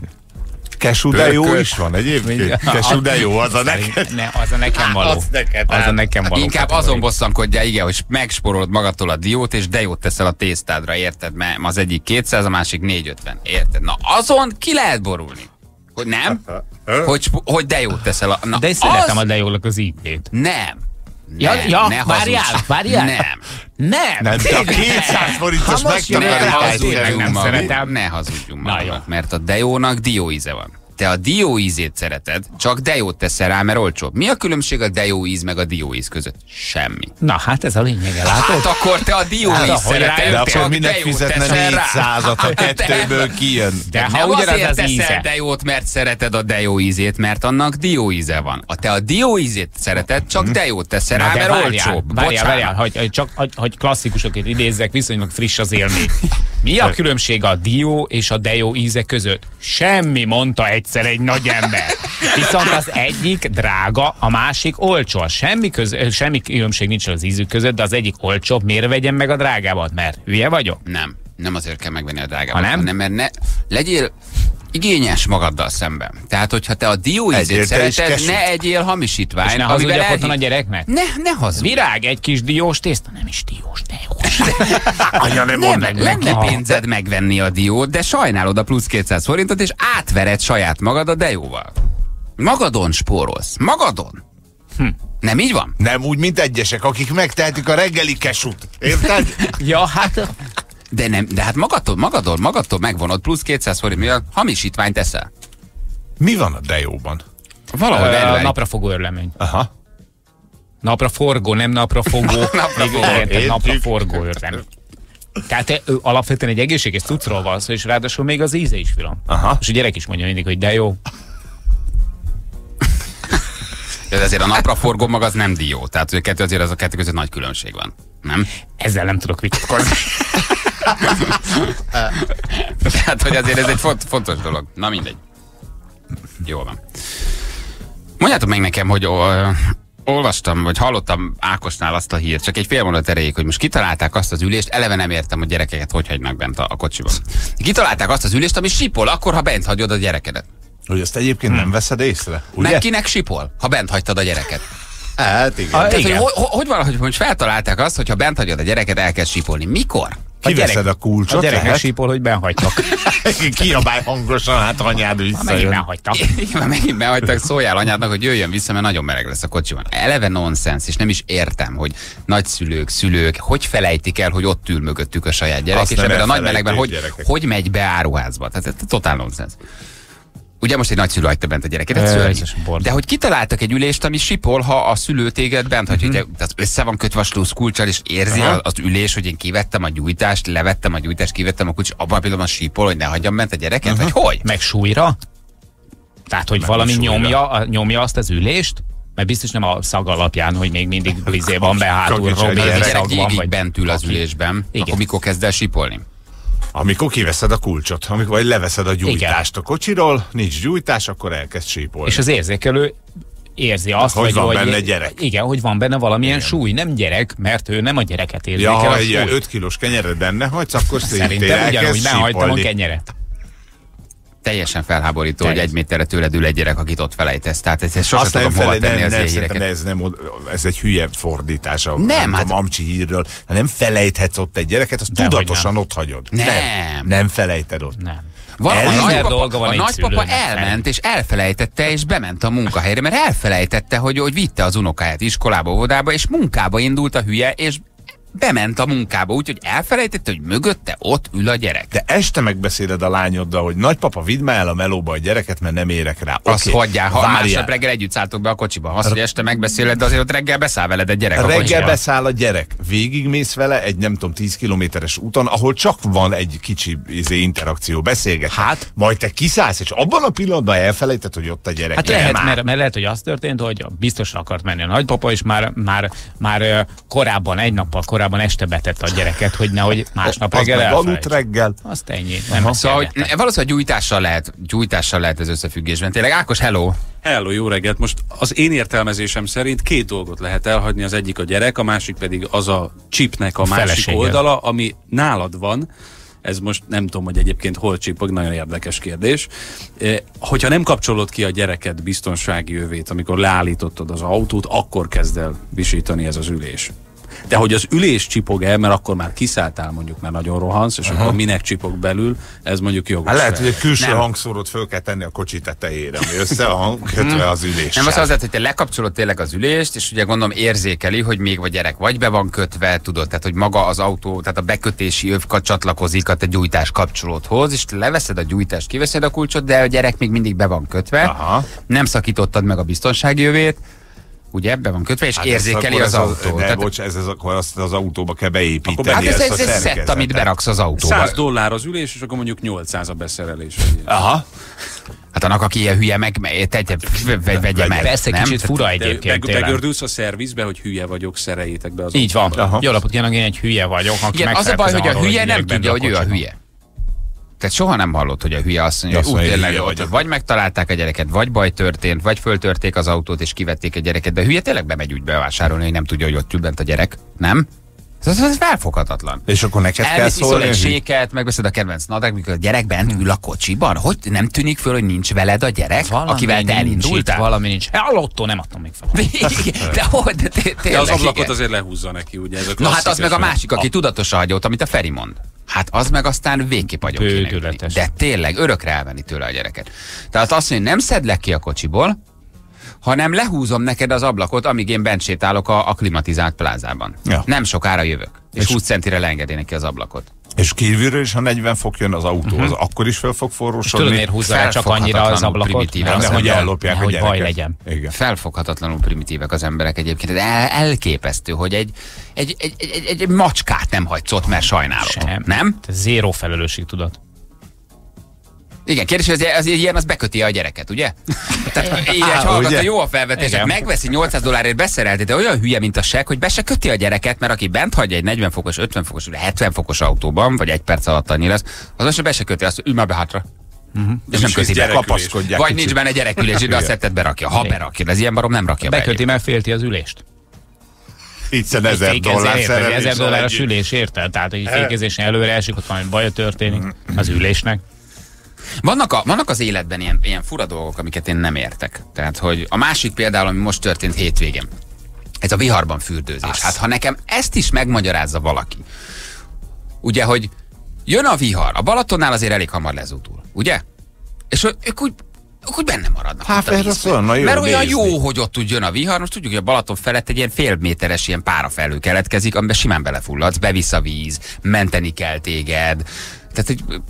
Speaker 4: Kesú, de jó is van egyébként. Kesú, de jó, az a neked.
Speaker 5: Ne, az a nekem való. Az, neked, az a nekem való. Inkább azon bosszankodjál, igen, hogy megsporolod magadtól a diót, és de jót teszel a tésztádra, érted? Mert az egyik kétszáz, a másik négyszázötven, érted? Na azon ki lehet borulni. Hogy nem? Hogy, hogy de jót teszel a... Na, de én szeretem a de jónak az ízét. Nem. Ja, nem, ja, ne várjál, várjál. Nem. Nem.
Speaker 4: Nem, de a kétszáz forintos megtakarítás.
Speaker 5: Ne hazudjunk magunkat, mert a dejónak dióíze van. Te a dióízét szereted, csak dejót teszel rá, mert olcsóbb. Mi a különbség a dejóíz meg a dióíz között? Semmi. Na hát ez a lényege, látod? Hát akkor te a dióíz hát, szereted,
Speaker 4: de akkor minek fizetne négyszázat, ha kettőből kijön.
Speaker 5: De ha nem azért teszel dejót, mert szereted a dejóízét, mert annak dióíze van. A te a dióízét szereted, csak dejót teszel rá, mert olcsóbb. Várjál, várjál, hogy, csak, hogy, hogy klasszikusokat idézzek, viszonylag friss az élmény. Mi a különbség a dió és a dejó íze között? Semmi, mondta egyszer egy nagy ember. Viszont az egyik drága, a másik olcsó. Semmi, köz, semmi különbség nincs az ízük között, de az egyik olcsóbb. Miért vegyem meg a drágábbat? Mert hülye vagyok? Nem. Nem azért kell megvenni a drágábbat, ha nem? hanem mert ne, legyél igényes magaddal szemben. Tehát, hogyha te a dióízét szereted, ne egyél hamisítványt. És ne hazudjak otthon a gyereknek? Ne, ne hazudj. Virág, egy kis diós tészta, nem is diós, diós. Anya, nem mondd meg neki. Lenne pénzed megvenni a diót, de sajnálod a plusz kétszáz forintot, és átvered saját magad a dejóval. Magadon spórolsz. Magadon. Hm. Nem így van?
Speaker 4: Nem úgy, mint egyesek, akik megtehetik a reggeli kesut. Érted?
Speaker 5: Ja, hát... De nem, de hát magadtól, magadtól, magadtól megvonod plusz kétszáz forint, mivel hamisítványt teszel.
Speaker 4: Mi van a dejóban?
Speaker 5: Valahol uh, naprafogó örlemény. Aha. Napraforgó, nem naprafogó. naprafogó. Napraforgó örlemény. Tehát te, ő, alapvetően egy egészséges cuccról van szó, és ráadásul még az íze is finom. Aha. És a gyerek is mondja mindig, hogy de jó. De azért a napraforgó maga az nem dió. Tehát hogy a kettő, azért az a kettő között nagy különbség van. Nem? Ezzel nem tudok vitatkozni. Tehát, hogy azért ez egy font, fontos dolog. Na mindegy. Jól van. Mondjátok meg nekem, hogy ó, olvastam, vagy hallottam Ákosnál azt a hírt, csak egy fél mondat erejéig, hogy most kitalálták azt az ülést, eleve nem értem, hogy gyerekeket hogy hagynak bent a, a kocsiban. Kitalálták azt az ülést, ami sipol, akkor, ha bent hagyod a gyerekedet.
Speaker 4: Hogy ezt egyébként hmm. nem veszed észre?
Speaker 5: Ugye? Meg kinek sipol, ha bent hagytad a gyereket?
Speaker 4: Hát igen.
Speaker 5: A, igen. Hogy, hogy, hogy van, hogy most feltalálták azt, hogy ha bent hagyod a gyereket, elkezd sípolni. Mikor?
Speaker 4: Kiveszed a kulcsot,
Speaker 5: a gyereknek sípol, hogy benhagytak.
Speaker 4: Kiabálj hangosan, hát anyád visszajön.
Speaker 5: Megint benhagytak. Igen, megint benhagytak, szóljál anyádnak, hogy jöjjön vissza, mert nagyon meleg lesz a kocsiban. Eleve nonsens, és nem is értem, hogy nagyszülők, szülők, hogy felejtik el, hogy ott ül mögöttük a saját gyerek, azt és ebben a nagy melegben, hogy, hogy megy be áruházba. Tehát ez totál nonsens.
Speaker 3: Ugye most egy nagyszülő hagyta bent a gyereket, egy szörny. De hogy kitaláltak egy ülést, ami sipol, ha a szülő téged bent hagyja, uh-huh. hogy össze van kötve a slusz kulccsal, és érzi uh-huh. az ülés, hogy én kivettem a gyújtást, levettem a gyújtást, kivettem a kulcsot, abban a pillanatban sipol, hogy ne hagyjam bent a gyereket, uh-huh. vagy hogy?
Speaker 5: Meg súlyra? Tehát, hogy meg valami nyomja, nyomja azt az ülést? Mert biztos nem a szag alapján, hogy még mindig vizé van be hátul,
Speaker 3: Robi szag van, vagy bent ül az ülésben, igen. Akkor mikor kezd el sipolni?
Speaker 4: Amikor kiveszed a kulcsot, amikor vagy leveszed a gyújtást igen. a kocsiról, nincs gyújtás, akkor elkezd sípolni.
Speaker 5: És az érzékelő érzi azt,
Speaker 4: hogy van
Speaker 5: hogy,
Speaker 4: benne gyerek.
Speaker 5: Igen, hogy van benne valamilyen igen. súly, nem gyerek, mert ő nem a gyereket érzékel.
Speaker 4: Ja, ha egy öt kilós kenyered benne hagysz, akkor
Speaker 5: szerintem ugyanúgy behagytam a kenyeret.
Speaker 3: Teljesen felháborító, hogy egy méterre tőled ül egy gyerek, akit ott felejtesz. Tehát ezt, ezt sosem tudom hova tenni az ilyen híreket.
Speaker 4: Ez, nem, ez egy hülye fordítás a, nem, a hát... mamcsi hírről. Nem felejthetsz ott egy gyereket, azt de tudatosan ott hagyod.
Speaker 3: Nem.
Speaker 4: Nem, nem felejted ott.
Speaker 5: Nem.
Speaker 3: Van, a nagypapa, a nagypapa elment, és elfelejtette, és bement a munkahelyre, mert elfelejtette, hogy, hogy vitte az unokáját iskolába, óvodába, és munkába indult a hülye, és bement a munkába, úgyhogy elfelejtette, hogy mögötte ott ül a gyerek.
Speaker 4: De este megbeszéled a lányoddal, hogy nagypapa, vidd már el a melóba a gyereket, mert nem érek rá.
Speaker 3: Azt okay, hagyjál, ha másnap reggel együtt szálltok be a kocsiba. Azt, hogy este megbeszéled, de azért ott reggel beszáll veled egy gyerek.
Speaker 4: Reggel
Speaker 3: a kocsiba.
Speaker 4: Beszáll a gyerek. Végigmész vele egy nem tudom tíz kilométeres úton, ahol csak van egy kicsi izé, interakció, beszélget.
Speaker 5: Hát,
Speaker 4: majd te kiszállsz, és abban a pillanatban elfelejted, hogy ott a gyerek.
Speaker 5: Hát lehet, mert, mert lehet, hogy az történt, hogy biztosan akart menni a nagypapa, és már, már, már korábban, egy nappal korábban este betett a gyereket, hogy nehogy másnap reggel elfelejts.
Speaker 4: reggel.
Speaker 5: Azt ennyi. Nem
Speaker 3: szóval, hogy valószínűleg gyújtással lehet, gyújtással lehet ez összefüggésben. Tényleg, Ákos, hello!
Speaker 10: Hello, jó reggelt! Most az én értelmezésem szerint két dolgot lehet elhagyni, az egyik a gyerek, a másik pedig az a chipnek a, a másik felesége. Oldala, ami nálad van. Ez most nem tudom, hogy egyébként hol csipog, nagyon érdekes kérdés. E, hogyha nem kapcsolod ki a gyereket biztonsági övét, amikor leállítottad az autót, akkor kezd el visítani ez az ülés. De hogy az ülés csipog el, mert akkor már kiszálltál, mondjuk, mert nagyon rohansz, és aha. akkor minek csipog belül, ez mondjuk jogos.
Speaker 4: Hát lehet, hogy egy külső nem. hangszórót föl kell tenni a kocsi tetejére, ami össze a hang kötve az üléssel.
Speaker 3: Nem az az, hogy te lekapcsolod tényleg az ülést, és ugye gondolom érzékeli, hogy még a gyerek vagy be van kötve, tudod, tehát hogy maga az autó, tehát a bekötési öv csatlakozik a te gyújtás kapcsolódhoz, és te leveszed a gyújtást, kiveszed a kulcsot, de a gyerek még mindig be van kötve, aha. nem szakítottad meg a biztonsági övét, ugye ebbe van kötve, és hát érzékeli az autót.
Speaker 4: Ne, bocs, ez az, akkor azt az autóba kell beépíteni.
Speaker 3: Hát ez, ez, ez szett, amit beraksz az autóba.
Speaker 10: száz dollár az ülés, és akkor mondjuk nyolcszáz a beszerelés.
Speaker 3: Aha. Hát annak, aki ilyen hülye, meg tegye, vegye meg.
Speaker 5: Persze, kicsit fura egyébként.
Speaker 10: Begördülsz a szervizbe, hogy hülye vagyok, szereljétek be az
Speaker 5: így van. Jó napot kívánok, én egy hülye vagyok.
Speaker 3: Igen, az a baj, hogy a hülye nem tudja, hogy ő a hülye. Tehát soha nem hallott, hogy a hülye azt mondja, hogy tényleg, vagy, vagy megtalálták a gyereket, vagy baj történt, vagy föltörték az autót és kivették a gyereket, de a hülye tényleg bemegy úgy bevásárolni, hogy nem tudja, hogy ott ül bent a gyerek, nem? Ez, ez felfoghatatlan.
Speaker 4: És akkor neked kell szólni?
Speaker 3: Elviszol egy séket, megveszed a kedvenc nadrág, mikor a gyerek bent ül a kocsiban. Hogy nem tűnik föl, hogy nincs veled a gyerek, valami akivel te elindultál?
Speaker 5: Valami nincs. Hallotto, nem adtam még fel.
Speaker 3: De hogy? De, de,
Speaker 10: de az ablakot azért lehúzza neki, ugye? Ez a
Speaker 3: na hát az meg a másik, aki tudatosan hagyja ott, amit a Feri mond. Hát az meg aztán végképp agyok kéne. De tényleg örökre elvenni tőle a gyereket. Tehát azt mondja, nem szed le ki a kocsiból, hanem lehúzom neked az ablakot, amíg én bent sétálok a, a klimatizált plázában. Ja. Nem sokára jövök. És, és húsz centire leengedi neki az ablakot.
Speaker 4: És kívülről is, ha negyven fok jön az autó, uh-huh. az akkor is fel fog forrósodni.
Speaker 5: Tudod, miért húzza el csak annyira az ablakot?
Speaker 4: Nem, hogy ellopják a
Speaker 5: gyereket. Legyen.
Speaker 3: Igen. Felfoghatatlanul primitívek az emberek egyébként. El, elképesztő, hogy egy, egy, egy, egy, egy, egy macskát nem hagysz ott, mert sajnálod.
Speaker 5: Sem.
Speaker 3: Nem?
Speaker 5: Te zéró felelősség, tudod.
Speaker 3: Igen, kérdés, hogy az, az ilyen, az beköti a gyereket, ugye? Tehát így egy hallgató, jó a felvetés, megveszi nyolcszáz dollárért beszerelti, de olyan hülye, mint a seg, hogy be se köti a gyereket, mert aki bent hagyja egy negyven fokos, ötven fokos, hetven fokos autóban, vagy egy perc alatt annyi lesz, az most be se köti, azt ül már be hátra. Uh-huh. És nem köti be, kapaszkodják. Vagy nincs benne gyerekülés, de a szettet berakja. Ha berakja, de ez ilyen barom nem rakja be.
Speaker 5: Beköti, mert félti az ülést.
Speaker 4: Hiszen ezer dollár szerelés.
Speaker 5: Ezer dolláros ülés, érted? Tehát, hogy fékezésen előre esik, ott valami baj történik az ülésnek.
Speaker 3: Vannak, a, vannak az életben ilyen, ilyen fura dolgok, amiket én nem értek. Tehát, hogy a másik például, ami most történt hétvégén, ez a viharban fürdőzés. Az. Hát ha nekem ezt is megmagyarázza valaki, ugye, hogy jön a vihar, a Balatonnál azért elég hamar lezúdul, ugye? És ők úgy, ők úgy benne maradnak.
Speaker 4: Hát ez olyan jó.
Speaker 3: Mert olyan jó, hogy ott úgy jön a vihar, most tudjuk, hogy a Balaton felett egy ilyen fél méteres ilyen párafelhő keletkezik, amiben simán belefulladsz, bevisz a víz, menteni kell téged. Tehát, hogy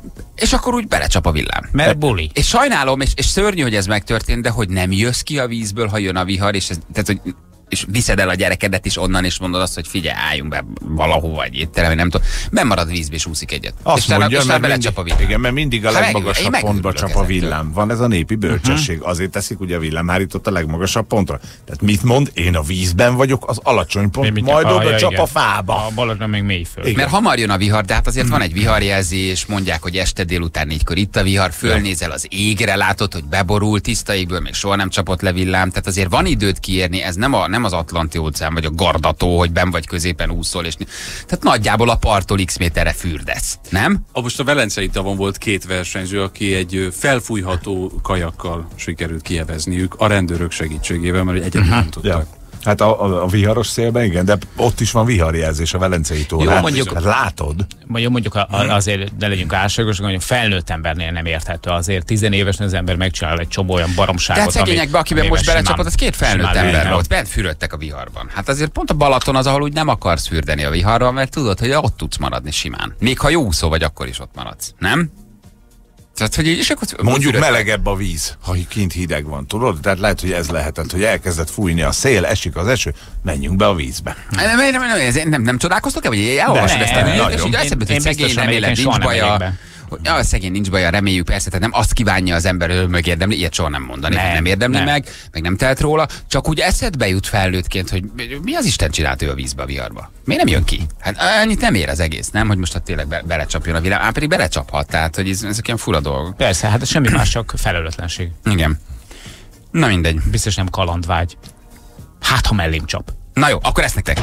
Speaker 3: és akkor úgy belecsap a villám.
Speaker 5: Mert buli.
Speaker 3: És sajnálom, és, és szörnyű, hogy ez megtörtént, de hogy nem jössz ki a vízből, ha jön a vihar, és, ez, tehát, hogy, és viszed el a gyerekedet is onnan, és mondod azt, hogy figyelj, álljunk be valahova egy étterem, nem tudom. Bemarad a vízbe, és úszik egyet.
Speaker 4: Azt
Speaker 3: és
Speaker 4: mondja,
Speaker 3: mert belecsap a villám.
Speaker 4: Igen, mert mindig a
Speaker 3: Hát
Speaker 4: legmagasabb
Speaker 3: meg,
Speaker 4: pontba csap a villám. Van ez a népi bölcsesség.
Speaker 3: Uh-huh.
Speaker 4: Azért teszik ugye a villámhárítót a legmagasabb pontra. Tehát mit mond? Én a vízben vagyok, az alacsony pont,
Speaker 5: Mit
Speaker 4: majd
Speaker 5: a,
Speaker 4: oda
Speaker 5: ja,
Speaker 4: csap
Speaker 5: igen.
Speaker 4: a fába.
Speaker 5: A Balaton még mély föl.
Speaker 3: Igen. Mert hamar jön a vihar, de hát azért van egy viharjelzés, mondják, hogy este délután négykor itt a vihar, fölnézel az égre, látod, hogy beborul, tiszta égből még soha nem csapott le villám, tehát azért van időt kiérni, ez nem, a, nem az Atlanti óceán vagy a Gardató, hogy benn vagy középen úszol, és tehát nagyjából a parttól x méterre fürdesz, nem?
Speaker 10: A most a Velencei tavon volt két versenyző, aki egy felfújható kajakkal sikerült kievezniük a rendőrök segítségével, mert egyedül uh-huh. nem tudtak.
Speaker 4: Ja. Hát a, a, a viharos szélben, igen, de ott is van viharjelzés a Velencei tó.
Speaker 5: Jó,
Speaker 4: hát,
Speaker 5: mondjuk,
Speaker 4: hát látod?
Speaker 5: Mondjuk, mondjuk a, a, azért ne legyünk álságosak, mondjuk felnőtt embernél nem érthető. Azért tizenévesen az ember megcsinál egy csomó olyan baromságot.
Speaker 3: Tehát szegényekbe, akiben most belecsapott, az két felnőtt ember volt, bent fürödtek a viharban. Hát azért pont a Balaton az, ahol úgy nem akarsz fürdeni a viharral, mert tudod, hogy ott tudsz maradni simán. Még ha jó úszó vagy, akkor is ott maradsz, nem? Tehát, hogy és akkor
Speaker 4: mondjuk fürödtek. Melegebb a víz, ha kint hideg van, tudod? Tehát lehet, hogy ez lehetett, hogy elkezdett fújni a szél, esik az eső, menjünk be a vízbe.
Speaker 3: Nem, nem, nem, nem, nem, nem csodálkoztok-e, vagy elolvasod ezt a... És így eszembe, hogy szegény remélem nincs baja. Ja, szegény nincs baja, reméljük persze, tehát nem azt kívánja az ember, hogy megérdemli, ilyet soha nem mondani, nem, nem érdemli nem. meg, meg nem telt róla, csak úgy eszedbe jut felnőttként, hogy mi az Isten csinált ő a vízbe, a viharba? Miért nem jön ki? Hát annyit nem ér az egész, nem? Hogy most ha tényleg be, belecsapjon a villám, ám pedig belecsaphat, tehát hogy ez, ezek ilyen fura dolgok.
Speaker 5: Persze, hát semmi más, csak felelőtlenség.
Speaker 3: Igen. Na mindegy.
Speaker 5: Biztos nem kalandvágy. Hát, ha mellém csap.
Speaker 3: Na jó, akkor ezt nektek.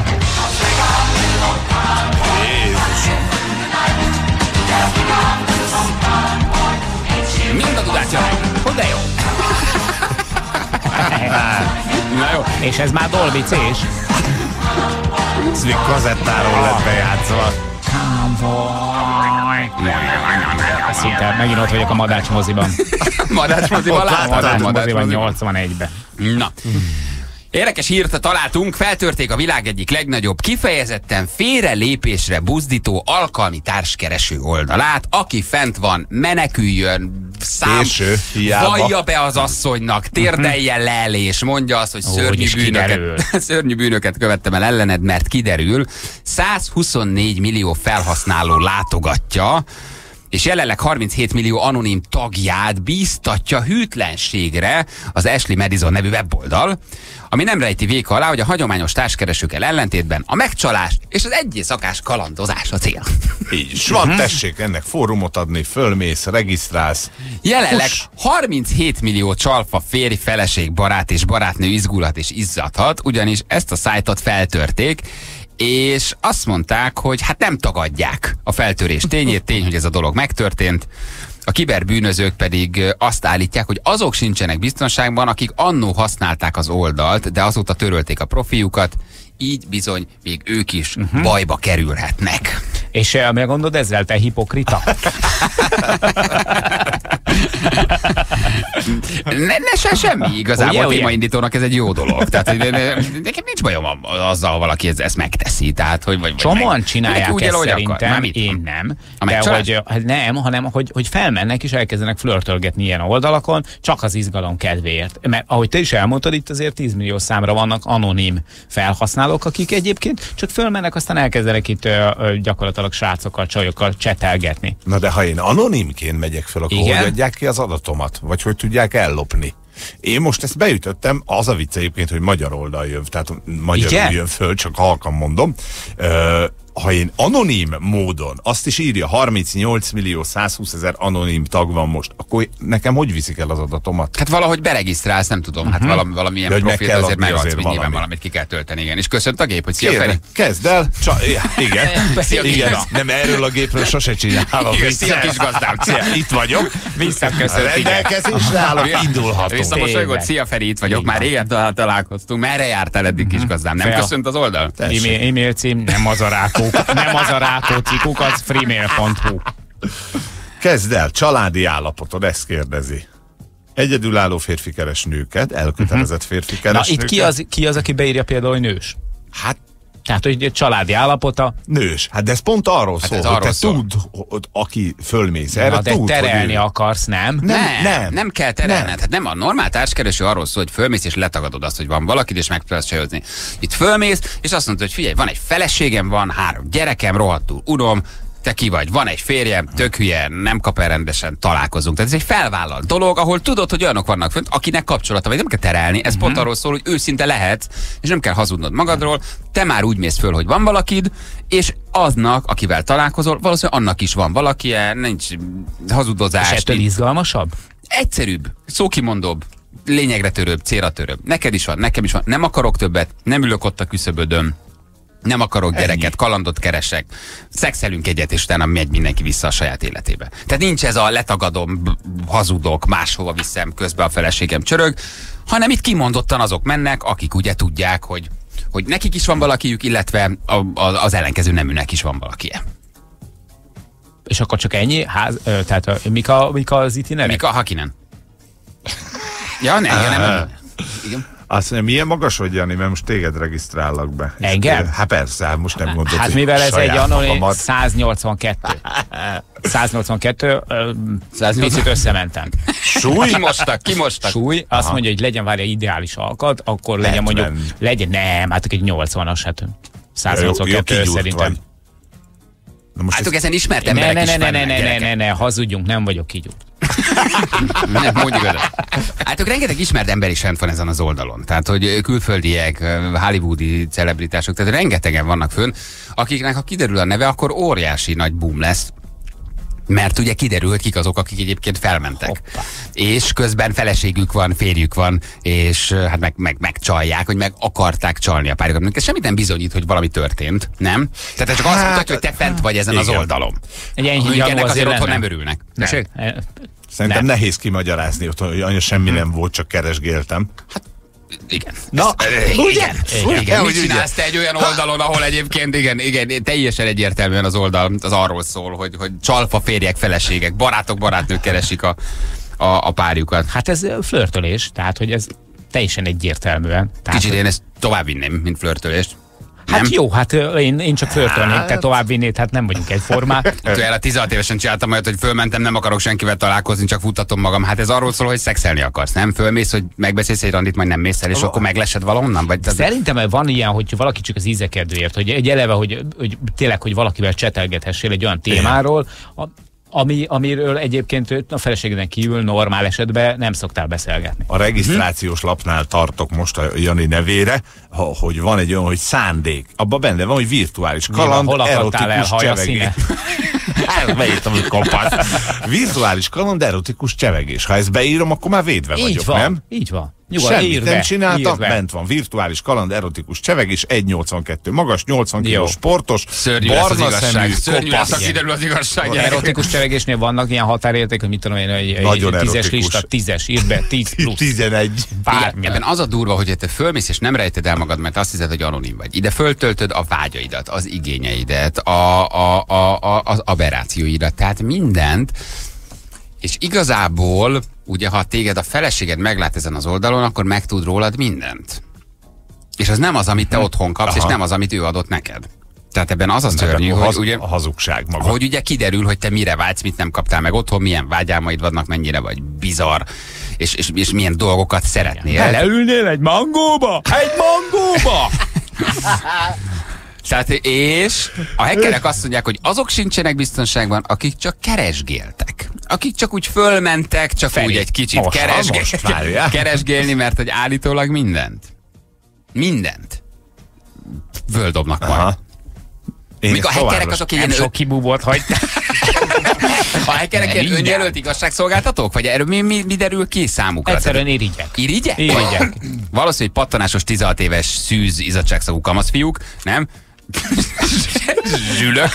Speaker 4: Jézusom.
Speaker 3: Mind a tudát jön. Hogy de jó.
Speaker 5: Na jó. És ez már Dolby C-s.
Speaker 4: Ez még kazettáról lett bejátszva.
Speaker 5: Szinte megint ott vagyok a Madács moziban.
Speaker 3: Madács moziban láttad?
Speaker 5: Madács moziban nyolcvanegyben.
Speaker 3: Na. Érdekes hírt találtunk, feltörték a világ egyik legnagyobb, kifejezetten félrelépésre buzdító alkalmi társkereső oldalát. Aki fent van, meneküljön, szám, vallja be az asszonynak, térdeljen le elé, és mondja azt, hogy Ó, szörnyű, bűnöket, szörnyű bűnöket követtem el ellened, mert kiderül. százhuszonnégy millió felhasználó látogatja, és jelenleg harminchét millió anonim tagját bíztatja hűtlenségre az Ashley Madison nevű weboldal, ami nem rejti véka alá, hogy a hagyományos társkeresőkkel ellentétben a megcsalás és az egyészakás kalandozás a cél.
Speaker 4: Így is van, tessék ennek fórumot adni, fölmész, regisztrálsz.
Speaker 3: Jelenleg harminchét millió csalfa férj, feleség, barát és barátnő izgulat és izzadhat, ugyanis ezt a szájtot feltörték, és azt mondták, hogy hát nem tagadják a feltörés tényét, tény, hogy ez a dolog megtörtént. A kiberbűnözők pedig azt állítják, hogy azok sincsenek biztonságban, akik annó használták az oldalt, de azóta törölték a profiukat, így bizony még ők is uh-huh. bajba kerülhetnek.
Speaker 5: És uh, mi gondolod ezzel, te hipokrita?
Speaker 3: ne, ne se semmi, igazából a témaindítónak ez egy jó dolog. Tehát hogy nekem nincs bajom azzal, ha valaki ezt, ezt megteszi. Tehát, hogy, vagy,
Speaker 5: Csomóan csinálják úgy, ezt szerintem, akar. Én nem. De hogy, nem, hanem hogy, hogy felmennek és elkezdenek flörtölgetni ilyen oldalakon, csak az izgalom kedvéért. Mert ahogy te is elmondtad, itt azért tíz millió számra vannak anonim felhasználók, akik egyébként csak fölmennek, aztán elkezdenek itt ö, ö, gyakorlatilag srácokkal, csajokkal csetelgetni.
Speaker 4: Na de ha én anonimként megyek fel, akkor Igen? hogy adják ki az adatomat? Vagy hogy tudják ellopni? Én most ezt beütöttem, az a vicc egyébként, hogy magyar oldal jön, tehát magyarul Igen? jön föl, csak halkan mondom. Ö, ha én anonim módon, azt is írja, harmincnyolc millió százhúszezer anonim tag van most, akkor nekem hogy viszik el az adatomat?
Speaker 3: Hát valahogy beregisztrálsz, nem tudom, uh-huh. hát valami, valamilyen
Speaker 4: ja,
Speaker 3: profilt
Speaker 4: meg
Speaker 3: azért megadsz, hogy
Speaker 4: valami.
Speaker 3: nyilván valamit ki kell tölteni, igen. És köszönt a gép, hogy szia Feri.
Speaker 4: Kezd el, Csa, igen, igen. Nem erről a gépről sose csinálom.
Speaker 3: Igen, szia kis gazdám, szia.
Speaker 4: Itt vagyok,
Speaker 3: visszaköszönt.
Speaker 4: Rendelkezésre állok, indulhatunk.
Speaker 3: Visszamosolygott, szia Feri, itt vagyok, már régen találkoztunk. Merre jártál eddig kis gazdám? Nem köszönt az oldal?
Speaker 5: E-mail cím, nem az a rákók, nem az a rákócikuk, az freemail pont hu.
Speaker 4: Kezd el, családi állapotod, ezt kérdezi. Egyedülálló férfi keres nőket, elkötelezett férfi keres
Speaker 5: Na itt ki az, ki az, aki beírja például, hogy nős?
Speaker 4: Hát
Speaker 5: Tehát, hogy családi állapota.
Speaker 4: Nős. Hát de ez pont arról hát szól, hogy te szól. Tud, hogy aki fölmész erre,
Speaker 5: Na, de
Speaker 4: tud,
Speaker 5: terelni
Speaker 4: ő...
Speaker 5: akarsz, nem?
Speaker 3: Nem, nem, nem, nem kell terelned. Nem. Hát nem a normál társkereső arról szól, hogy fölmész és letagadod azt, hogy van valakit, és megpróbálsz csajozni. Itt fölmész, és azt mondod, hogy figyelj, van egy feleségem, van három gyerekem, rohadtul unom, te ki vagy, van egy férjem, tök hülye, nem kap el rendesen, találkozunk. Tehát ez egy felvállalt dolog, ahol tudod, hogy olyanok vannak fönt, akinek kapcsolata vagy, nem kell terelni. Ez uh-huh. pont arról szól, hogy őszinte lehet, és nem kell hazudnod magadról. Te már úgy mész föl, hogy van valakid, és aznak, akivel találkozol, valószínűleg annak is van valaki, nincs hazudozás.
Speaker 5: És ettől izgalmasabb?
Speaker 3: Egyszerűbb, szókimondóbb, lényegre törőbb, célra törőbb. Neked is van, nekem is van. Nem akarok többet, nem ülök ott a küszöbödön. Nem akarok gyereket, ennyi. Kalandot keresek. Szexelünk egyet, és utána megy mindenki vissza a saját életébe. Tehát nincs ez a letagadom, hazudok, máshova viszem, közben a feleségem csörög, hanem itt kimondottan azok mennek, akik ugye tudják, hogy, hogy nekik is van valakiük, illetve a, a, az ellenkező neműnek is van valakie.
Speaker 5: És akkor csak ennyi? Ház, ö, tehát a, mik, a, mik az itinerek?
Speaker 3: Mika Hakinen. Ja, nem, nem, nem. Igen.
Speaker 4: Azt mondja, milyen magas vagy, Jani, mert most téged regisztrálnak be.
Speaker 5: Engem?
Speaker 4: Hát persze, hát most nem gondolt,
Speaker 5: hát mivel ez egy annól száznyolcvankettő. száznyolcvankettő, picit összementem.
Speaker 3: Súly? Kimostak, kimostak.
Speaker 5: Súly, azt Aha. mondja, hogy legyen várja ideális alkat, akkor legyen mondjuk, legyen, nem, hát egy nyolcvanas, hát száznyolcvankettő szerintem. Vagy.
Speaker 3: Hát ők ezen ismert emberek
Speaker 5: ne, ne,
Speaker 3: is
Speaker 5: ne, ne, ne, ne, ne, ne, hazudjunk, nem vagyok kigyúrt.
Speaker 3: Nem, mondjuk oda. Hát ők rengeteg ismert ember is fent van ezen az oldalon. Tehát, hogy külföldiek, hollywoodi celebritások, tehát rengetegen vannak fönn, akiknek ha kiderül a neve, akkor óriási nagy boom lesz. Mert ugye kiderül, hogy kik azok, akik egyébként felmentek. Hoppá. És közben feleségük van, férjük van, és hát meg, meg, megcsalják, hogy meg akarták csalni a párjukat. Ez semmit nem bizonyít, hogy valami történt, nem? Tehát ez csak azt mutatja, hogy te fent vagy ezen igen. az oldalon.
Speaker 5: Egy enyhű gyanú
Speaker 3: azért otthon nem örülnek.
Speaker 5: Nem.
Speaker 4: Szerintem
Speaker 5: nem.
Speaker 4: nehéz kimagyarázni, hogy anya semmi hmm. nem volt, csak keresgéltem.
Speaker 3: Hát igen.
Speaker 4: Na,
Speaker 3: Ezt, ugye? Igen. igen. igen. Mit csinálsz te egy olyan oldalon, ahol egyébként igen, igen, teljesen egyértelműen az oldal az arról szól, hogy, hogy csalfa férjek, feleségek, barátok, barátnők keresik a, a, a párjukat.
Speaker 5: Hát ez flörtölés, tehát hogy ez teljesen egyértelműen. Tehát,
Speaker 3: kicsit én ezt tovább vinném, mint flörtölést.
Speaker 5: Hát
Speaker 3: nem?
Speaker 5: Jó, hát én, én csak flörtölnék, te tovább vinnéd, hát nem vagyunk egyformák.
Speaker 3: Hát erre tizenhat évesen csináltam olyat, hogy fölmentem, nem akarok senkivel találkozni, csak futtatom magam. Hát ez arról szól, hogy szexelni akarsz, nem? Fölmész, hogy megbeszélsz egy randit, majd nem mész el, és akkor meglesed valahonnan? Vagy
Speaker 5: szerintem van ilyen, hogy valaki csak az ízekedőért, hogy egy eleve, hogy, hogy tényleg, hogy valakivel csetelgethessél egy olyan témáról, a, Ami, amiről egyébként a feleségeden kívül normál esetben nem szoktál beszélgetni.
Speaker 4: A regisztrációs hm? lapnál tartok most a Jani nevére, hogy van egy olyan, hogy szándék. Abban benne van, hogy virtuális kaland,
Speaker 5: hol
Speaker 4: erotikus csevegés. Beírtam, hogy kopasz. Virtuális kaland, erotikus csevegés. Ha ezt beírom, akkor már védve
Speaker 5: így
Speaker 4: vagyok,
Speaker 5: van,
Speaker 4: nem?
Speaker 5: Így van.
Speaker 4: Nyugodt, semmit nem csináltam, bent van virtuális kaland, erotikus csevegés, egy nyolcvankettő magas, nyolcvan kilós sportos,
Speaker 3: szörnyű
Speaker 4: barna szemű,
Speaker 3: szörnyű lesz, ha kiderül az igazság.
Speaker 5: Erotikus csevegésnél vannak ilyen határérték, hogy mit tudom én, egy, egy tízes lista, tízes, írd be, tíz plusz.
Speaker 4: tizenegy.
Speaker 3: Bármi. Ebben az a durva, hogy te fölmész és nem rejted el magad, mert azt hiszed, hogy anonim vagy. Ide föltöltöd a vágyaidat, az igényeidet, a, a, a, a, az aberrációidat, tehát mindent. És igazából, ugye, ha téged a feleséged meglát ezen az oldalon, akkor megtud rólad mindent. És az nem az, amit te otthon kapsz, aha. és nem az, amit ő adott neked. Tehát ebben az a szörnyű, hogy
Speaker 4: haz,
Speaker 3: ugye,
Speaker 4: a hazugság maga.
Speaker 3: Hogy ugye kiderül, hogy te mire vágysz, mit nem kaptál meg otthon, milyen vágyálmaid vannak, mennyire vagy bizarr, és, és, és milyen dolgokat szeretnél.
Speaker 5: Beleülnél egy mangóba? Egy mangóba!
Speaker 3: Tehát, és a hackerek azt mondják, hogy azok sincsenek biztonságban, akik csak keresgéltek. Akik csak úgy fölmentek, csak Feli. úgy egy kicsit most, keresgél, most keresgélni, mert hogy állítólag mindent. Mindent. Földobnak majd. Míg a hackerek azok ilyen...
Speaker 5: Nem sok kibúbort hagyták.
Speaker 3: A hackerek ilyen önjelölt igazságszolgáltatók? Vagy erről mi, mi, mi derül ki számukra?
Speaker 5: Egyszerűen irigyek.
Speaker 3: Irigyek?
Speaker 5: Irigyek.
Speaker 3: Valószínűleg pattanásos tizenhat éves szűz izzadságszagú kamaszfiúk, nem? Zsülök.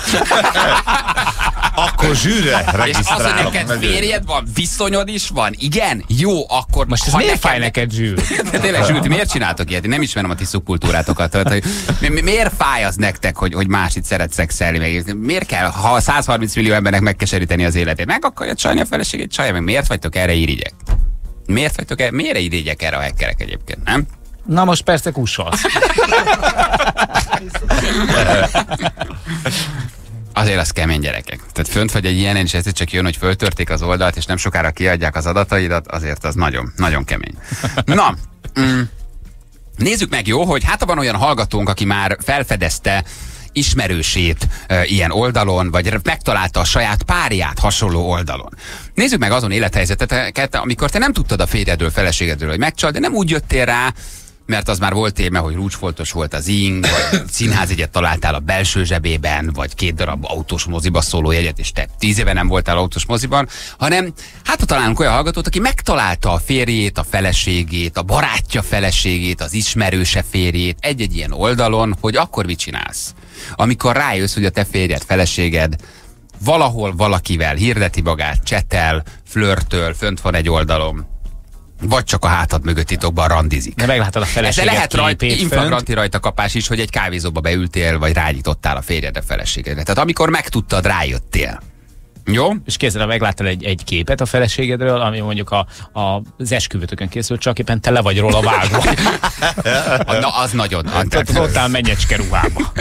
Speaker 4: Akkor zsűre regisztrálok.
Speaker 3: És az, hogy neked férjed van, viszonyod is van, igen? Jó, akkor...
Speaker 5: Most ez miért fáj neked, Zsűl?
Speaker 3: De tényleg, Zsűl, miért csináltok ilyet? Én nem ismerem a ti szubkultúrátokat. Tehát, mi, mi, miért fáj az nektek, hogy, hogy másit szeret szexelni? Meg? Miért kell ha százharminc millió embernek megkeseríteni az életét? Meg akarja csalni a feleségét, csalja meg. Miért vagytok erre irigyek? Miért vagytok erre? Miért irigyek erre a hackerek egyébként, nem?
Speaker 5: Na most persze kussolsz.
Speaker 3: Azért az kemény, gyerekek. Tehát fönt vagy egy ilyen, és ez csak jön, hogy föltörték az oldalt, és nem sokára kiadják az adataidat, azért az nagyon, nagyon kemény. Na, mm, nézzük meg, jó, hogy hát van olyan hallgatónk, aki már felfedezte ismerősét e, ilyen oldalon, vagy megtalálta a saját párját hasonló oldalon. Nézzük meg azon élethelyzeteket, amikor te nem tudtad a férjedről, feleségedről, hogy megcsal, de nem úgy jöttél rá, mert az már volt téma, hogy rúcsfoltos volt az ing, vagy színházjegyet találtál a belső zsebében, vagy két darab autós moziba szóló jegyet, és te tíz éve nem voltál autós moziban, hanem hát ha találunk olyan hallgatót, aki megtalálta a férjét, a feleségét, a barátja feleségét, az ismerőse férjét egy-egy ilyen oldalon, hogy akkor mit csinálsz? Amikor rájössz, hogy a te férjed, feleséged valahol valakivel hirdeti magát, csetel, flörtöl, fönt van egy oldalon, vagy csak a hátad mögött titokban randizik.
Speaker 5: De meglátod a feleséget.
Speaker 3: Ez lehet rajt, infragranti rajta kapás is, hogy egy kávézóba beültél, vagy rányitottál a férjedre, feleségedre. Tehát amikor megtudtad, rájöttél. Jó?
Speaker 5: És kézzel megláttál egy, egy képet a feleségedről, ami mondjuk a, a, az esküvőtökön készült, csak éppen te le vagy róla vágva.
Speaker 3: Na, az nagyon.
Speaker 5: Tehát ott áll mennyecske ruhába.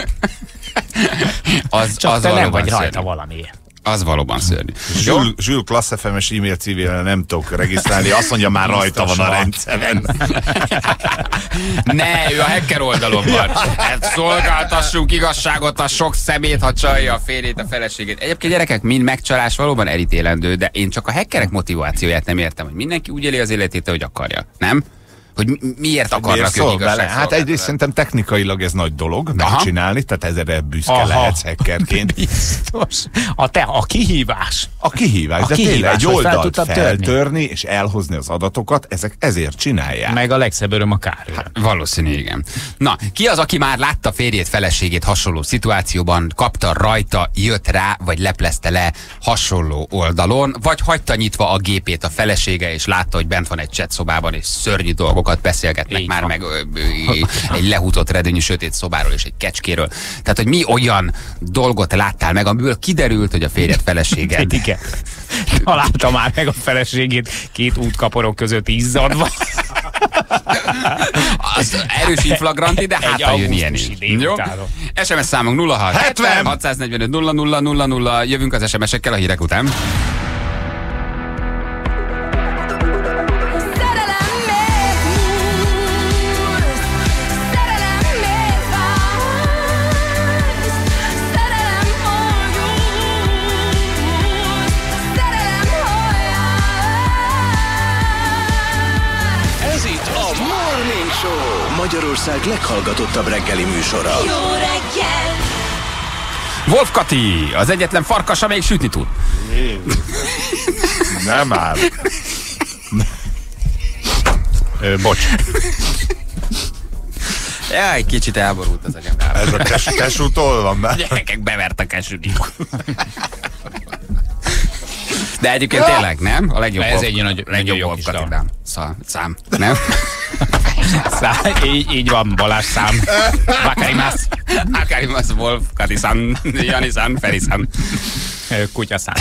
Speaker 3: Az,
Speaker 5: csak
Speaker 3: az
Speaker 5: te nem vagy
Speaker 3: szörnyű.
Speaker 5: rajta valamiért.
Speaker 3: Az valóban szörnyű.
Speaker 4: Zsül, Zsül Klassz ef em-es e-mail címével nem tudok regisztrálni, azt mondja, már rajta van a rendszeren.
Speaker 3: Ne, ő a hacker oldalon van. Hát szolgáltassunk igazságot a sok szemét, ha csalja a férjét, a feleségét. Egyébként gyerekek, mind megcsalás valóban elítélendő, de én csak a hackerek motivációját nem értem, hogy mindenki úgy éli az életét, hogy akarja. Nem? Hogy mi, miért akarnak ők igazságszolgáltatni?
Speaker 4: Hát egyrészt szerintem technikailag ez nagy dolog megcsinálni, tehát ezre büszke Aha. lehetsz hackerként.
Speaker 5: Biztos. A, te, a kihívás.
Speaker 4: A kihívás, a de kihívás, tényleg egy oldalt fel feltörni és elhozni az adatokat, ezek ezért csinálják.
Speaker 5: Meg a legszebb öröm a kár.
Speaker 3: Hát, valószínű, igen. Na, ki az, aki már látta férjét, feleségét hasonló szituációban, kapta rajta, jött rá, vagy leplezte le hasonló oldalon, vagy hagyta nyitva a gépét a felesége, és látta, hogy bent van egy chat szobában, és szörnyű dolgokat beszélgetnek így már van. Meg ö, ö, egy lehúzott redőnyű sötét szobáról és egy kecskéről. Tehát, hogy mi olyan dolgot láttál meg, amiből kiderült, hogy a férjed, feleséged.
Speaker 5: Igen. Találta már meg a feleségét két útkaporok között izzadva.
Speaker 3: Az erős inflagranti, de hát ha jön ilyen is. Jó? es em es számunk nulla hat hetven hatszáznegyvenöt nulla nulla nulla nulla. Jövünk az es em esekkel a hírek után.
Speaker 1: Magyarország leghallgatottabb reggeli műsora.
Speaker 11: Jó reggel!
Speaker 3: Wolf Kati, az egyetlen farkas, amelyik sütni tud.
Speaker 4: Nem áll. Ö, bocs.
Speaker 3: Ja, egy kicsit elborult az agyam.
Speaker 4: Ez a kes, kesútól van be?
Speaker 3: Gyerekek, bevert a kesüdik. De egyébként tényleg, nem? A legjobb
Speaker 5: ez egy nagy,
Speaker 3: legjobb
Speaker 5: jó
Speaker 3: Wolf Kati szám, szám, nem?
Speaker 5: Szám, így, így van, Balázs szám. Vakarimász.
Speaker 3: Vakarimász, Wolf Kati szám, Jani szám, Feri szám.
Speaker 5: Kutya szám.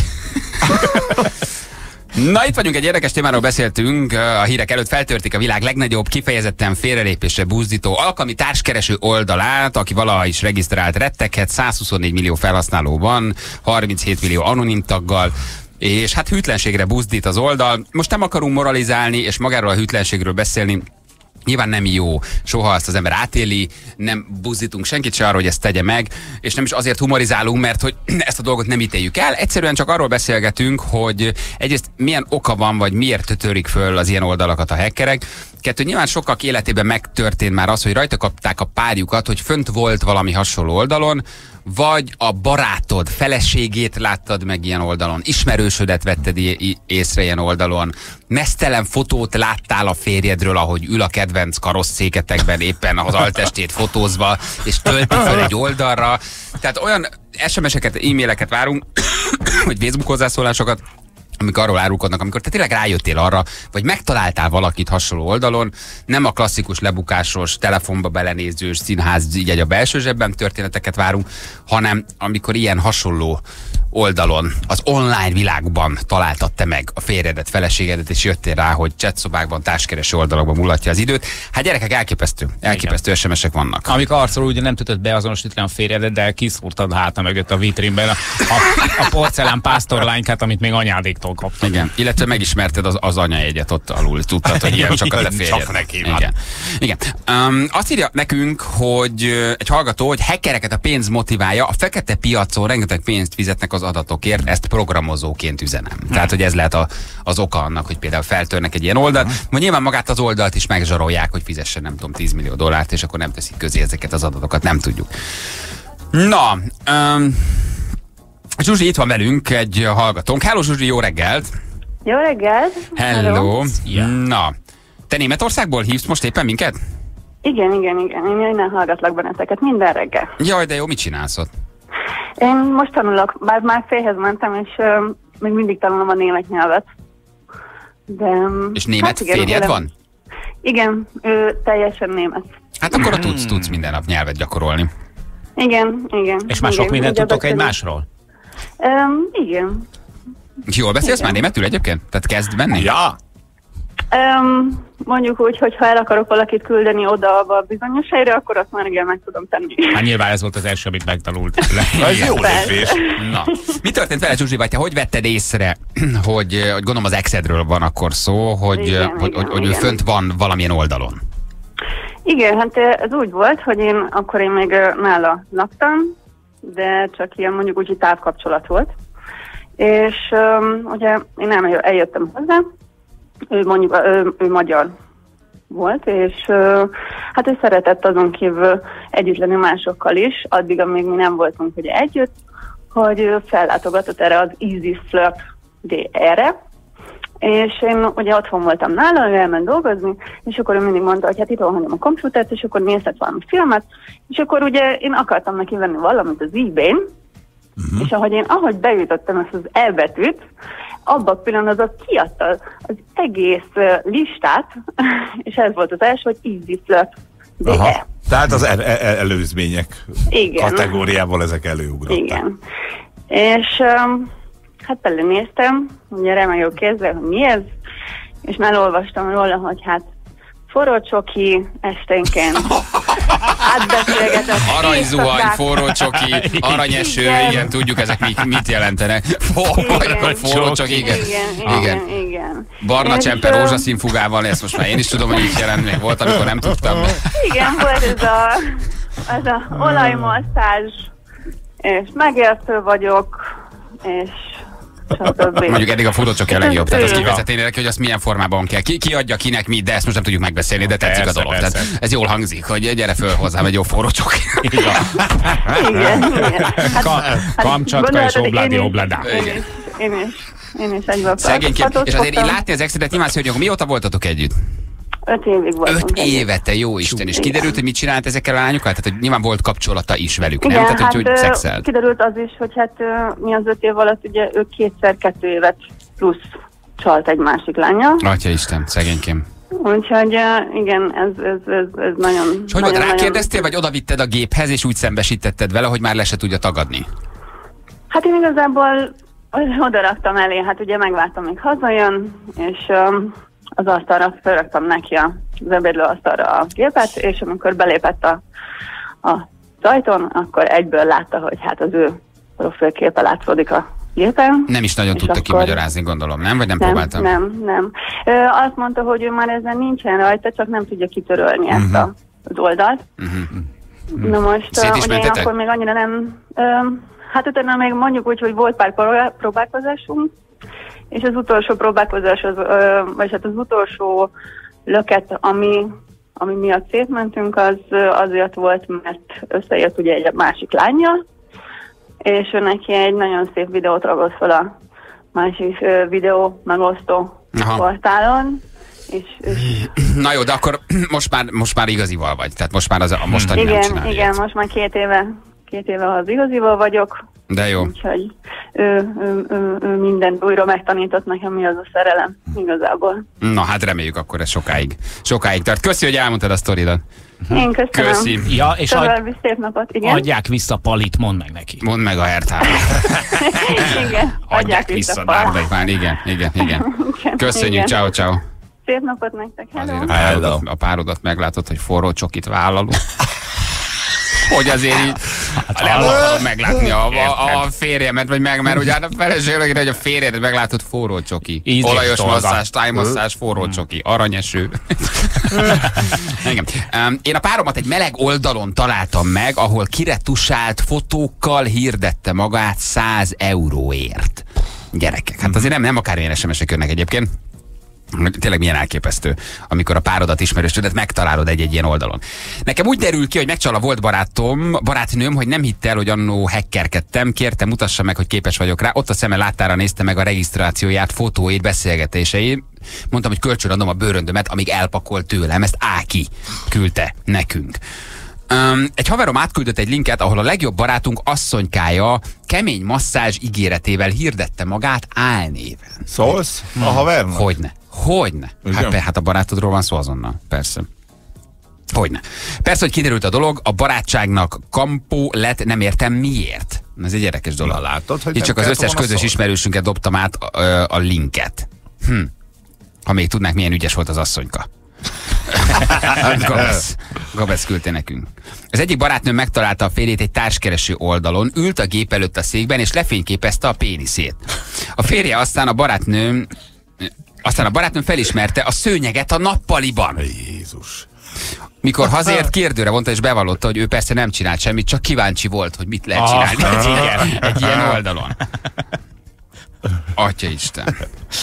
Speaker 3: Na, itt vagyunk, egy érdekes témáról beszéltünk. A hírek előtt feltörték a világ legnagyobb, kifejezetten félrelépésre buzdító alkalmi társkereső oldalát, aki valaha is regisztrált retteghet, százhuszonnégy millió felhasználó van, harminchét millió anonim taggal, és hát hűtlenségre buzdít az oldal. Most nem akarunk moralizálni, és magáról a hűtlenségről beszélni. Nyilván nem jó, soha azt az ember átéli, nem buzdítunk senkit se arra, hogy ezt tegye meg, és nem is azért humorizálunk, mert hogy ezt a dolgot nem ítéljük el. Egyszerűen csak arról beszélgetünk, hogy egyrészt milyen oka van, vagy miért törik föl az ilyen oldalakat a hackerek. Kettő, nyilván sokak életében megtörtént már az, hogy rajta kapták a párjukat, hogy fönt volt valami hasonló oldalon, vagy a barátod feleségét láttad meg ilyen oldalon, ismerősödet vetted észre ilyen oldalon, meztelen fotót láttál a férjedről, ahogy ül a kedvenc karosszéketekben éppen az altestét fotózva, és tölti fel egy oldalra. Tehát olyan es em eseket, e-maileket várunk, vagy Facebook hozzászólásokat, amik arról árulkodnak, amikor te tényleg rájöttél arra, vagy megtaláltál valakit hasonló oldalon, nem a klasszikus lebukásos, telefonba belenézős, színház, így egy a belső zsebben történeteket várunk, hanem amikor ilyen hasonló oldalon, az online világban találtad te meg a férjedet, feleségedet, és jöttél rá, hogy chatszobákban, társkereső oldalakban mulatja az időt. Hát gyerekek, elképesztő. Elképesztő es em es-ek vannak.
Speaker 5: Amikor arcról ugye nem tudod beazonosítani a férjedet, de kiszúrtad háta mögött a vitrínben a, a, a porcelán pásztorlánykát, amit még anyádéktól kaptad.
Speaker 3: Igen, illetve megismerted az, az anyajegyet ott alul. Tudtad, hogy ilyen csak a te férjed.
Speaker 4: Csak neki van.
Speaker 3: Igen. Igen. Um, azt írja nekünk, hogy egy hallgató, hogy hackereket a pénz motiválja, a fekete piacon rengeteg pénzt fizetnek az adatokért, ezt programozóként üzenem. Hmm. Tehát, hogy ez lehet a, az oka annak, hogy például feltörnek egy ilyen oldalt, hmm. majd nyilván magát az oldalt is megzsarolják, hogy fizessen, nem tudom, tíz millió dollárt, és akkor nem teszik közé ezeket az adatokat, nem tudjuk. Na, um, Zsuzsi, itt van velünk egy hallgatónk. Hello Zsuzsi, jó reggelt!
Speaker 11: Jó reggelt!
Speaker 3: Hello! Yeah. Na, te Németországból hívsz most éppen minket?
Speaker 11: Igen, igen, igen. Én innen hallgatlak benneteket minden reggel.
Speaker 3: Jaj, de jó, mit csinálsz ott?
Speaker 11: Én most tanulok, bár már félhez mentem, és uh, még mindig tanulom a német nyelvet. De,
Speaker 3: és német hát igen, férjed van?
Speaker 11: Igen, ő teljesen német.
Speaker 3: Hát akkor hmm. tudsz, tudsz minden nap nyelvet gyakorolni.
Speaker 11: Igen, igen.
Speaker 5: És már sok mindent tudtok egymásról?
Speaker 11: Um, igen.
Speaker 3: Jól beszélsz igen. már németül egyébként? Tehát kezd menni?
Speaker 4: Ja!
Speaker 11: Um, mondjuk úgy, hogy ha el akarok valakit küldeni oda a bizonyos helyre, akkor azt már igen meg tudom tenni.
Speaker 5: Hát nyilván ez volt az első, amit megtanult.
Speaker 4: Ez jó lépés.
Speaker 3: Na, mi történt vele, Zsuzsi, vagy te hogy vetted észre, hogy, hogy gondolom az exedről van akkor szó, hogy,
Speaker 11: igen,
Speaker 3: hogy,
Speaker 11: igen,
Speaker 3: hogy, hogy
Speaker 11: igen.
Speaker 3: ő fönt van valamilyen oldalon?
Speaker 11: Igen, hát ez úgy volt, hogy én akkor én még nála laktam, de csak ilyen mondjuk úgy, hogy távkapcsolat volt. És um, ugye én eljöttem hozzá, ő mondjuk, ő, ő magyar volt, és uh, hát ő szeretett azon kívül együtt lenni másokkal is, addig, amíg mi nem voltunk ugye együtt, hogy ő fellátogatott erre az Easy Flirt erre, és én ugye otthon voltam nála, ő elment dolgozni, és akkor ő mindig mondta, hogy hát itt hagyom a komputert, és akkor nézhet valami filmet, és akkor ugye én akartam neki venni valamit az eBay-n, uh-huh. és ahogy én, ahogy beütöttem ezt az E betűt, abban a pillanatban kiadta az egész uh, listát, és ez volt az első, hogy Easy Flirt.
Speaker 4: Aha. Tehát az el- el- előzmények
Speaker 11: igen.
Speaker 4: kategóriából ezek előugrottak.
Speaker 11: Igen. És um, hát belenéztem, ugye remegő kézzel, hogy mi ez, és már olvastam róla, hogy hát forró csoki esténként átbeszélgetett.
Speaker 3: Aranyzuhany, forró csoki, aranyeső, igen. igen, tudjuk ezek mit, mit jelentenek. Forró csoki, igen.
Speaker 11: Igen, igen, igen, igen.
Speaker 3: Barna
Speaker 11: és
Speaker 3: csempe rózsaszín fugával, ezt most már én is tudom, hogy így jelent, még volt, amikor nem tudtam.
Speaker 11: Igen, volt ez a, ez a olajmasszázs, és megértő vagyok, és
Speaker 3: mondjuk eddig a forrócsoki a legjobb, tehát azt kivezetné neki, hogy azt milyen formában kell. Ki, ki adja kinek mit, de ezt most nem tudjuk megbeszélni, de tetszik persze, a dolog. Tehát ez jól hangzik, hogy gyere föl hozzám egy jó forrócsoki.
Speaker 11: Igen, igen.
Speaker 5: Kamcsatka és obládi obládá.
Speaker 11: Én is, én is egyben.
Speaker 3: Szegényként. És azért így látni az exedet, nyilván hogy mióta voltatok együtt?
Speaker 11: Öt évig voltunk.
Speaker 3: Öt éve, te jó Isten. És kiderült, hogy mit csinált ezekkel a lányokkal? Tehát, hogy nyilván volt kapcsolata is velük,
Speaker 11: igen,
Speaker 3: nem? Tehát,
Speaker 11: hát,
Speaker 3: hogy, hogy szexelt.
Speaker 11: Kiderült az is, hogy hát mi az öt év alatt ugye ő kétszer kettő évet plusz csalt egy másik lánya.
Speaker 3: Atya Isten, szegénykém.
Speaker 11: Úgyhogy igen, ez, ez, ez, ez nagyon...
Speaker 3: És hogy nagyon, rákérdeztél, nagyon... vagy odavitted a géphez, és úgy szembesítetted vele, hogy már le se tudja tagadni?
Speaker 11: Hát én igazából oda raktam elé, hát ugye megvártam, még hazajön, és... Um, az asztalra felraktam neki az ebédlő asztalra a gépet, és amikor belépett a, a ajtón, akkor egyből látta, hogy hát az ő profilképe látszódik a gépen.
Speaker 3: Nem is nagyon tudta akkor... kimagyarázni, gondolom, nem? Vagy nem,
Speaker 11: nem
Speaker 3: próbáltam?
Speaker 11: Nem, nem. Ö, azt mondta, hogy ő már ezen nincsen rajta, csak nem tudja kitörölni uh-huh. ezt a, az oldalt. Uh-huh. Na most, ugye én akkor még annyira nem... Ö, hát utána még mondjuk úgy, hogy volt pár próbálkozásunk, és az utolsó próbálkozás, az, ö, vagy hát az utolsó löket, ami, ami miatt szétmentünk, az azért volt, mert összejött ugye egy másik lánya, és ő neki egy nagyon szép videót ragott fel a másik ö, videó megosztó aha. portálon. És, és...
Speaker 3: Na jó, de akkor most már, most már igazival vagy, tehát most már az, a mostani
Speaker 11: igen,
Speaker 3: nem csinálja.
Speaker 11: Igen, ilyet. Most már két éve, két éve az igazival vagyok.
Speaker 3: De jó.
Speaker 11: Úgyhogy ő, ő, ő, ő mindent újra megtanított nekem, mi az a szerelem igazából.
Speaker 3: Na hát reméljük akkor ez sokáig. Sokáig tart. Köszi, hogy elmondtad a sztoridat.
Speaker 11: Én köszönöm.
Speaker 3: Köszi.
Speaker 5: Ja, és
Speaker 11: További szép napot, igen.
Speaker 5: adják vissza Palit, mondd meg neki.
Speaker 3: Mondd meg a Hertára.
Speaker 11: Igen, adják vissza Palit.
Speaker 3: Már igen, igen, igen. Köszönjük, ciao, ciao.
Speaker 11: Szép napot nektek, hello.
Speaker 3: Azért a párodat, a párodat meglátod, hogy forró csokit vállalunk. Hogy azért így hát, nem akarom meglátni a, a, a férjemet, vagy meg, mert ugye a feleségre, hogy a férjedet meglátod forró csoki. Ízés olajos dolga. Masszás, tájmasszás, forró csoki, aranyeső. Én a páromat egy meleg oldalon találtam meg, ahol kiretusált fotókkal hirdette magát száz euróért. Gyerekek, hát azért nem, nem akármilyen es em es-ek jönnek egyébként. Tényleg milyen elképesztő, amikor a párodat ismerősödet megtalálod egy-egy ilyen oldalon. Nekem úgy derül ki, hogy megcsal a volt barátom, barátnőm, hogy nem hitt el, hogy annó hackerkedtem, kérte, mutassa meg, hogy képes vagyok rá. Ott a szeme láttára nézte meg a regisztrációját, fotóit, beszélgetéseit. Mondtam, hogy kölcsön adom a bőröndömet, amíg elpakolt tőlem. Ezt Áki küldte nekünk. Um, egy haverom átküldött egy linket, ahol a legjobb barátunk asszonykája kemény masszázs ígéretével hirdette magát álnéven.
Speaker 4: Szólsz a havernak?
Speaker 3: Hogyne. Hogyne. Hát, hát a barátodról van szó azonnal. Persze. Hogyne. Persze, hogy kiderült a dolog, a barátságnak kampó lett, nem értem miért. Ez egy érdekes dolog.
Speaker 4: Na, látod, hogy
Speaker 3: itt csak az összes közös szól. Ismerősünket dobtam át a, a linket. Hm. Ha még tudnák, milyen ügyes volt az asszonyka. Gabesz, Gabesz küldte nekünk. Az egyik barátnőm megtalálta a férjét egy társkereső oldalon, ült a gép előtt a székben, és lefényképezte a péniszét. A férje aztán a barátnőm aztán a barátnőm felismerte a szőnyeget a nappaliban.
Speaker 4: Jézus.
Speaker 3: Mikor hazért, kérdőre vonta, és bevallotta, hogy ő persze nem csinált semmit, csak kíváncsi volt, hogy mit lehet csinálni egy ilyen, egy ilyen oldalon. Atyaisten.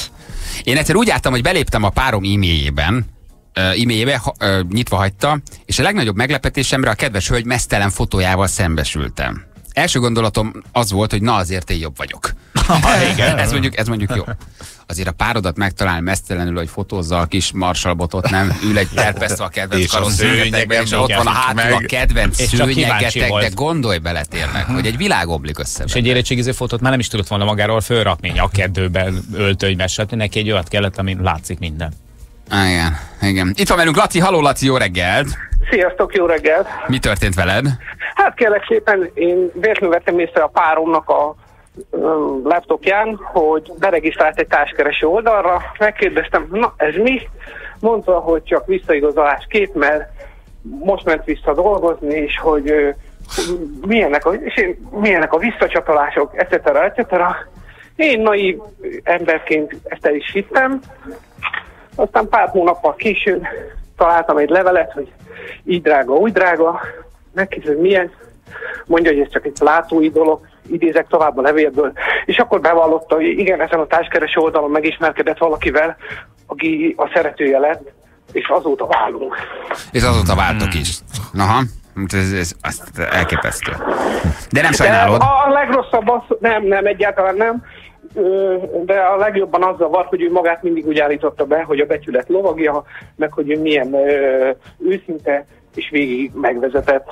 Speaker 3: Én egyszer úgy álltam, hogy beléptem a párom e-mailjében, uh, e-mailjébe uh, nyitva hagyta, és a legnagyobb meglepetésemre a kedves hölgy mesztelen fotójával szembesültem. Első gondolatom az volt, hogy na azért én jobb vagyok. ez, mondjuk, ez mondjuk jó. Azért a párodat megtalálni mesztelenül, hogy fotózza a kis marsalbotot, nem? Ül egy terpesztve a kedvenc karosszőnyetekben, és ott van a hátul a kedvenc szőnyegetek, de gondolj bele tényleg, hogy egy világ omlik össze.
Speaker 5: És egy érettségiző fotót már nem is tudott volna magáról fölrakni a kedőben, öltönyben, stb. Neki egy olyat kellett, amin látszik minden.
Speaker 3: Igen, igen. Itt van velünk Laci, haló Laci, jó reggelt!
Speaker 12: Sziasztok, jó reggelt!
Speaker 3: Mi történt veled?
Speaker 12: Hát kérlek szépen, én véletlenül vettem észre a páromnak a um, laptopján, hogy beregisztrált egy társkereső oldalra, megkérdeztem, na ez mi? Mondta, hogy csak visszaigazolás kép, mert most ment vissza dolgozni, és hogy uh, milyenek, a, és én, milyenek a visszacsatolások, et cetera, et cetera. Én naív emberként ezt el is hittem, aztán pár hónappal később találtam egy levelet, hogy így drága, úgy drága, megkérdezem milyen, mondja, hogy ez csak egy látói dolog, idézek tovább a levélből, és akkor bevallotta, hogy igen, ezen a társkereső oldalon megismerkedett valakivel, aki a szeretője lett, és azóta válunk.
Speaker 3: És azóta váltok is. Aha, ez, ez, ez elképesztő. De nem sajnálod?
Speaker 12: De a legrosszabb az, nem, nem, egyáltalán nem, de a legjobban az zavar, hogy ő magát mindig úgy állította be, hogy a becsület lovagja, meg hogy ő milyen ö, őszinte, és végig megvezetett.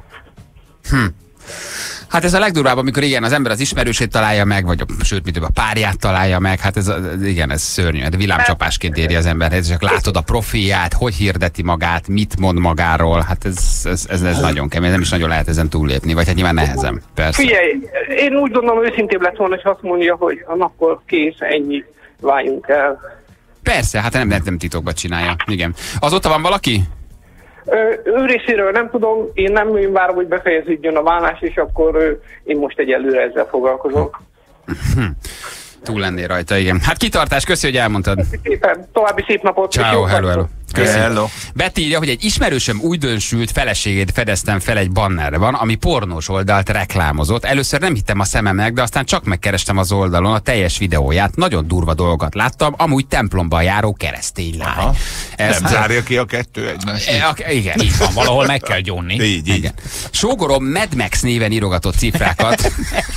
Speaker 3: Hm. Hát ez a legdurvább, amikor igen, az ember az ismerősét találja meg, vagy a, sőt, mit a párját találja meg, hát ez, igen, ez szörnyű, de villámcsapásként éri az emberhez, csak látod a profilját, hogy hirdeti magát, mit mond magáról, hát ez, ez, ez, ez nagyon kemény, nem is nagyon lehet ezen túllépni, vagy hát nyilván nehezen, persze.
Speaker 12: Figyelj, én úgy gondolom, őszintébb lett volna, hogy azt mondja, hogy akkor kész, ennyi, váljunk el.
Speaker 3: Persze, hát nem, nem titokba csinálja, igen. Azóta van valaki?
Speaker 12: Ő részéről nem tudom, én nem én várom, hogy befejeződjön a válás, és akkor ő, én most egyelőre ezzel foglalkozok.
Speaker 3: Túl lennél rajta, igen. Hát kitartás, köszi, hogy elmondtad.
Speaker 12: Szépen, további szép napot.
Speaker 3: Ciao, hello, hello.
Speaker 4: Hello.
Speaker 3: Betty írja, hogy egy ismerősöm újdonsült feleségét fedeztem fel egy bannerban, ami pornós oldalt reklámozott. Először nem hittem a szememnek, de aztán csak megkerestem az oldalon a teljes videóját. Nagyon durva dolgokat láttam, amúgy templomban járó keresztény lány.
Speaker 4: Nem zárja ki a kettő egymást.
Speaker 3: E, igen, így van, valahol meg kell gyónni.
Speaker 4: Így, így.
Speaker 3: Igen. Sógorom Mad Max néven írogatott cifrákat.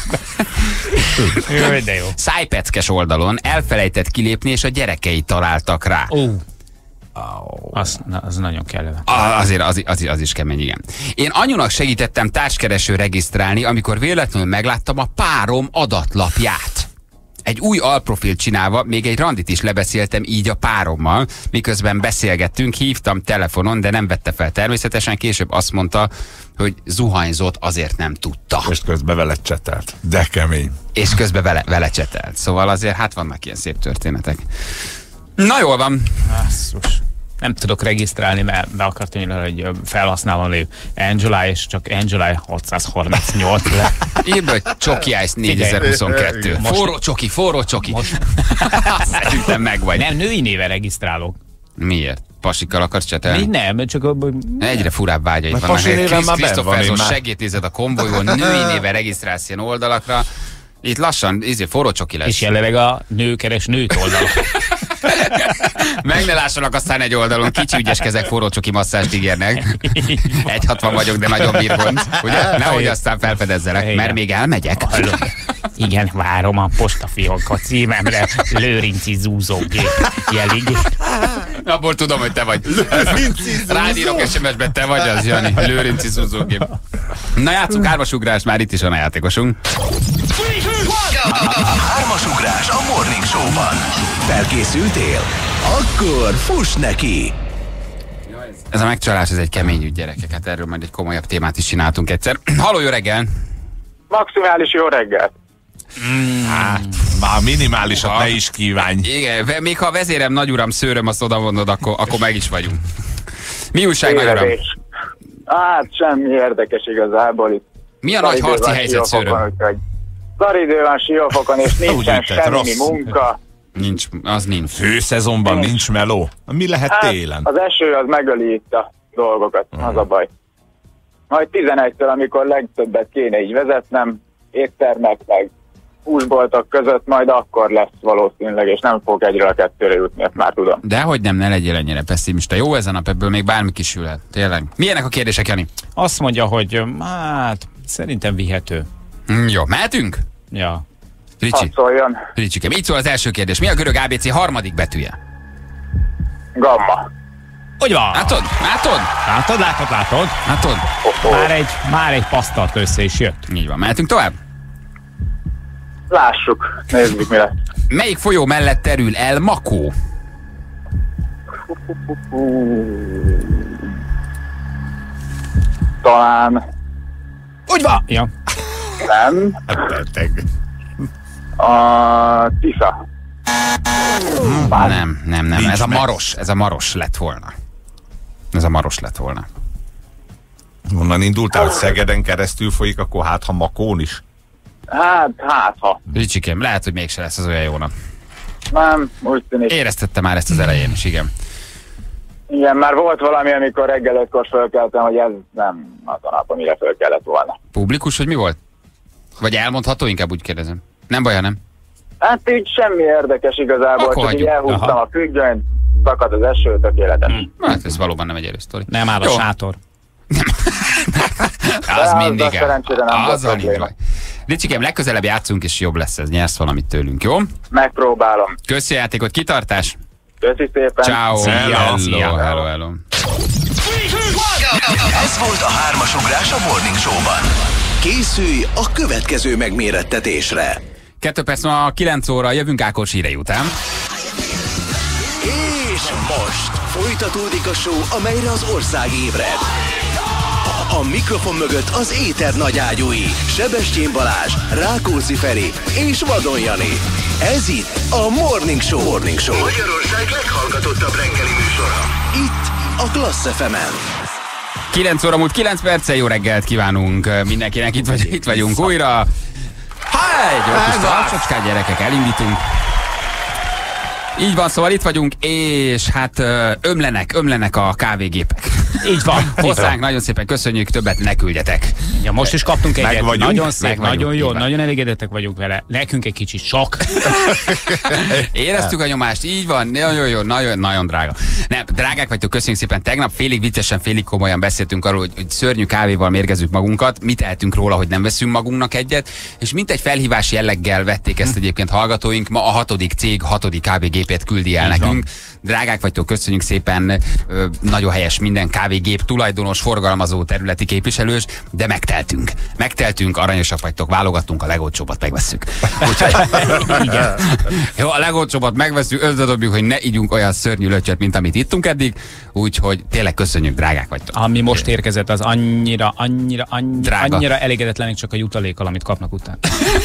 Speaker 5: Jó, de jó.
Speaker 3: Szájpeckes oldalon elfelejtett kilépni, és a gyerekei találtak rá.
Speaker 5: Uh. Oh. Az, na, az nagyon kellene.
Speaker 13: Azért az, az, az is kemény, igen. Én anyunak segítettem társkereső regisztrálni, amikor véletlenül megláttam a párom adatlapját. Egy új alprofilt csinálva még egy randit is lebeszéltem így a párommal, miközben beszélgettünk, hívtam telefonon, de nem vette fel természetesen, később azt mondta, hogy zuhanyzott, azért nem tudta.
Speaker 4: És közben vele csetelt. De kemény.
Speaker 13: És közben vele, vele csetelt. Szóval azért hát vannak ilyen szép történetek. Na jól van.
Speaker 5: Asszus. Nem tudok regisztrálni, mert be akartam írni, hogy felhasználom lév Angela, és csak Angela hatszázharmincnyolc le.
Speaker 13: Írd, hogy Csoki Ice négyezer-huszonkettő. Forró Csoki, forró Csoki.
Speaker 5: Most...
Speaker 13: Szerintem meg vagy.
Speaker 5: Nem, női néven regisztrálok.
Speaker 13: Miért? Pasikkal akarsz csetelni?
Speaker 5: Nem, csak a...
Speaker 13: Egyre furább vágyaid vannak. Krisztofferson segélytézed a konvojból, női néven regisztrálsz ilyen oldalakra. Itt lassan, ezért forró Csoki lesz.
Speaker 5: És jelenleg a nőkeres nőt oldalak.
Speaker 13: Meg ne lássanak aztán egy oldalon, kicsi ügyes kezek forró csoki masszást ígérnek. egy hatvan vagyok, de nagyon birgont. Ugye? Nehogy aztán felfedezzelek, mert még elmegyek.
Speaker 5: Igen, várom a postafiók a címemre. Lőrinci zúzógép jelig.
Speaker 13: Abból tudom, hogy te vagy. Rádírok es em es-ben, te vagy az, Jani. Lőrinci zúzógép. Na játsszunk hármasugrás, már itt is van a játékosunk.
Speaker 1: Hármasugrás a Morning Show-ban. Felkészültél? Akkor fuss neki!
Speaker 13: Ez a megcsalás, ez egy kemény ügy, gyerekek. Hát erről majd egy komolyabb témát is csináltunk egyszer. Halló, jó reggel!
Speaker 14: Maximális jó reggel!
Speaker 4: Mm. Hát, már minimálisat ha, ne is kívánj.
Speaker 13: Igen, még ha a vezérem, nagyuram, szőröm, azt odavonod, akkor, akkor meg is vagyunk. Mi újság, nagyuram?
Speaker 14: Hát semmi érdekes igazából itt.
Speaker 13: Mi a nagy harci helyzet, szőröm?
Speaker 14: Szaridő van Siófokon, és nincsen semmi munka.
Speaker 13: Nincs, az nincs.
Speaker 4: Főszezonban nincs, nincs meló. Mi lehet hát, télen?
Speaker 14: Az eső az megöli itt a dolgokat, uh-huh. az a baj. Majd tizenegytől, amikor legtöbbet kéne így vezetnem, éttermek meg húsboltok között, majd akkor lesz valószínűleg, és nem fog egyre a kettőre jutni, ezt már tudom.
Speaker 13: Dehogy nem, ne legyél ennyire pessimista. Jó ez a nap, ebből még bármi kisülhet. Tényleg. Milyenek a kérdések, Jani?
Speaker 5: Azt mondja, hogy hát szerintem vihető.
Speaker 13: Mm, jó, mehetünk?
Speaker 5: Ja.
Speaker 13: Ricsi. Ricsikem. Így szól az első kérdés. Mi a görög á bé cé harmadik betűje?
Speaker 14: Gamma.
Speaker 5: Hogy van?
Speaker 13: Látod? Látod?
Speaker 5: Látod, látod, látod?
Speaker 13: Látod?
Speaker 14: Oh, oh.
Speaker 5: Már egy, már egy pasztalt össze is jött.
Speaker 13: Így van. Mehetünk tovább?
Speaker 14: Lássuk. Nézzük, mi lesz.
Speaker 13: Melyik folyó mellett terül el Makó?
Speaker 14: Talán...
Speaker 5: Úgy van! Ja.
Speaker 14: Nem. A Tisza.
Speaker 13: Hmm, nem, nem, nem. Ez a Maros. Ez a Maros lett volna. Ez a Maros lett volna.
Speaker 4: Onnan indultál, hogy Szegeden keresztül folyik, akkor hát ha Makón is?
Speaker 14: Hát, hát ha.
Speaker 13: Ricsikém, lehet, hogy mégse lesz az olyan jónak.
Speaker 14: Nem, úgy tűnik.
Speaker 13: Éreztette már ezt az elején is, igen.
Speaker 14: Igen, már volt valami, amikor reggel ötkor fölkeltem, hogy ez nem az a nap, amire föl kellett volna.
Speaker 13: Publikus, hogy mi volt? Vagy elmondható, inkább úgy kérdezem. Nem baj, nem?
Speaker 14: Hát így semmi érdekes igazából, akkor csak így elhúztam Aha. a függönyt, szakad az eső, tökéletes.
Speaker 13: Hmm. Hát ez valóban nem egy erős sztori.
Speaker 5: Nem áll a Jó. sátor.
Speaker 13: az
Speaker 14: De
Speaker 13: mindig.
Speaker 14: Az
Speaker 13: a Ricsikém, legközelebb játszunk, és jobb lesz ez. Nyersz valamit tőlünk, jó?
Speaker 14: Megpróbálom.
Speaker 13: Köszi a játékot, kitartás!
Speaker 14: Köszi szépen!
Speaker 13: Ciao.
Speaker 14: Hello,
Speaker 13: hello, hello, hello.
Speaker 1: Ez volt a hármasugrás a Morning Show-ban. Készülj a következő megmérettetésre.
Speaker 13: Kettő perc ma kilenc óra, jövünk Ákos hírei után.
Speaker 1: És most folytatódik a show, amelyre az ország ébred. A mikrofon mögött az éter nagyágyúi, Sebestyén Balázs, Rákóczi Feri és Vadon Jani. Ez itt a Morning Show. Morning Show. Magyarország leghallgatottabb reggeli műsora. Itt a Klassz ef emen.
Speaker 13: kilenc óra múlt kilenc perccel, jó reggelt kívánunk mindenkinek, itt, vagy, itt vagyunk újra. Háj, jó kis tartsocskát, gyerekek, elindítunk. Így van, szóval itt vagyunk, és hát ömlenek, ömlenek a kávégépek.
Speaker 5: Így van.
Speaker 13: Hozzánk nagyon szépen köszönjük, többet ne küldjetek.
Speaker 5: Ja, most is kaptunk egyet.
Speaker 4: Meg
Speaker 5: Nagyon szép,
Speaker 13: meg
Speaker 5: nagyon
Speaker 13: vagyunk,
Speaker 5: jó, nagyon elégedettek vagyunk vele. Nekünk egy kicsit sok.
Speaker 13: Éreztük a nyomást, így van, nagyon jó, nagyon, nagyon drága. Nem, drágák vagytok, köszönjük szépen. Tegnap félig viccesen, félig komolyan beszéltünk arról, hogy, hogy szörnyű kávéval mérgezzük magunkat, mit eltünk róla, hogy nem veszünk magunknak egyet, és mint egy felhívás jelleggel vették ezt egyébként hallgatóink, ma a hatodik cég hatodik kávégépét küldi el nekünk. Drágák vagytok, köszönjük szépen, ö, nagyon helyes minden kávégép tulajdonos, forgalmazó, területi képviselős, de megteltünk. Megteltünk, aranyosak vagytok, válogattunk, a legolcsóbbat megvesszük. Úgyhogy, igen. Jó, a legolcsóbbat megvesszük, összedobjuk, hogy ne ígyunk olyan szörnyű lötyöt, mint amit ittunk eddig, úgyhogy tényleg köszönjük, drágák vagytok.
Speaker 5: Ami most érkezett, az annyira, annyira, annyira, annyira elégedetlenek csak a jutalékkal, amit kapnak után.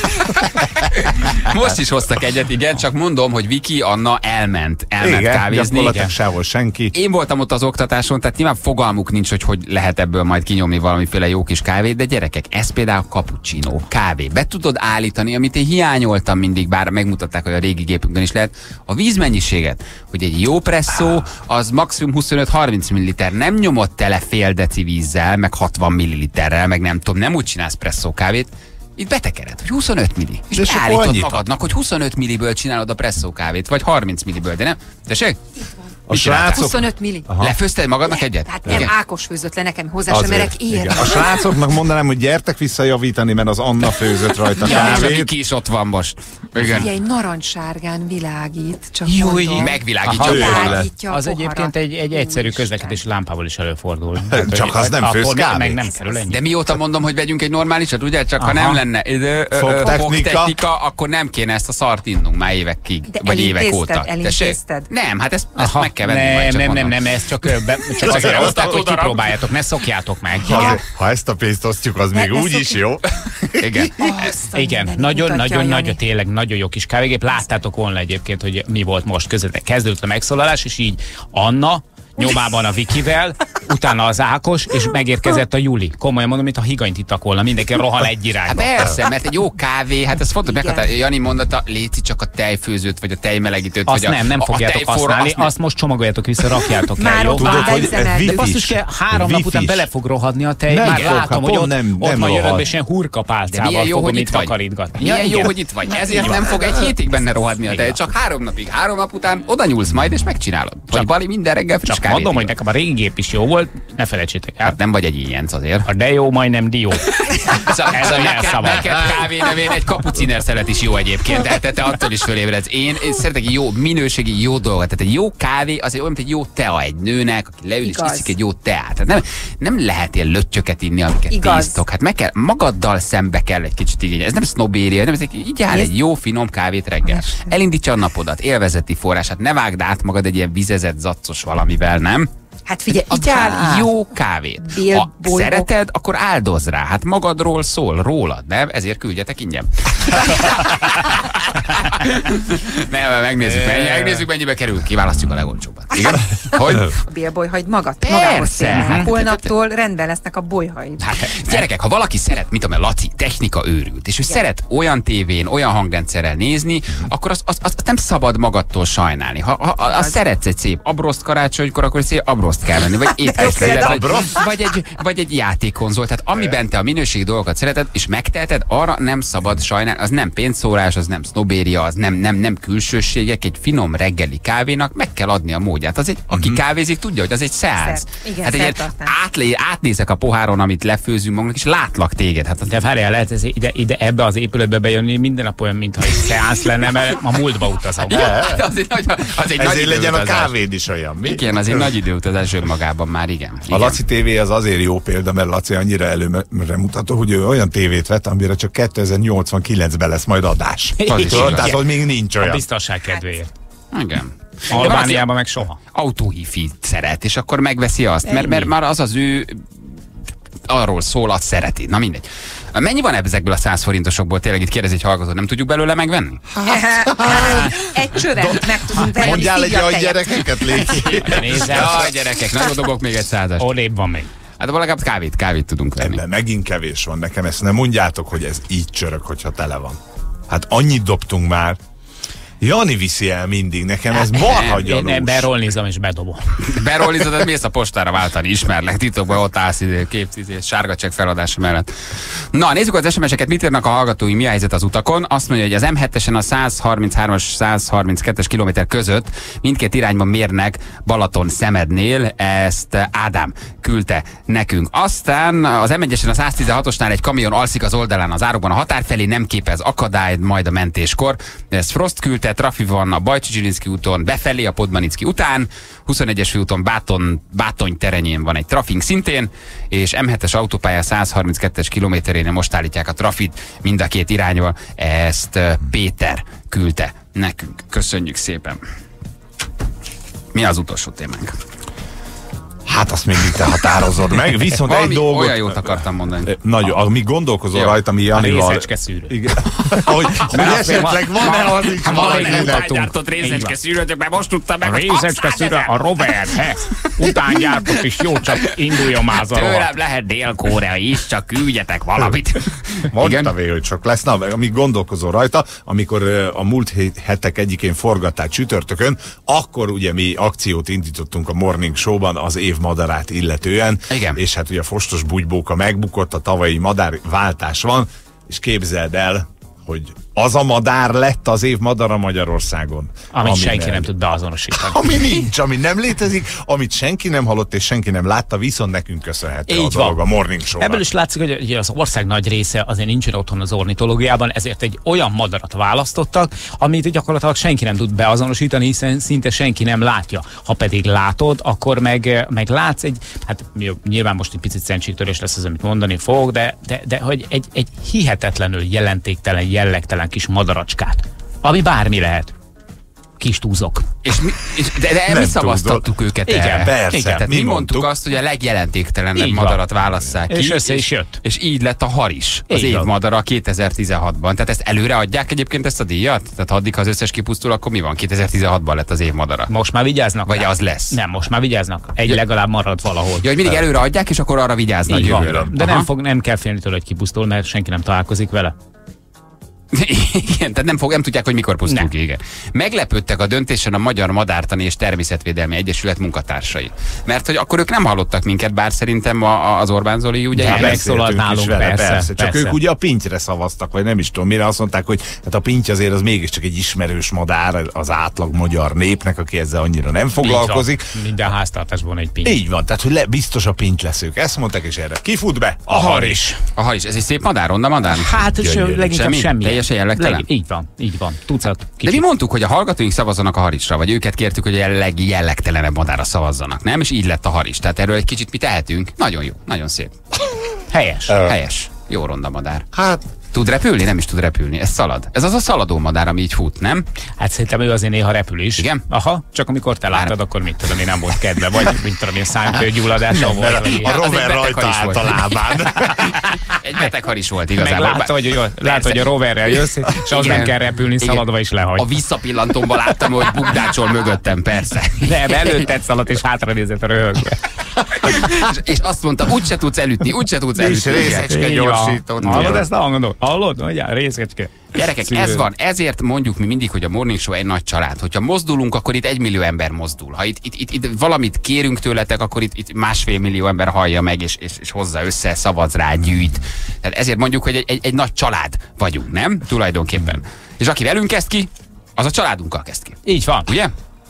Speaker 13: Most is hoztak egyet, igen, csak mondom, hogy Viki, Anna elment, elment
Speaker 4: igen,
Speaker 13: kávézni.
Speaker 4: Igen, sehol senki.
Speaker 13: Én voltam ott az oktatáson, tehát nyilván fogalmuk nincs, hogy hogy lehet ebből majd kinyomni valamiféle jó kis kávét, de gyerekek, ez például cappuccino, kávé. Be tudod állítani, amit én hiányoltam mindig, bár megmutatták, hogy a régi gépünkön is lehet, a vízmennyiséget, hogy egy jó presszó, az maximum huszonöt-harminc milliliter, nem nyomott tele fél deci vízzel, meg hatvan milliliterrel, meg nem tudom, nem úgy csinálsz presszó kávét, itt betekered, hogy huszonöt milli. És
Speaker 4: de
Speaker 13: beállítod magadnak, hogy huszonöt milliből csinálod a presszó kávét, vagy harminc milliből, de nem. Tessék?
Speaker 4: A srácok...
Speaker 15: huszonöt milli.
Speaker 13: Lefőzted magadnak
Speaker 15: le,
Speaker 13: egyet?
Speaker 15: Hát nem,
Speaker 13: igen.
Speaker 15: Ákos főzött le nekem, hozzá sem merek érni.
Speaker 4: A srácoknak mondanám, hogy gyertek visszajavítani, mert az Anna főzött rajta
Speaker 13: ja,
Speaker 4: kávét.
Speaker 13: Viki is ott van most. Igen.
Speaker 15: Ugye egy narancsárgán világít, csak
Speaker 13: Júj,
Speaker 15: mondom.
Speaker 13: megvilágítja.
Speaker 15: Világítja
Speaker 5: az egyébként egy, egy egyszerű közlekedési lámpával is előfordul.
Speaker 4: Csak az nem főz kávét.
Speaker 5: Meg nem kerül ennyi.
Speaker 13: De mióta mondom, hogy vegyünk egy normálisat, ugye? Csak
Speaker 5: aha.
Speaker 13: ha nem lenne
Speaker 4: fogtechnika,
Speaker 13: akkor nem kéne ezt a szart innunk már évekig,
Speaker 15: de
Speaker 13: vagy évek óta.
Speaker 15: Elintézted?
Speaker 13: Nem, hát ezt, ezt meg kell venni.
Speaker 5: Nem,
Speaker 13: nem,
Speaker 5: nem, nem, ezt csak, be, csak azért hozták, hogy kipróbáljátok, ne szokjátok meg.
Speaker 4: Ha, ha ezt a pénzt osztjuk, az még úgy is jó.
Speaker 13: Igen.
Speaker 5: Igen, nagyon, nagyon, nagyon, tényleg nagyon jó kis kávégép. Láttátok volna egyébként, hogy mi volt most között. Kezdődött a megszólalás, és így Anna nyomában a Vikivel, utána az Ákos, és megérkezett a Juli. Komolyan mondom, mint a higanyt ittak volna, mindenki rohan egy irányba.
Speaker 13: Hát persze, mert egy jó kávé, hát ez fontos meghatározni. Jani mondata, léci csak a tejfőzőt, vagy a tejmelegítőt,
Speaker 5: azt
Speaker 13: vagy
Speaker 5: nem,
Speaker 13: a,
Speaker 5: nem
Speaker 13: a,
Speaker 5: fogjátok
Speaker 13: a
Speaker 5: használni,
Speaker 13: azt,
Speaker 5: azt most csomagoljátok vissza, rakjátok el, jó?
Speaker 4: Tudod, hogy ez
Speaker 5: de basszus kell, három nap után bele fog rohadni a tej, már látom, hogy ott,
Speaker 4: nem,
Speaker 5: ott
Speaker 4: nem
Speaker 5: majd jönök,
Speaker 4: rohad.
Speaker 5: és ilyen hurkapálcával fogom itt takarítgatni.
Speaker 13: Milyen jó, hogy itt vagy. Ezért nem fog egy hétig benne rohadni a tej, csak három napig. Három nap után oda nyúlsz majd, és megcsinálod. Vagy Bali minden reggel friss kávét.
Speaker 5: Mondom, hogy nekem a régi gép is jó volt, ne felejtsétek el.
Speaker 13: Hát nem vagy egy ilyenc azért.
Speaker 5: A de jó, majdnem dió.
Speaker 13: Ez a, ez a neked, neked kávé nevén egy kapuciner szelet is jó egyébként, tehát te, te attól is fölébredsz. Én, én szeretek jó minőségi, jó dolgot. Tehát egy jó kávé az olyan, mint egy jó tea egy nőnek, aki leül és iszik egy jó teát. Tehát nem, nem lehet ilyen löttyöket inni, amiket tíztok. Hát meg kell, magaddal szembe kell egy kicsit igényelni. Ez nem sznobéria, nem, ez egy, így áll egy jó finom kávét reggel. Elindítsa a napodat, élvezeti forrását, ne vágd át magad egy ilyen vizezett, zaccos valamivel, nem?
Speaker 15: Hát figyelj,
Speaker 13: igyál jó kávét. Ha szereted, akkor áldozz rá. Hát magadról szól, rólad, nem? Ezért küldjetek ingyen. Nem, megnézzük, mennyi, megnézzük, mennyibe kerül. Kiválasztjuk a legolcsóbbat. Igen? Hogy?
Speaker 15: A bélboly hagyd magad.
Speaker 13: Persze.
Speaker 15: Hát, holnaptól rendben lesznek a bolyhaid.
Speaker 13: Hát, gyerekek, ha valaki szeret, mit tudom, Laci, technika őrült, és ő igen. szeret olyan tévén, olyan hangrendszerrel nézni, akkor azt az, az, az nem szabad magadtól sajnálni. Ha, ha azt szeretsz egy szép abroszt karácsonykor, akkor egy szép abroszt kell venni, vagy étkeztelet, vagy, vagy, egy, vagy egy játékkonzol. Tehát amiben te a minőségi dolgokat szereted, és megteheted, arra nem szabad sajnálni. Az nem pénzszórás, az nem sznobéria, az nem, nem, nem külsőségek. Egy finom reggeli kávénak meg kell adni a módját. Az egy, aki uh-huh. kávézik, tudja, hogy az egy szeánsz. Hát egy átlé, átnézek a poháron, amit lefőzünk magunknak, és látlak téged. Hát az...
Speaker 5: De várjál, lehet ez ide, ide ebbe az épületbe bejönni minden nap olyan, mintha egy szeánsz lenne, mert a múltba utazom.
Speaker 13: Ja, az egy nagy, az egy
Speaker 4: ezért nagy legyen a kávéd is olyan, mi?
Speaker 13: Igen, az egy nagy időutazás önmagában már, igen.
Speaker 4: A Laci tévé az azért jó példa, mert Laci annyira előre mutató, hogy ő olyan tévét vett, amire csak kétezer-nyolcvankilencben lesz majd adás. Tehát, hogy még nincs olyan.
Speaker 5: A biztonság kedvéért.
Speaker 13: Igen.
Speaker 5: Albániában meg soha.
Speaker 13: Autóhifi szeret, és akkor megveszi azt, mert, mert már az az ő arról szól, azt szereti. Na mindegy. Mennyi van ezekből a száz forintosokból? Tényleg itt kérdezi egy hallgató, nem tudjuk belőle megvenni?
Speaker 15: Egy csövet meg tudunk venni.
Speaker 4: Mondjál egy a gyerekeket, légy.
Speaker 13: Jaj, gyerekek, nagyon dobok még egy százast.
Speaker 5: Odébb van még.
Speaker 13: Hát legalább kávét, kávét tudunk venni.
Speaker 4: Ebben megint kevés van nekem, ezt nem mondjátok, hogy ez így csörög, hogyha tele van. Hát annyit dobtunk már. Jani viszi el mindig, nekem ez marha gyanús.
Speaker 5: Én berollizom és bedobom.
Speaker 13: Berollizod, hogy mész a postára váltani, ismerlek, titokban ott állsz idő, kép, sárga csekk feladása mellett. Na, nézzük az es em es-eket, mit írnak a hallgatói, mi a helyzet az utakon. Azt mondja, hogy az em hetesen a száz harminchárom száz harminckettes kilométer között mindkét irányban mérnek Balaton Szemednél, ezt Ádám küldte nekünk. Aztán az em egyesen a száz tizenhatosnál egy kamion alszik az oldalán az árokban, a határ felé nem képez akadályt majd a mentéskor. Ez Frost küldte, trafi van a Bajcsi-Zsilinszky úton befelé, a Podmanicki után, huszonegyes főúton Báton, Bátony terenyén van egy trafink szintén, és em hetes autópálya száz harminckettes kilométerénél most állítják a trafit mind a két irányból. Ezt Péter küldte nekünk. Köszönjük szépen. Mi az utolsó témánk?
Speaker 4: Hát azt mindig te határozod meg, viszont
Speaker 13: valami
Speaker 4: egy dolgot...
Speaker 13: olyan jót akartam mondani.
Speaker 4: Nagyon, ami gondolkozol rajta, mi Janival...
Speaker 5: A részecske szűrő.
Speaker 4: Igen. hogy, hogy esetleg van-e az is
Speaker 5: van.
Speaker 13: Utángyártott részecske szűrőtök, mert most tudtam meg,
Speaker 5: a részecske szűrő, a Robert, he, utángyártott is jó, csak induljon már az a rohadt.
Speaker 13: Tőlem lehet Dél-Korea is, csak küldjetek valamit.
Speaker 4: Mondta végül, hogy csak lesz. Na, amíg gondolkozol rajta, amikor a múlt hetek egyikén forgatták csütörtökön, akkor ugye mi akciót indítottunk a Morning Show-ban az év madarát illetően.
Speaker 13: Igen.
Speaker 4: És hát ugye a Fostos Bugybóka megbukott, a tavalyi madárváltás van, és képzeld el, hogy az a madár lett az év madara Magyarországon.
Speaker 5: Amit ami senki nem, nem tud beazonosítani.
Speaker 4: Ami nincs, ami nem létezik, amit senki nem hallott és senki nem látta, viszont nekünk köszönhető
Speaker 5: így
Speaker 4: a dolog a Morning Show-ban.
Speaker 5: Ebből is látszik, hogy az ország nagy része azért nincsen otthon az ornitológiában, ezért egy olyan madarat választottak, amit gyakorlatilag senki nem tud beazonosítani, hiszen szinte senki nem látja. Ha pedig látod, akkor meg, meg látsz egy, hát nyilván most egy picit szentségtörés lesz az, amit mondani fog, de, de, de hogy egy, egy hihetetlenül jelentéktelen, jellegtelen kis madaracskát, ami bármi lehet. Kis túzok.
Speaker 13: És mi, és de, de mi szavaztattuk őket
Speaker 5: igen,
Speaker 13: el.
Speaker 4: Persze.
Speaker 13: Igen. Tehát mi, mi mondtuk, mondtuk azt, hogy a legjelentéktelenebb madarat válasszák ki.
Speaker 5: És össze is jött.
Speaker 13: És így lett a haris, az év madara kétezer-tizenhatban. Tehát ezt előre adják egyébként ezt a díjat? Tehát addig, ha az összes kipusztul, akkor mi van? kétezer-tizenhatban lett az év madara.
Speaker 5: Most már vigyáznak.
Speaker 13: Vagy az lesz?
Speaker 5: Nem, most már vigyáznak. Egy ja. legalább marad valahol.
Speaker 13: Ja, hogy mindig előre adják, és akkor arra vigyáznak jövőre.
Speaker 5: De nem, fog, nem kell félni tőle, hogy kipusztul, mert senki nem találkozik vele.
Speaker 13: Igen, tehát nem, fog, nem tudják, hogy mikor pusztul ki. Igen. Meglepődtek a döntésen a Magyar Madártani és Természetvédelmi Egyesület munkatársai. Mert hogy akkor ők nem hallottak minket, bár szerintem a, a, az Orbán Zoli ugye
Speaker 5: megszólalt nálunk,
Speaker 4: vele,
Speaker 5: persze,
Speaker 4: persze. Csak
Speaker 5: persze.
Speaker 4: ők ugye a pintyre szavaztak, vagy nem is tudom mire, azt mondták, hogy hát a pinty azért az mégiscsak egy ismerős madár az átlag magyar népnek, aki ezzel annyira nem foglalkozik.
Speaker 5: Minden háztartásban egy pinty.
Speaker 4: Így van, tehát hogy le, biztos a pinty lesz ők. Ezt mondták, és erre kifut be a, a haris.
Speaker 13: A haris, ez egy szép madár, onnan madár?
Speaker 5: Hát és leginkább semmi.
Speaker 13: Teljesen jellegtelen?
Speaker 5: Így van, így van. Tucat.
Speaker 13: De mi mondtuk, hogy a hallgatóink szavazzanak a harisra, vagy őket kértük, hogy a legjellegtelenebb madárra szavazzanak, nem? És így lett a haris. Tehát erről egy kicsit mi tehetünk. Nagyon jó, nagyon szép.
Speaker 5: Helyes.
Speaker 13: Uh. Helyes. Jó ronda madár.
Speaker 4: Hát...
Speaker 13: Tud repülni? Nem is tud repülni. Ez szalad. Ez az a szaladó madár, ami így fut, nem?
Speaker 5: Hát szerintem ő azért néha repül is.
Speaker 13: Igen?
Speaker 5: Aha, csak amikor te láttad, akkor mit tudom, én nem volt kedve, vagy mint tudom, én számkőgyulladása volt.
Speaker 4: A, a rover rajta állt a lábán.
Speaker 13: Egy beteg haris volt igazából.
Speaker 5: Meg látta, hogy, lát, hogy a roverrel jössz, és az nem kell repülni, szaladva is lehagy.
Speaker 13: A visszapillantómban láttam, hogy bukdácsol mögöttem, persze.
Speaker 5: Nem, előtted szaladt, és hátra nézett a röhögbe.
Speaker 13: és, és azt mondta, úgyse tudsz elütni, úgyse tudsz elütni.
Speaker 4: Részecske gyorsított.
Speaker 5: Hallod ezt a hangot? Hallod? Mondjál, részecske.
Speaker 13: Gyerekek, Szívő. Ez van, ezért mondjuk mi mindig, hogy a Morning Show egy nagy család. Hogyha mozdulunk, akkor itt egy millió ember mozdul. Ha itt, itt, itt, itt valamit kérünk tőletek, akkor itt, itt másfél millió ember hallja meg, és, és, és hozza össze, szavaz rá, gyűjt. Tehát ezért mondjuk, hogy egy, egy, egy nagy család vagyunk, nem? Tulajdonképpen. És aki velünk kezd ki, az a családunkkal kezd ki.
Speaker 5: Így van.
Speaker 13: Ugye?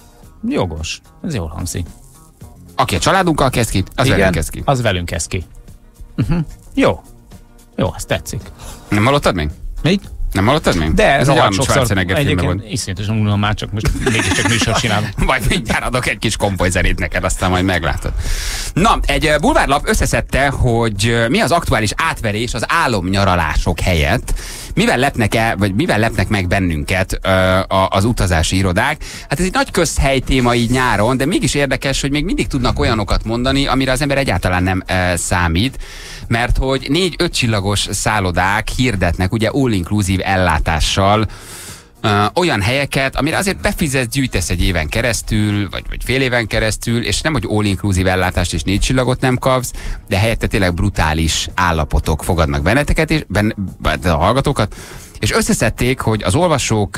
Speaker 5: Jogos. Ez jól hangzik.
Speaker 13: Aki a családunkkal kezd ki, az
Speaker 5: igen,
Speaker 13: velünk kezd ki.
Speaker 5: Az velünk kezd ki. Uh-huh. Jó. Jó, azt tetszik.
Speaker 13: Nem hallottad még?
Speaker 5: Mit?
Speaker 13: Nem hallottad még?
Speaker 5: De ez
Speaker 13: egy olyan Schwarzenegger filmben volt.
Speaker 5: Iszonyatosan unalom már, csak most mégiscsak műsort csinálom.
Speaker 13: Majd mindjárt adok egy kis kompoly zenét neked, aztán majd meglátod. Na, egy bulvárlap összeszedte, hogy mi az aktuális átverés az álomnyaralások helyett. Mivel lepnek el, vagy mivel lepnek meg bennünket ö, a, az utazási irodák? Hát ez egy nagy közhely téma így nyáron, de mégis érdekes, hogy még mindig tudnak olyanokat mondani, amire az ember egyáltalán nem ö, számít, mert hogy négy-öt csillagos szállodák hirdetnek ugye all-inclusive ellátással ö, olyan helyeket, amire azért befizetsz, gyűjtesz egy éven keresztül, vagy, vagy fél éven keresztül, és nem, hogy all-inclusive ellátást és négy csillagot nem kapsz, de helyette tényleg brutális állapotok fogadnak benneteket, és benne, a hallgatókat, és összeszedték, hogy az olvasók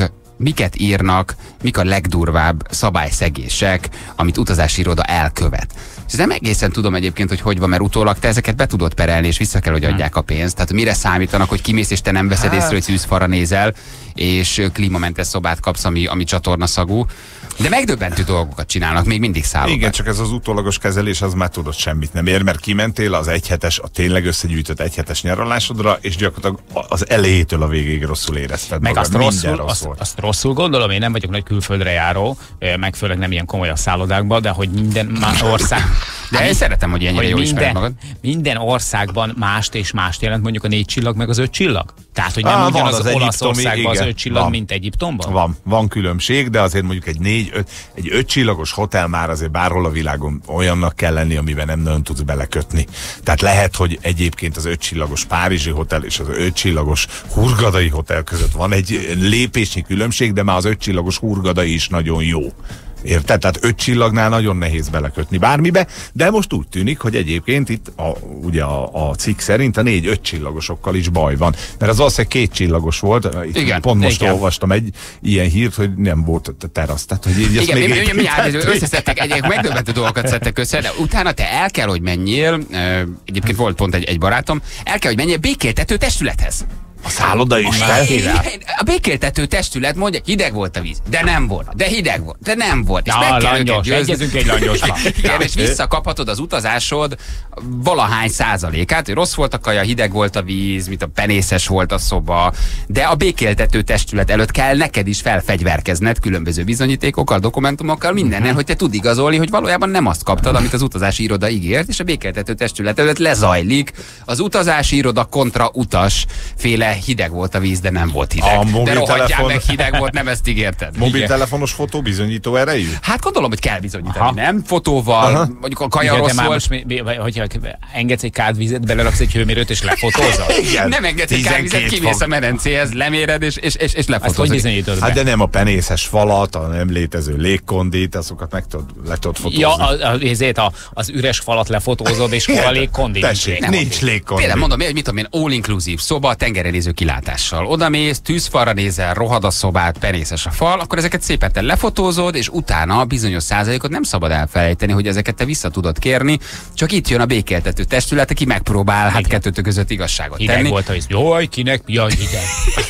Speaker 13: miket írnak, mik a legdurvább szabályszegések, amit utazási iroda elkövet. És nem egészen tudom egyébként, hogy hogy van, mert utólag te ezeket be tudod perelni, és vissza kell, hogy adják a pénzt. Tehát mire számítanak, hogy kimész, és te nem veszed hát. észre, hogy szűzfalra nézel, és klímamentes szobát kapsz, ami, ami csatornaszagú. De megdöbbentő dolgokat csinálnak, még mindig szállodák.
Speaker 4: Igen, csak ez az utólagos kezelés, az már tudod semmit nem ér, mert kimentél az egyhetes, a tényleg összegyűjtött egyhetes nyaralásodra, és gyakorlatilag az elejétől a végéig rosszul érezted
Speaker 5: meg
Speaker 4: magad.
Speaker 5: Azt rosszul, rossz azt, azt rosszul gondolom, én nem vagyok nagy külföldre járó, meg főleg nem ilyen komoly a szállodákban, de hogy minden más ország...
Speaker 13: De én szeretem, hogy ennyire jól ismered magad.
Speaker 5: Minden országban mást és mást jelent mondjuk a négy csillag meg az öt csillag? Tehát, hogy nem ah, ugyanaz az, az Olaszországban az öt csillag, van. mint Egyiptomban?
Speaker 4: Van, van különbség, de azért mondjuk egy négy, öt, egy öt csillagos hotel már azért bárhol a világon olyannak kell lenni, amiben nem nagyon tudsz belekötni. Tehát lehet, hogy egyébként az öt csillagos párizsi hotel és az öt csillagos hurgadai hotel között van egy lépésnyi különbség, de már az öt csillagos hurgadai is nagyon jó. Érted? Tehát öt csillagnál nagyon nehéz belekötni bármibe, de most úgy tűnik, hogy egyébként itt a, ugye a, a cikk szerint a négy-öt csillagosokkal is baj van. Mert az valószínűleg két csillagos volt. Itt igen, pont most igen. olvastam egy ilyen hírt, hogy nem volt terasz. Tehát, hogy így
Speaker 13: igen, mi, mi, mi, mi összeszedtek, egyébként megdöbbentő dolgokat szedtek össze, de utána te el kell, hogy menjél, egyébként volt pont egy, egy barátom, el kell, hogy menjél békéltető testülethez.
Speaker 4: A szálloda is felhívják.
Speaker 13: A békéltető testület mondja, hideg volt a víz, de nem volt, de hideg volt, de nem volt. És
Speaker 5: na, meg kell langyos, egyezünk egy langyosba.
Speaker 13: Igen, és visszakaphatod az utazásod valahány százalékát, hogy rossz volt a kaja, hideg volt a víz, mint a penészes volt a szoba, de a békéltető testület előtt kell neked is felfegyverkezned különböző bizonyítékokkal, dokumentumokkal, mindennel, uh-huh. hogy te tud igazolni, hogy valójában nem azt kaptad, amit az utazási iroda ígért, és a békéltető testület előtt lezajlik az utazási iroda kontra utas féle hideg volt a víz, de nem volt hideg. De rohadjál meg, hideg volt, nem ezt ígérted.
Speaker 4: Mobiltelefonos fotó bizonyító erejű?
Speaker 13: Hát gondolom, hogy kell bizonyítani, aha. nem? Fotóval, aha. mondjuk a kaja rossz volt. Most,
Speaker 5: hogyha engedsz egy kádvizet, beleraksz egy hőmérőt és lefotózol.
Speaker 13: Nem engedsz egy kádvizet, kimész a medencéhez, leméred és, és, és, és lefotózol.
Speaker 5: Hogy bizonyítod
Speaker 4: hát de nem a penészes falat, a nem létező légkondit, azokat meg tudod, le tudod fotózni.
Speaker 5: Ja, az, az, az üres falat lefotózod, és hol a légkondi?
Speaker 4: Tessék, nincs légkondi.
Speaker 13: Például mondom, mit tudom én, all-inclusive szoba, tengerre kilátással. Oda mész, tűzfalra nézel, rohad a szobát, penészes a fal, akkor ezeket szépen te lefotózod, és utána bizonyos százalékot nem szabad elfelejteni, hogy ezeket te vissza tudod kérni, csak itt jön a békéltető testület, aki megpróbál hát kettőtök között igazságot
Speaker 5: hideg
Speaker 13: tenni.
Speaker 5: Volt a víz. Jaj, kinek mi a hideg?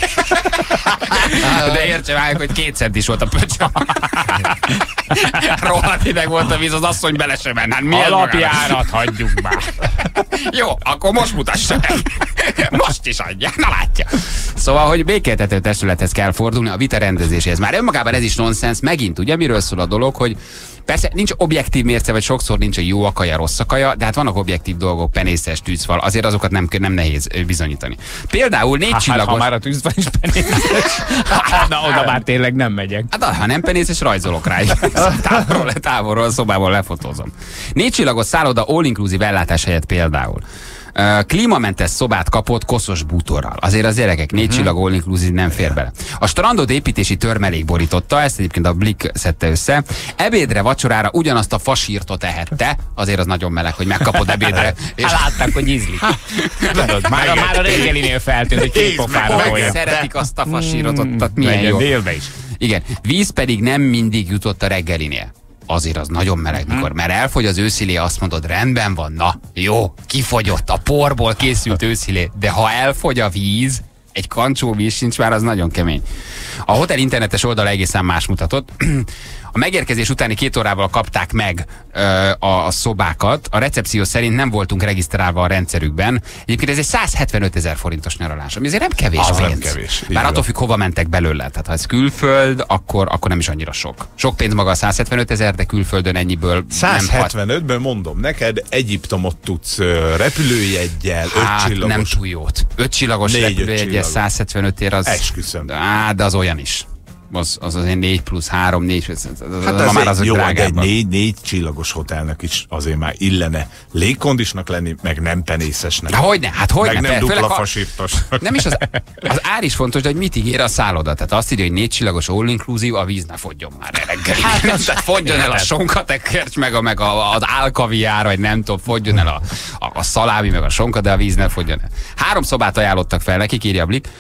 Speaker 13: De értse már, hogy két centis volt a pöcsö. Rohadt hideg volt a víz, az asszony bele sem ment. Hát
Speaker 5: alapjárat hagyjuk már.
Speaker 13: Jó, akkor most mutassa meg. Most is adja, na látja. Szóval, hogy békéltető testülethez kell fordulni a vita rendezéséhez. Már önmagában ez is nonsens, megint ugye miről szól a dolog, hogy persze nincs objektív mérce, vagy sokszor nincs a jó a kaja, rossz a kaja, de hát vannak objektív dolgok, penészes, tűzfal, azért azokat nem, nem nehéz bizonyítani. Például négy
Speaker 5: hát,
Speaker 13: csillagos...
Speaker 5: Ha már a tűzfal is penészes, na oda már tényleg nem megyek.
Speaker 13: Hát ha nem penészes, rajzolok rá. távolról, távolról a szobából lefotózom. Négy csillagos szálloda all-inclusive ellátás helyett például Uh, klímamentes szobát kapott koszos bútorral. Azért az gyerekek négy uh-huh. csillag all inclusive nem fér bele. A strandot építési törmelék borította, ezt egyébként a Blick szedte össze. Ebédre, vacsorára ugyanazt a fasírtot ehette, azért az nagyon meleg, hogy megkapod ebédre.
Speaker 5: És hát látták, hogy ízlik. már, a, már a reggelinél feltűnt, hogy két pofára olyan.
Speaker 13: Szeretik azt a fasírtot, milyen jó.
Speaker 5: Is.
Speaker 13: Igen, víz pedig nem mindig jutott a reggelinél. Azért az nagyon meleg, mikor, mert elfogy az őszilé, azt mondod, rendben van, na, jó, kifogyott, a porból készült őszilé, de ha elfogy a víz, egy kancsó víz sincs már, az nagyon kemény. A hotel internetes oldala egészen más mutatott. A megérkezés utáni két órával kapták meg ö, a, a szobákat. A recepció szerint nem voltunk regisztrálva a rendszerükben. Egyébként ez egy száz hetvenöt ezer forintos nyaralás, ami azért nem kevés
Speaker 4: az
Speaker 13: pénz.
Speaker 4: Nem kevés.
Speaker 13: Bár attól függ, hova mentek belőle. Tehát ha ez külföld, akkor, akkor nem is annyira sok. Sok pénz maga a száz hetvenöt ezer, de külföldön ennyiből
Speaker 4: száz hetvenötből mondom neked, Egyiptomot tudsz uh, repülőjeggyel, hát, öt csillagos.
Speaker 13: Nem túl jót. öt csillagos repülőjeggyel száz hetvenöt ér az...
Speaker 4: Esküszöm.
Speaker 13: Á, de az olyan is. Az, az azért négy plusz három, négy, az,
Speaker 4: hát az már az jó, de egy négy, négy csillagos hotelnek is azért már illene légkondisnak lenni, meg nem penészesnek.
Speaker 13: Hogyne, hát hogyne.
Speaker 4: Meg nem dupla fasírtos.
Speaker 13: Nem is az, az ár is fontos, de hogy mit ígér a szálloda. Tehát azt írja, hogy négy csillagos all-inclusive, a víz ne fogjon már reggel. Hát, tehát fogjon el a sonkatekercs, meg, a, meg a, az álkaviár, vagy nem tudom, fogjon el a, a, a szalámi, meg a sonka, de a víz ne fogjon el. Három szobát ajánlottak fel nekik, írja a Blick,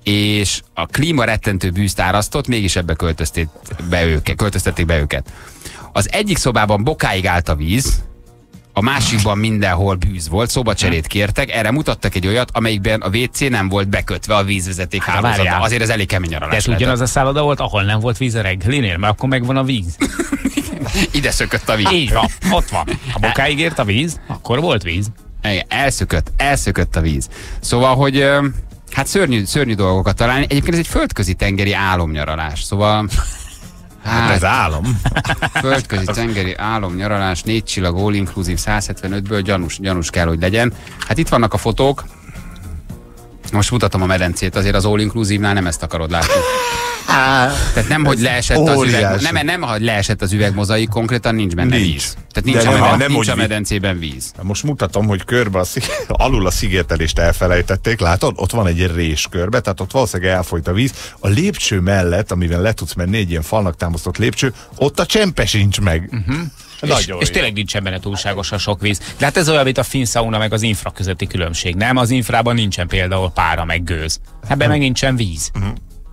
Speaker 13: és a klímarettentő bűzt árasztott, mégis ebbe költözték be őket, költöztették be őket. Az egyik szobában bokáig állt a víz, a másikban mindenhol bűz volt, szobacserét kértek, erre mutattak egy olyat, amelyikben a vé cé nem volt bekötve a vízvezeték hálózatba. Azért ez elég kemény nyaralás.
Speaker 5: De ez ugyanaz a szálloda volt, ahol nem volt víz a reggelinél, mert akkor megvan a víz.
Speaker 13: Ide szökött a víz.
Speaker 5: Így van, ott van. Ha bokáig ért a víz, akkor volt víz.
Speaker 13: Igen, elszökött, elszökött a víz. Szóval, hogy hát szörnyű, szörnyű dolgokat találni. Egyébként ez egy földközi tengeri álomnyaralás. Szóval...
Speaker 4: Hát, hát ez álom.
Speaker 13: Földközi tengeri álomnyaralás, négy csillag, all inclusive, száz hetvenötből gyanús, gyanús kell, hogy legyen. Hát itt vannak a fotók. Most mutatom a medencét, azért az all inclusive-nál nem ezt akarod látni. Tehát nem, hogy leesett az üveg, nem, nem, hogy leesett az üvegmozaik, konkrétan nincs benne nincs. víz. Tehát nincs, a, meden, nem, nincs a medencében víz.
Speaker 4: Most mutatom, hogy körbe a szig... alul a szigetelést elfelejtették, látod? Ott van egy rés körbe, tehát ott valószínűleg elfolyt a víz. A lépcső mellett, amivel le tudsz menni, egy ilyen falnak támasztott lépcső, ott a csempe sincs meg.
Speaker 5: Uh-huh. És, és tényleg nincsen benne túlságosan sok víz. De hát ez olyan, mint a finn szauna meg az infra közötti különbség. Nem, az infrában nincsen például pára meg gőz. Ebben meg nincsen víz.
Speaker 4: Uh-huh.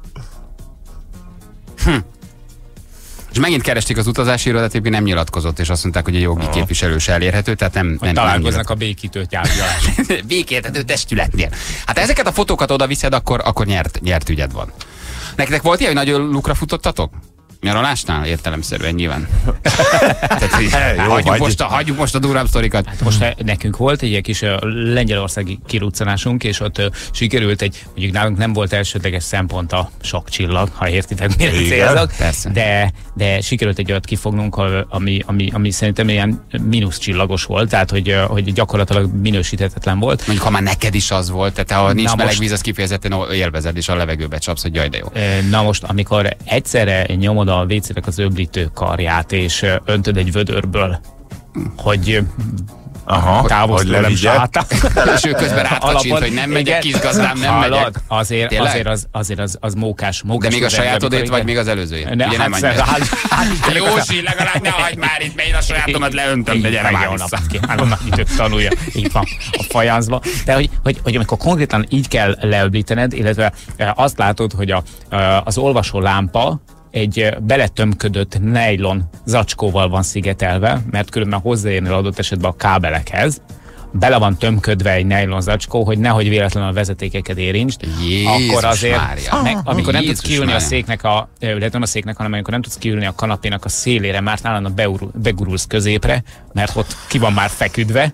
Speaker 13: Hm. És megint keresték az utazási irodát, éppen nem nyilatkozott, és azt mondták, hogy a jogi képviselő se elérhető, tehát nem, nem
Speaker 5: találkoznak a békítő tárgyalás.
Speaker 13: Békéltető testületnél. Hát ezeket a fotókat oda viszed, akkor, akkor nyert, nyert ügyed van. Nektek volt ilyen, hogy nagyon lukra futottatok? Nyaralásnál? Értelemszerűen nyilván. Tehát, hey, jó, hagyjuk, most a, hagyjuk most a durvább sztorikat.
Speaker 5: Hát most nekünk volt egy ilyen kis uh, lengyelországi kiruccanásunk, és ott uh, sikerült egy, mondjuk nálunk nem volt elsődleges szempont a sok csillag, ha értitek, mire célzak, de, de sikerült egy olyat kifognunk, ami, ami, ami szerintem ilyen mínusz csillagos volt, tehát hogy, uh, hogy gyakorlatilag minősíthetetlen volt.
Speaker 13: Mondjuk, ha már neked is az volt, tehát ha nincs na meleg most, víz, az kifejezetten élvezed, és a levegőbe csapsz, hogy jaj, de jó.
Speaker 5: Na most, amikor egyszerre nyomod a vécének az öblítő karját, és öntöd egy vödörből, hogy távozz tőlem sátán.
Speaker 13: És ő közben rátacsint, hogy nem megyek, kisgazdám, nem
Speaker 5: Hallod,
Speaker 13: megyek.
Speaker 5: Azért, azért, az, azért az, az mókás, mókás.
Speaker 13: De még a sajátodét, vagy még az előzőjét?
Speaker 5: Ne,
Speaker 13: ugye
Speaker 5: hát
Speaker 13: nem
Speaker 5: szer, hát, hát,
Speaker 13: Józsi, legalább ne hagyd már itt, mert én a sajátomat leöntöm, de gyere már vissza.
Speaker 5: Onnan itt tanulja, így van a fajáncba. De hogy, hogy, hogy amikor konkrétan így kell leöblítened, illetve azt látod, hogy a, az olvasó lámpa egy beletömködött nejlon zacskóval van szigetelve, mert különben hozzáérnél adott esetben a kábelekhez. Bele van tömködve egy nejlon zacskó, hogy nehogy véletlenül a vezetékeket érintsd.
Speaker 13: Jézus
Speaker 5: akkor azért, meg, amikor nem
Speaker 13: Jézus
Speaker 5: tudsz kiülni
Speaker 13: Mária.
Speaker 5: a széknek, a, illetve nem a széknek, hanem amikor nem tudsz kiülni a kanapénak a szélére, már nálam beurul, begurulsz középre, mert ott ki van már feküdve,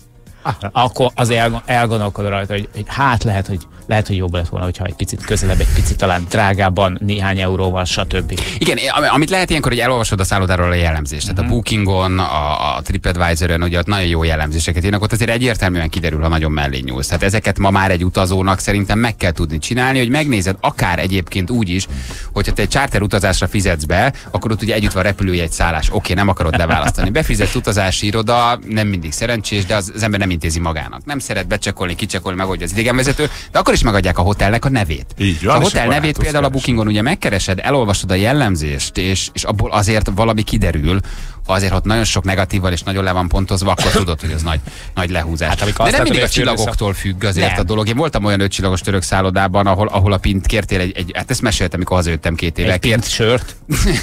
Speaker 5: akkor azért elgondolkodol rajta, hogy, hogy hát lehet, hogy lehet, hogy jobb lett volna, hogyha egy picit közelebb, egy picit talán drágábban, néhány euróval, stb.
Speaker 13: Igen, amit lehet ilyenkor, hogy elolvasod a szállodáról a jellemzést. Tehát mm-hmm. a Bookingon, a, a TripAdvisor-ön, ugye ott nagyon jó jellemzéseket írnak, ott azért egyértelműen kiderül, ha nagyon mellé nyúlsz. Tehát ezeket ma már egy utazónak szerintem meg kell tudni csinálni, hogy megnézed akár egyébként úgy is, hogyha te egy charter utazásra fizetsz be, akkor ott ugye együtt van repülőjegy, szállás. Oké, nem akarod leválasztani. Befizett utazási iroda, nem mindig szerencsés, de az, az ember nem intézi magának. Nem szeret becsekolni, kicsekolni, megoldja az idegenvezető, de akkor is megadják a hotelnek a nevét.
Speaker 4: Így van,
Speaker 13: a hotel nevét például a Bookingon ugye megkeresed, elolvasod a jellemzést, és, és abból azért valami kiderül, ha azért ott nagyon sok negatívval és nagyon le van pontozva, akkor tudod, hogy ez nagy, nagy lehúzás. Hát, de nem mindig a csillagoktól függ azért nem. a dolog. Én voltam olyan ötcsillagos török szállodában, ahol, ahol a pint kértél egy, egy, hát ezt meséltem, amikor hazajöttem két éve.
Speaker 5: Egy pint sört?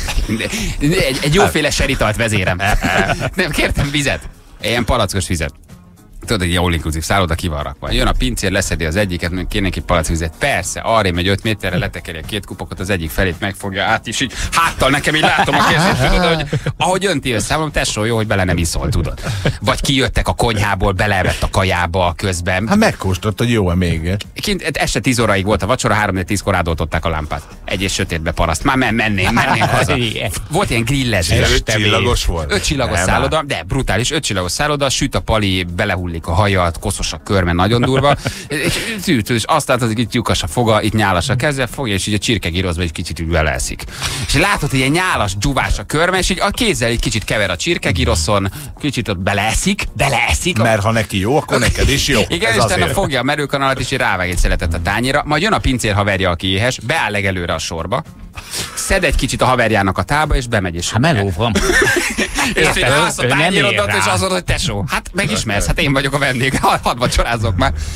Speaker 13: egy, egy jóféle seritalt vezérem. Nem, kértem vizet. Ilyen palackos vizet. Tudod, egy all inclusive szálloda ki van rakva. Jön a pincér, leszedi az egyiket, mondjuk kéne egy palackvizet. Persze, arrébb megy öt méterre, letekeri a két kupakot, az egyik felét megfogja át, és így háttal nekem, így látom a kezét, tudod, hogy ahogy önti össze, mondom, tesó, jó, hogy bele nem iszol, tudod. Vagy kijöttek a konyhából, belevett a kajába közben.
Speaker 4: Hát megkóstolt, hogy jó-e még.
Speaker 13: Kint este tíz óraig volt a vacsora, három tízkor ádoltották a lámpát. Egy és sötétbe paraszt. Már men mennénk, mennénk haza. Volt ilyen grillezés.
Speaker 4: Öt csillagos volt.
Speaker 13: Öt csillagos szálloda, de brutális, öt csillagos szálloda, süt a pali, belehullik a hajat, koszos a körme, nagyon durva. És, és azt látod, hogy itt lyukas a foga, itt nyálas a keze, fogja, és így a csirkegírozba egy kicsit úgy beleeszik. És látod, hogy ilyen nyálas, dzsúvás a körme, és így a kézzel egy kicsit kever a csirkegíroszon, kicsit ott beleeszik, beleeszik.
Speaker 4: Mert ha neki jó, akkor neked is jó.
Speaker 13: Igen, és utána fogja a merőkanalat, és így rávág egy szeletet a tányéra, majd jön a pincér haverja, aki éhes, beáll legelőre a sorba, szed egy kicsit a haverjának a tába, és bemegy is.
Speaker 5: Hát meló van.
Speaker 13: És így állsz a tányérodat, és azt mondod, hogy tesó, hát megismersz, hát én vagyok a vendég, hadd vacsorázok már.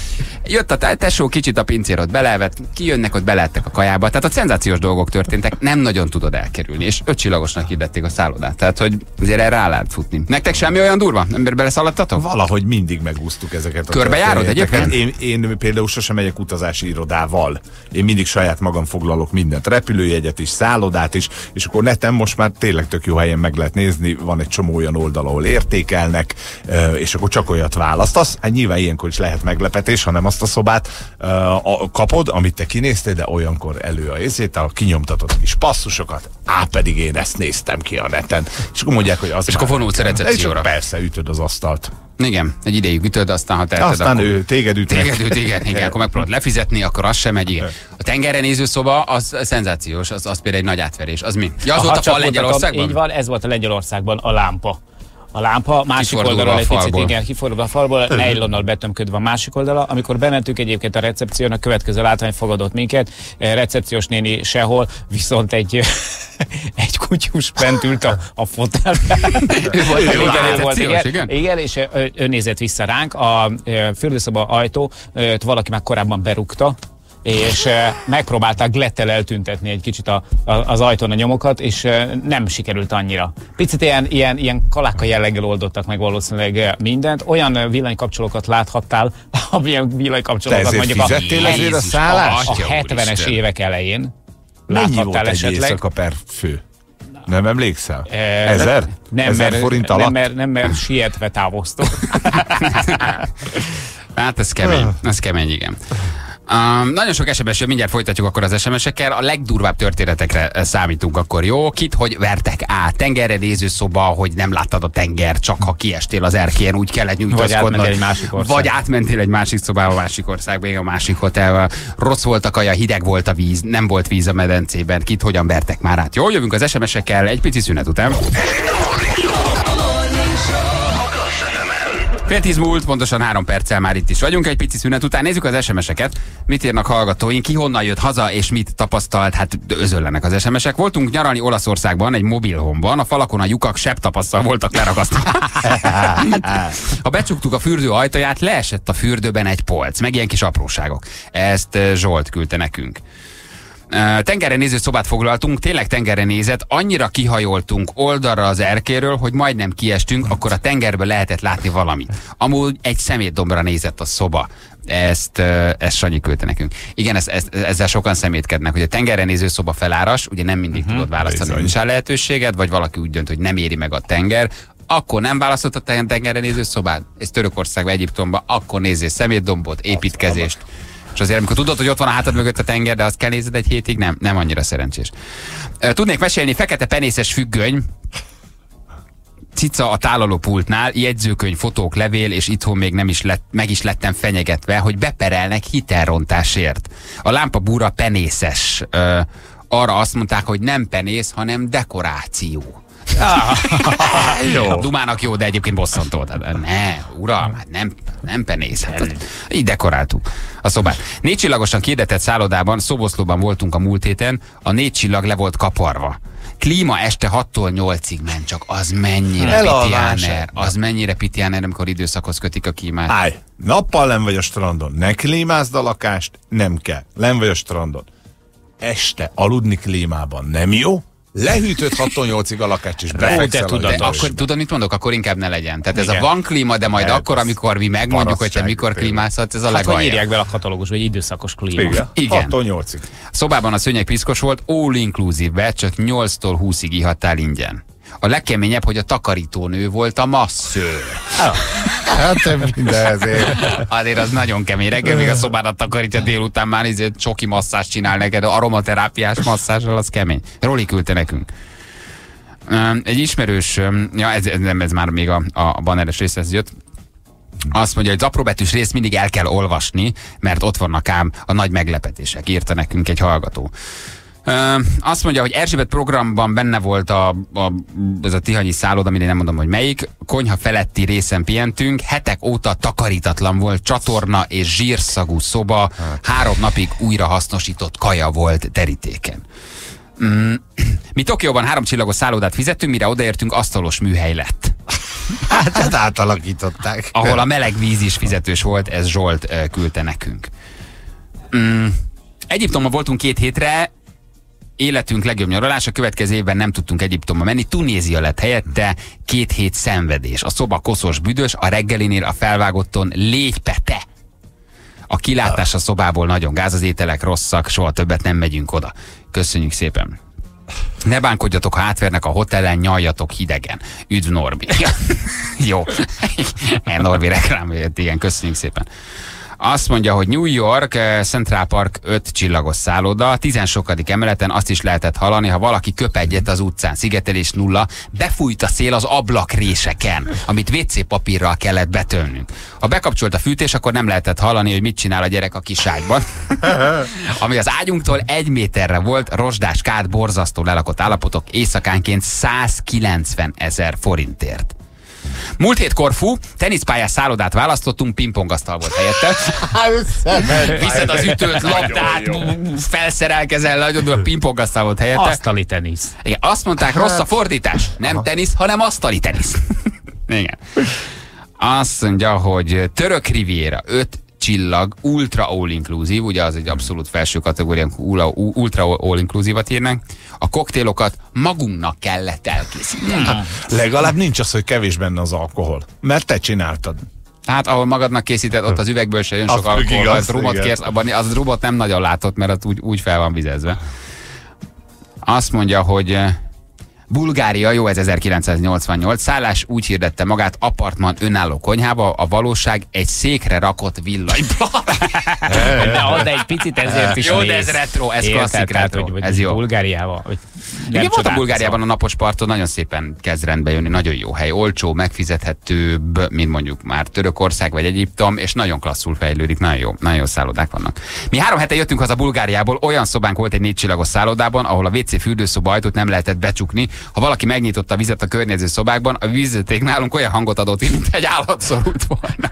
Speaker 13: Jött a tesó, kicsit a pincér ott belevet, kijönnek, ott beleettek a kajába. Tehát a szenzációs dolgok történtek, nem nagyon tudod elkerülni. És ötcsillagosnak hirdették a szállodát. Tehát, hogy azért erre rá lehet futni. Nektek semmi olyan durva? Ember beleszaladtatok?
Speaker 4: Valahogy mindig megúsztuk ezeket a
Speaker 13: Körbejárod egyébként?
Speaker 4: Én, én például sosem megyek utazási irodával. Én mindig saját magam foglalok mindent. Repülőjegyet is, szállodát is, és akkor neten most már tényleg tök jó helyen meg lehet nézni. Van egy csomó olyan oldal, ahol értékelnek, és akkor csak olyat választasz. Hát nyilván ilyenkor is lehet meglepetés, ha nem azt a szobát uh, kapod, amit te kinéztél, de olyankor elő a észét, a kinyomtatott kis passzusokat, á, pedig én ezt néztem ki a neten. És akkor mondják, hogy az.
Speaker 13: És akkor vonulsz a recepcióra.
Speaker 4: Persze, ütöd az asztalt.
Speaker 13: Igen, egy ideig ütöd, aztán ha teheted,
Speaker 4: aztán
Speaker 13: akkor...
Speaker 4: ő téged üt.
Speaker 13: Téged üt, igen, igen, akkor megpróbálod lefizetni, akkor az sem megy, igen. A tengerre néző szoba, az szenzációs, az, az például egy nagy átverés. Az mi? Ja, az volt a fal Lengyelországban?
Speaker 5: Így van, ez volt a Lengyelországban a lámpa. A lámpa másik oldalról egy picit, igen, kifordulva a falból, nejlonnal betömködve a másik oldala. Amikor bementünk egyébként a recepción, a következő látvány fogadott minket, recepciós néni sehol, viszont egy, egy kutyus bent ült a, a fotelben. igen, volt, igen, igen. igen, és ő nézett vissza ránk. A fürdőszoba ajtó valaki már korábban berúgta, és megpróbálták glettel eltűntetni egy kicsit a, a, az ajtón a nyomokat, és nem sikerült annyira. Picit ilyen, ilyen, ilyen kaláka jelleggel oldottak meg valószínűleg mindent. Olyan villanykapcsolókat láthattál, amilyen villanykapcsolókat mondjuk a,
Speaker 4: ezért a, szállás?
Speaker 5: a hetvenes évek elején
Speaker 4: láthattál. Mennyi volt esetleg. Egy éjszaka per fő? Nem emlékszel? E, Ezer?
Speaker 5: Nem,
Speaker 4: Ezer
Speaker 5: mert,
Speaker 4: forint alatt?
Speaker 5: Nem, mert, nem, mert sietve távoztunk.
Speaker 13: Hát ez kemény, ez kemény, igen. Um, nagyon sok es em es, mindjárt folytatjuk akkor az es em es-ekkel. A legdurvább történetekre számítunk akkor, jó? Kit, hogy vertek át, tengerre néző szoba, hogy nem láttad a tenger, csak ha kiestél az erkélyen, úgy kellett nyújtaszkodnod.
Speaker 5: Vagy átmentél egy másik országba.
Speaker 13: Vagy átmentél egy másik szobába, a másik országba, a másik hotelba. Rossz volt a kaja, hideg volt a víz, nem volt víz a medencében. Kit, hogyan vertek már át? Jó, jövünk az es em es-ekkel egy pici szünet után. Fél tíz múlt, pontosan három perccel már itt is vagyunk, egy pici szünet után. Nézzük az es em es-eket. Mit írnak hallgatóink, ki honnan jött haza, és mit tapasztalt? Hát özöllenek az es em es-ek. Voltunk nyaralni Olaszországban, egy mobilhomban, a falakon a lyukak sebb tapasztal voltak leragasztva. Ha becsuktuk a fürdő ajtaját, leesett a fürdőben egy polc, meg ilyen kis apróságok. Ezt Zsolt küldte nekünk. Tengerre néző szobát foglaltunk, tényleg tengerre nézett, annyira kihajoltunk oldalra az erkéről, hogy majdnem kiestünk, akkor a tengerből lehetett látni valamit. Amúgy egy szemétdombra nézett a szoba. Ezt, ezt Sanyi küldte nekünk. Igen, ezt, ezt, ezzel sokan szemétkednek, hogy a tengerre néző szoba feláras, ugye nem mindig uh-huh. tudod választani, hogy nincs lehetőséged, vagy valaki úgy dönt, hogy nem éri meg a tenger, akkor nem választott a tengerre néző szobát. Ez Törökországban, Egyiptomban, akkor nézzél szemétdombot, építkezést. És azért, amikor tudod, hogy ott van a hátad mögött a tenger, de azt kell nézed egy hétig, nem, nem annyira szerencsés. Tudnék mesélni, fekete penészes függöny, cica a tálalópultnál, jegyzőkönyv, fotók, levél, és itthon még nem is lett, meg is lettem fenyegetve, hogy beperelnek hitelrontásért. A lámpabúra penészes. Ö, arra azt mondták, hogy nem penész, hanem dekoráció. Ah, jó. A Dumának jó, de egyébként bosszantó. Ne, uram, hát nem, nem penészhet. Így dekoráltuk a szobát. Négy csillagosan kihirdetett szállodában, Szoboszlóban voltunk a múlt héten, a négy csillag le volt kaparva. Klíma este hattól nyolcig ment, csak az mennyire pitiáner, az mennyire pitiáner, amikor időszakhoz kötik a klímát.
Speaker 4: Állj, nappal nem vagy a strandon, ne klímázd a lakást, nem kell, nem vagy a strandon. Este aludni klímában nem jó? Lehűtött hattól nyolcig a lakást, és befekszel a
Speaker 13: de akkor, tudod, mit mondok? Akkor inkább ne legyen. Tehát ez igen. A van klíma, de majd hát, akkor, amikor mi megmondjuk, hogy te mikor klímázhatsz, ez a
Speaker 5: hát,
Speaker 13: legalja.
Speaker 5: Hát, írják be a katalógus, vagy időszakos klíma.
Speaker 4: Igen. Igen. hattól nyolcig.
Speaker 13: A szobában a szőnyeg piszkos volt, all inclusive-be, csak nyolctól húszig ihattál ingyen. A legkeményebb, hogy a takarítónő volt a masszőr.
Speaker 4: Hát minden ezért.
Speaker 13: Azért az nagyon kemény. Reggel még a szobádat takarítja, délután már izé csoki masszás csinál neked, aromaterápiás masszázsal, az kemény. Roli küldte nekünk. Egy ismerős, ja ez, ez, ez már még a, a banneres részhez jött, azt mondja, hogy az apróbetűs részt mindig el kell olvasni, mert ott vannak ám a nagy meglepetések, írta nekünk egy hallgató. Uh, azt mondja, hogy Erzsébet programban benne volt a, a, ez a tihanyi szálloda, amire nem mondom, hogy melyik, konyha feletti részen pihentünk, hetek óta takarítatlan volt csatorna és zsírszagú szoba, három napig újra hasznosított kaja volt terítéken. Mm. Mi Tokióban három csillagos szállodát fizettünk, mire odaértünk, asztalos műhely lett.
Speaker 4: Hát, hát átalakították.
Speaker 13: Ahol a meleg víz is fizetős volt, ez Zsolt küldte nekünk. Mm. Egyiptomban voltunk két hétre, életünk legjobb nyaralás, a következő évben nem tudtunk Egyiptomba menni, Tunézia lett helyette, két hét szenvedés. A szoba koszos, büdös, a reggelinél a felvágotton légypete. A kilátás a szobából nagyon gáz, az ételek rosszak, soha többet nem megyünk oda. Köszönjük szépen. Ne bánkodjatok, ha átvernek a hotellen, nyaljatok hidegen. Üdv Norbi. Jó. Norbi reklám jött, igen, köszönjük szépen. Azt mondja, hogy New York, Central Park öt csillagos szálloda, tizensokadik emeleten azt is lehetett hallani, ha valaki köp egyet az utcán, szigetelés nulla, befújt a szél az ablakréseken, amit vé cé papírral kellett betölnünk. Ha bekapcsolt a fűtés, akkor nem lehetett hallani, hogy mit csinál a gyerek a kis ágyban. Ami az ágyunktól egy méterre volt, rozsdás kád, borzasztó lelakott állapotok, éjszakánként százkilencven ezer forintért. Múlt hét Korfú, teniszpályás szállodát választottunk, pingpongasztal volt helyette. Viszed az ütőt, labdát, felszerelkezel, nagyon a pingpongasztal volt helyette.
Speaker 5: Asztali tenisz.
Speaker 13: Igen, azt mondták, rossz a fordítás. Nem tenisz, hanem asztali tenisz. Igen. Azt mondja, hogy Török Riviera, öt csillag, ultra all-inclusive, ugye az egy abszolút felső kategórián, ultra all-inclusive-at írnak. A koktélokat magunknak kellett elkészíteni.
Speaker 4: Hmm. Legalább nincs az, hogy kevés benne az alkohol, mert te csináltad.
Speaker 13: Hát ahol magadnak készíted, ott az üvegből se jön sok alkohol. Az rumot kérsz, abban az rumot nem nagyon látott, mert úgy, úgy fel van vizezve. Azt mondja, hogy Bulgária, jó, ez ezerkilencszáznyolcvannyolc, szállás úgy hirdette magát, apartman önálló konyhába, a valóság egy székre rakott villanyblad.
Speaker 5: De ad egy picit ezért is
Speaker 13: jó,
Speaker 5: néz.
Speaker 13: De ez retro, ez Érted, klasszik tehát, retro,
Speaker 5: hogy,
Speaker 13: ez jó.
Speaker 5: Bulgáriával.
Speaker 13: Igen, volt a Bulgáriában a napos parton, nagyon szépen kezd rendbe jönni, nagyon jó hely, olcsó, megfizethetőbb, mint mondjuk már Törökország vagy Egyiptom, és nagyon klasszul fejlődik, nagyon jó, nagyon jó szállodák vannak. Mi három hete jöttünk haza Bulgáriából, olyan szobánk volt egy négy csillagos szállodában, ahol a vé cé fürdőszoba ajtót nem lehetett becsukni. Ha valaki megnyitotta a vizet a környező szobákban, a vízvezeték nálunk olyan hangot adott, mint egy állat szorult volna.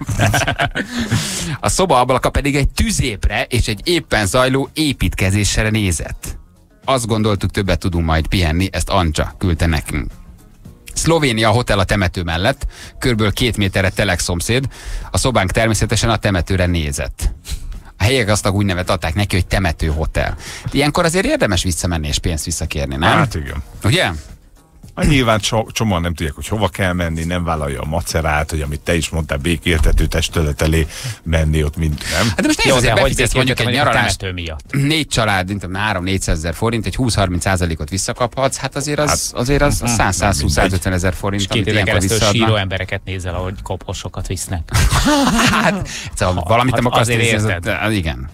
Speaker 13: A szoba ablaka pedig egy tüzépre és egy éppen zajló építkezésre nézett. Azt gondoltuk, többet tudunk majd pihenni, ezt Ancsa küldte nekünk. Szlovénia hotel a temető mellett, körből két méterre telek szomszéd, a szobánk természetesen a temetőre nézett. A helyek azt úgy nevet adták neki, hogy temető hotel. Ilyenkor azért érdemes visszamenni és pénzt visszakérni, nem?
Speaker 4: Hát igen.
Speaker 13: Ugye?
Speaker 4: Hát nyilván csomóan nem tudják, hogy hova kell menni, nem vállalja a macerát, hogy amit te is mondtál, békéltető testület elé menni ott, mint nem.
Speaker 13: Hát de most nézd, azért befizetsz mondjuk egy nyaralást,
Speaker 5: miatt.
Speaker 13: Négy család, mint három-négyszázezer forint, egy húsz-harminc százalékot visszakaphatsz, hát azért az, hát, azért az száz-százhúsz-százötven ezer forint,
Speaker 5: és két éve keresztül síró embereket nézel, ahogy koposokat visznek.
Speaker 13: Hát, szóval valamit nem akarsz nézni, igen.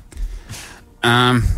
Speaker 13: Um,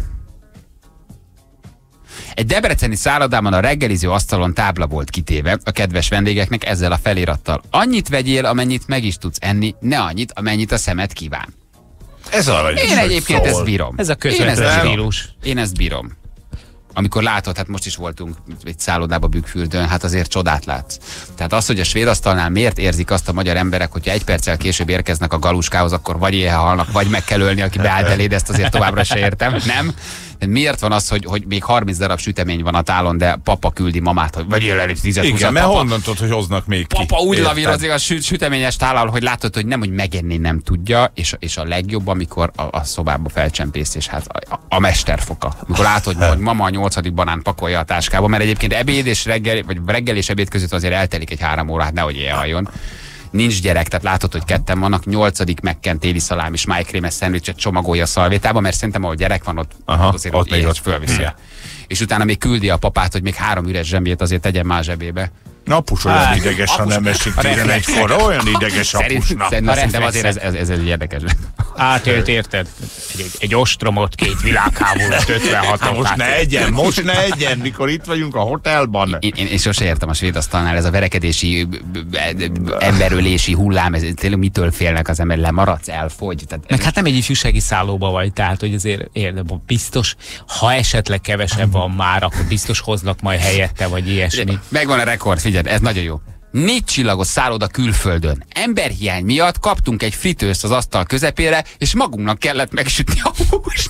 Speaker 13: Egy debreceni szállodában a reggeliző asztalon tábla volt kitéve a kedves vendégeknek ezzel a felirattal. Annyit vegyél, amennyit meg is tudsz enni, ne annyit, amennyit a szemed kíván.
Speaker 4: Ez aranyos.
Speaker 13: Én egyébként ezt bírom.
Speaker 5: Ez a közvetlen stílus.
Speaker 13: Én ezt bírom. Amikor látod, hát most is voltunk egy szállodába Bükkfürdőn, hát azért csodát látsz. Tehát az, hogy a svéd asztalnál miért érzik azt a magyar emberek, hogyha egy perccel később érkeznek a galuskához, akkor vagy éhe halnak, vagy meg kell ölni, aki beállt eléd, ezt azért továbbra se értem, nem? De miért van az, hogy, hogy még harminc darab sütemény van a tálon, de papa küldi mamát, hogy vegyél el egy tízet.
Speaker 4: Igen, mert honnan tudod, hogy hoznak még ki?
Speaker 13: Papa úgy lavírozik a süt, süteményes tállal, hogy látod, hogy nem, hogy megenni nem tudja, és, és a legjobb, amikor a, a szobába felcsempész, és hát a, a mesterfoka. Amikor látod, hogy mama a nyolcadik banán pakolja a táskába, mert egyébként ebéd és reggel, vagy reggel és ebéd között azért eltelik egy három óra, hát nehogy elhajjon. Nincs gyerek, tehát látod, hogy ketten vannak, nyolcadik megkent téli szalám és májkrémes szendvicset csomagolja a szalvétába, mert szerintem, ahol gyerek van, ott,
Speaker 4: aha,
Speaker 13: azért ott, ott, ott fölviszi. És utána még küldi a papát, hogy még három üres zsembét azért tegyen már zsebébe.
Speaker 4: Apus olyan hát, ideges, apus, ha nem esik tizenegykor, olyan ideges apusnak.
Speaker 13: Szerint, szerintem azért ez, ez, ez egy érdekes.
Speaker 5: Átért, érted? Egy, egy ostromot, két világháborút, ötvenhatot.
Speaker 4: Most ne egyen, most ne egyen, mikor itt vagyunk a hotelban.
Speaker 13: Én, én, én sose értem a svéd asztalnál, ez a verekedési, emberölési hullám, ez tényleg mitől félnek az ember, lemaradsz, elfogy. Tehát
Speaker 5: meg hát nem egy ifjúsági szállóba vagy, tehát hogy azért érdem, biztos, ha esetleg kevesebb van már, akkor biztos hoznak majd helyette, vagy ilyesmi.
Speaker 13: Megvan a rekord, figyeld, ez nagyon jó. Négy csillagos szálloda külföldön. Emberhiány miatt kaptunk egy fritőzt az asztal közepére, és magunknak kellett megsütni a húst.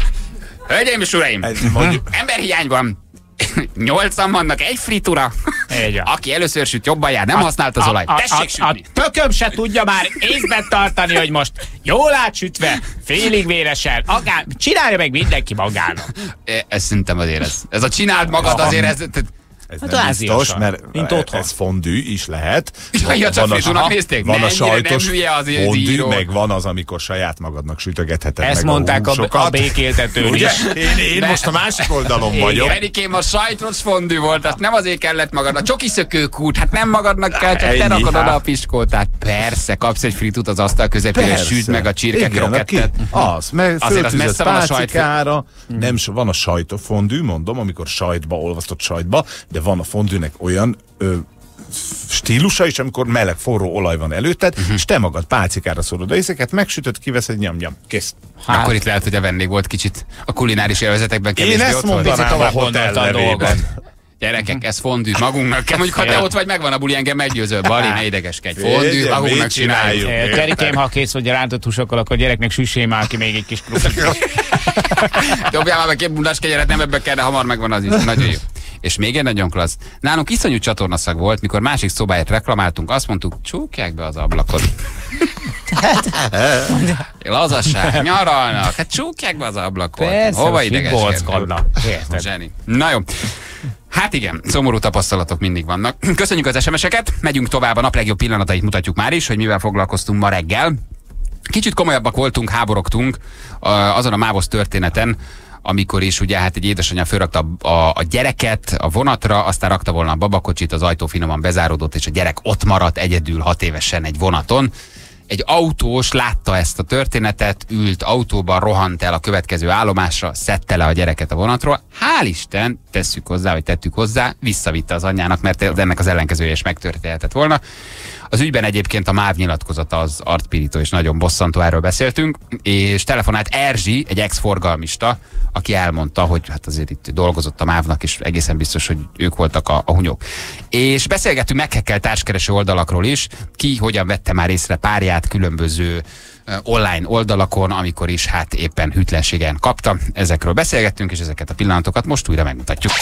Speaker 13: Hölgyeim és uraim, emberhiány van. Nyolcan vannak egy fritura. Aki először süt, jobban jár, nem használt az olajt. Tessék sütni.
Speaker 5: A tököm se tudja már észben tartani, hogy most jól átsütve, félig véresen, agá... csinálja meg mindenki magának.
Speaker 13: Ez szerintem azért ez. Ez a csináld magad azért ez...
Speaker 4: Ez hát nem biztos, mert
Speaker 5: mint
Speaker 4: ez fondű is lehet.
Speaker 13: Ja, ja, csak Fridúnak nézték?
Speaker 4: Van a sajtos fondű,
Speaker 13: az
Speaker 4: meg van az, amikor saját magadnak sütögetheted
Speaker 5: ezt
Speaker 4: meg
Speaker 5: mondták
Speaker 4: a,
Speaker 5: a, a békéltetőn is.
Speaker 4: Én, én most a másik oldalon vagyok.
Speaker 13: Erikém, a sajtos fondű volt, azt nem azért kellett magad. A csokiszökőkút, hát nem magadnak kell, csak te rakod oda a piskót. Tehát persze, kapsz egy fritut az asztal közepére, süt meg a csirkekrokettet.
Speaker 4: Az, mert föltűzött pácikára. Nem, van a sajtofondű, mondom, amikor sajtba, olvasztott sajtba, de van a fondűnek olyan ö, stílusa is, amikor meleg, forró olaj van előtted, uh-huh. és te magad pálcikára szórod a észeket, megsütöd, kiveszed, nyam-nyam, kész.
Speaker 13: Hát. Akkor itt lehet, hogy a vendég volt kicsit a kulináris élvezetekben kevésbé.
Speaker 4: Én ezt mondanám a hotel nevében.
Speaker 13: Gyerekek, ez fondű, magunknak kell. Mondjuk, ha te ott vagy, megvan a buli, engem meggyőzöl. Bali, ne idegeskedj. Fondű, magunknak csináljuk.
Speaker 5: Terikém, ha kész vagy a rántott húsokkal, akkor gyereknek süssé már ki még egy kis krupit.
Speaker 13: Dobjál már meg két bundás kenyeret, nem ebbe kell, de hamar megvan az is. Nagyon jó. És még egy nagyon klassz. Nálunk iszonyú csatornaszag volt, mikor másik szobáját reklamáltunk, azt mondtuk, csukják be az ablakot. Lazasság, nyaralnak, hát csukják be az ablakot.
Speaker 5: Persze,
Speaker 13: hova idegeskednek?
Speaker 5: Zseni.
Speaker 13: Na jó. Hát igen, szomorú tapasztalatok mindig vannak. Köszönjük az es em eseket, megyünk tovább, a nap legjobb pillanatait mutatjuk már is, hogy mivel foglalkoztunk ma reggel. Kicsit komolyabbak voltunk, háborogtunk azon a mávosz történeten, amikor is ugye hát egy édesanyja fölrakta a, a, a gyereket a vonatra, aztán rakta volna a babakocsit, az ajtó finoman bezáródott, és a gyerek ott maradt egyedül hat évesen egy vonaton. Egy autós látta ezt a történetet, ült autóban, rohant el a következő állomásra, szedte le a gyereket a vonatról. Hál' Isten, tesszük hozzá, vagy tettük hozzá, visszavitte az anyjának, mert ennek az ellenkezője is megtörténhetett volna. Az ügyben egyébként a MÁV nyilatkozata az arcpirító és nagyon bosszantó, erről beszéltünk, és telefonált Erzsi, egy ex-forgalmista, aki elmondta, hogy hát azért itt dolgozott a MÁV-nak, és egészen biztos, hogy ők voltak a, a hunyók. És beszélgettünk meghekkelt társkereső oldalakról is, ki hogyan vette már észre párját különböző uh, online oldalakon, amikor is hát éppen hűtlenségen kapta. Ezekről beszélgettünk, és ezeket a pillanatokat most újra megmutatjuk.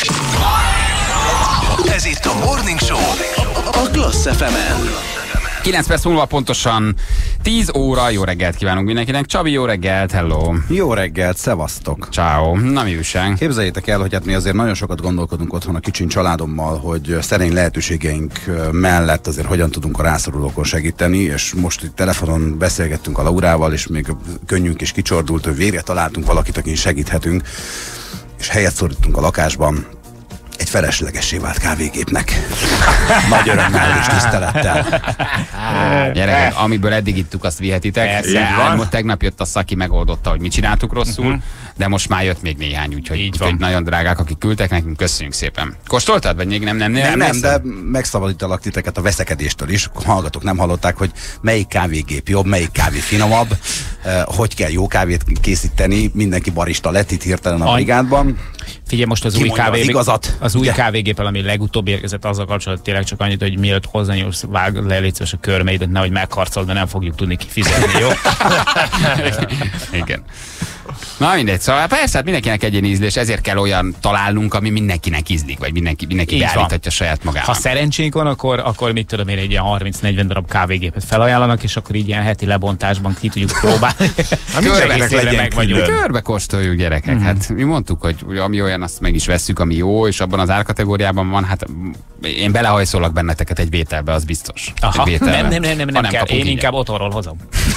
Speaker 1: Ez itt a Morning Show a Klassz ef emen.
Speaker 13: kilenc perc múlva pontosan tíz óra. Jó reggelt kívánunk mindenkinek. Csabi, jó reggelt, hello.
Speaker 16: Jó reggelt, szevasztok.
Speaker 13: Ciao. Na mi újság?
Speaker 16: Képzeljétek el, hogy hát mi azért nagyon sokat gondolkodunk otthon a kicsin családommal, hogy szerény lehetőségeink mellett azért hogyan tudunk a rászorulókon segíteni, és most itt telefonon beszélgettünk a Laurával, és még könnyünk is kicsordult, hogy végre találtunk valakit, akin segíthetünk, és helyet szorítunk a lakásban egy feleslegessé vált kávégépnek. Nagy örömmel és tisztelettel.
Speaker 13: Gyerekek, amiből eddig ittuk, azt vihetitek. Tegnap jött a szaki, megoldotta, hogy mit csináltuk rosszul, uh-huh. de most már jött még néhány, úgyhogy, úgyhogy nagyon drágák, akik küldtek nekünk, köszönjük szépen. Kóstoltad, vagy még nem? Nem, nem,
Speaker 16: nem, nem de megszabadítalak titeket a veszekedéstől is. Hallgatók nem hallották, hogy melyik kávégép jobb, melyik kávé finomabb, hogy kell jó kávét készíteni. Mindenki barista lett itt hirtelen a brigádban.
Speaker 5: Figyelj, most az
Speaker 16: Ki
Speaker 5: új
Speaker 16: kávé,
Speaker 5: igazat? Az új kávégéppel, ami legutóbb érkezett, azzal kapcsolatban tényleg csak annyit, hogy mielőtt hozzányúlsz, vág le, légy szíves a körmeidet, nehogy megharcold, de nem fogjuk tudni kifizetni, jó?
Speaker 13: Igen. Na mindegy, szóval persze, hát mindenkinek egyéni ízlés, ezért kell olyan találnunk, ami mindenkinek ízlik, vagy mindenki, mindenki beállíthatja saját magának.
Speaker 5: Ha szerencsénk van, akkor, akkor mit tudom én, egy ilyen harminc-negyven darab kávégépet felajánlanak, és akkor így ilyen heti lebontásban ki tudjuk próbálni.
Speaker 13: Körbe, meg vagyunk. Körbe kóstoljuk, gyerekek. Mm. Hát mi mondtuk, hogy ami olyan, azt meg is vesszük, ami jó, és abban az árkategóriában van, hát én belehajszolok benneteket egy vételbe, az biztos.
Speaker 5: Aha. Nem, nem, nem, nem, nem, nem kell. Én ingyen. Inkább otthonról hozom.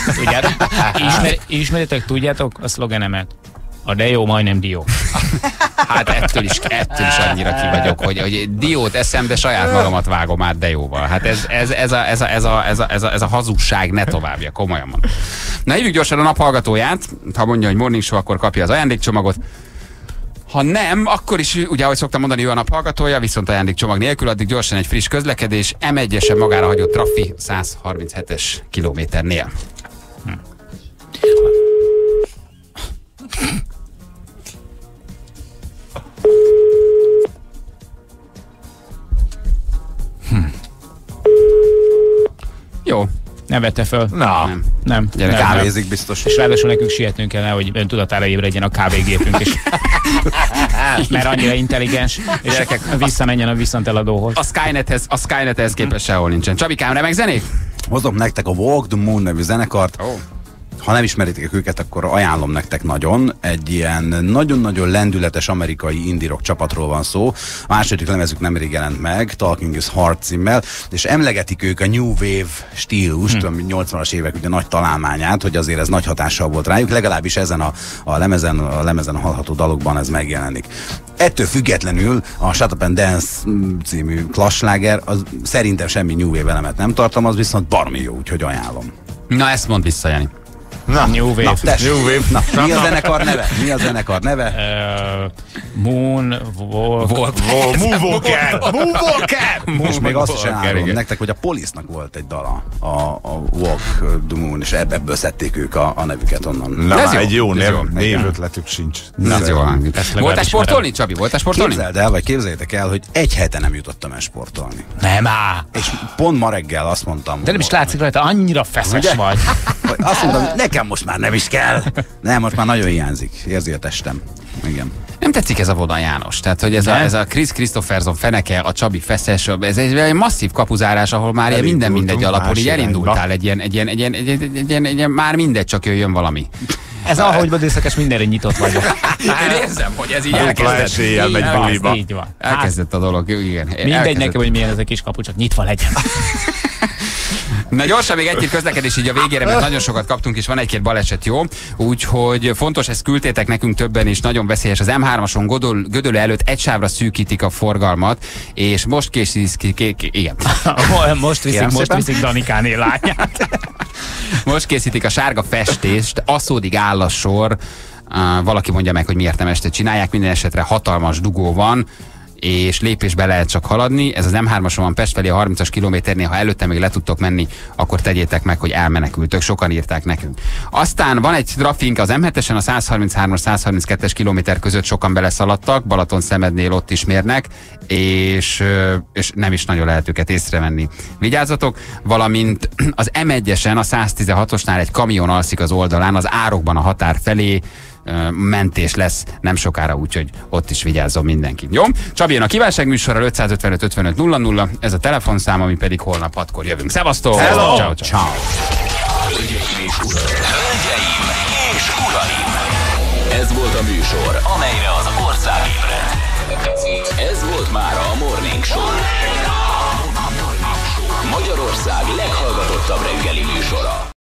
Speaker 5: Ismer, ismeritek, tudjátok a szlogenemet? A de jó, majdnem dió.
Speaker 13: Hát ettől is, ettől is annyira ki vagyok, hogy, hogy diót eszem, de saját magamat vágom át de jóval. Hát ez, ez, ez, a, ez, a, ez, a, ez, a, ez, a, ez a hazugság ne továbbja, komolyan mondom. Na hívjuk gyorsan a naphallgatóját, ha mondja, hogy Morning Show, akkor kapja az ajándékcsomagot. Ha nem, akkor is, ugye, ahogy szoktam mondani, ő a naphallgatója, viszont ajándékcsomag nélkül, addig gyorsan egy friss közlekedés, em egyesen magára hagyott traffi száz harminchetes kilométernél. Hm. Hm. Jó.
Speaker 5: Nem vette föl.
Speaker 4: Na.
Speaker 5: Nem. Nem.
Speaker 16: Gyerek kávézik biztos.
Speaker 5: És ráadásul nekünk sietnünk kellene, hogy öntudatára ébredjen a kávégépünk is. Mert annyira intelligens, és gyerekek, visszamenjen a viszonteladóhoz.
Speaker 13: A Skynethez, a Skynethez képest sehol nincsen. Csabikám, remek zenék?
Speaker 16: Hozom nektek a Walk the Moon nevű zenekart.
Speaker 13: Oh.
Speaker 16: Ha nem ismeritek őket, akkor ajánlom nektek nagyon. Egy ilyen nagyon-nagyon lendületes amerikai indie rock csapatról van szó. A második lemezük nemrég jelent meg, Talking is Hard címmel, és emlegetik ők a New Wave stílust, hmm. ami nyolcvanas évek ugye nagy találmányát, hogy azért ez nagy hatással volt rájuk, legalábbis ezen a, a lemezen, a lemezen hallható dalokban ez megjelenik. Ettől függetlenül a Shut Up and Dance című klassláger, az szerintem semmi New Wave elemet nem tartalmaz, viszont baromi jó, úgyhogy ajánlom.
Speaker 13: Na ezt mondd vissza, Jani.
Speaker 5: Na, New Wave.
Speaker 16: Na, tess, New Wave. Na, mi a zenekar neve? Mi a zenekar neve?
Speaker 5: Uh, Moon Walk.
Speaker 4: Moonwalker. Moonwalker.
Speaker 16: Most még azt is elárulom nektek, hogy a Police-nak volt egy dala, a, a Walk the Moon, és ebből szedték ők a, a nevüket onnan.
Speaker 4: Na, ez egy jó, jó névötletük sincs.
Speaker 13: Na, ez jó hangzik. Voltál sportolni, Csabi? Voltál sportolni?
Speaker 16: Képzeld el, vagy képzeljétek el, hogy egy hete nem jutottam el sportolni.
Speaker 5: Nem á!
Speaker 16: És pont ma reggel azt mondtam.
Speaker 5: De nem is látszik rajta, annyira feszes ugye? Vagy.
Speaker 16: Azt mondtam, hogy nekem most már nem is kell. Nem, most már nagyon hiányzik. Érzi a testem. Igen.
Speaker 13: Nem tetszik ez a voda, János. Tehát, hogy ez a, ez a Chris Christopherson feneke, a Csabi feszes, ez egy, egy masszív kapuzárás, ahol már ilyen minden mindegy alapon, így elindultál egy ilyen, egy ilyen, egy ilyen, egy ilyen, egy ilyen, egy ilyen, már mindegy, csak jöjjön valami.
Speaker 5: Ez ahogy Badészakes mindenre nyitott vagyok.
Speaker 13: Én érzem, hogy ez így elkezdett.
Speaker 4: Így, megy buliba.
Speaker 5: Így van.
Speaker 13: Elkezdett a dolog, igen.
Speaker 5: Mindegy elkezdett. Nekem, hogy milyen ez a kis kapu, csak nyitva legyen.
Speaker 13: Na gyorsan még egy-két közlekedés így a végére, mert nagyon sokat kaptunk, és van egy-két baleset, jó? Úgyhogy fontos, ezt küldtétek nekünk többen, és nagyon veszélyes. Az M hármason Gödöl, Gödöllő előtt egy sávra szűkítik a forgalmat, és most készítik, ké, ké, igen.
Speaker 5: most viszik, most viszik Danikáné lányát.
Speaker 13: Most készítik a sárga festést, Aszódig áll a sor. Uh, valaki mondja meg, hogy miért nem este csinálják, minden esetre hatalmas dugó van, és lépésbe lehet csak haladni. Ez az M hármason van Pest felé a harmincas kilométernél, ha előtte még le tudtok menni, akkor tegyétek meg, hogy elmenekültök. Sokan írták nekünk. Aztán van egy trafink az M hetesen, a száz harminchárom száz harminckettes kilométer között sokan beleszaladtak, Balaton-Szemednél ott is mérnek, és, és nem is nagyon lehet őket észrevenni. Vigyázzatok, valamint az M egyesen, a száz tizenhatosnál egy kamion alszik az oldalán, az árokban a határ felé, mentés lesz nem sokára, úgyhogy ott is vigyázzon mindenki. Jó? Csabi, jön a kívánság műsorral ötszázötvenöt ötvenöt nulla nulla, ez a telefonszám, ami pedig holnap hatkor jövünk. Szevasztok!
Speaker 1: Hello!
Speaker 13: Ciao, ciao.
Speaker 1: Ciao.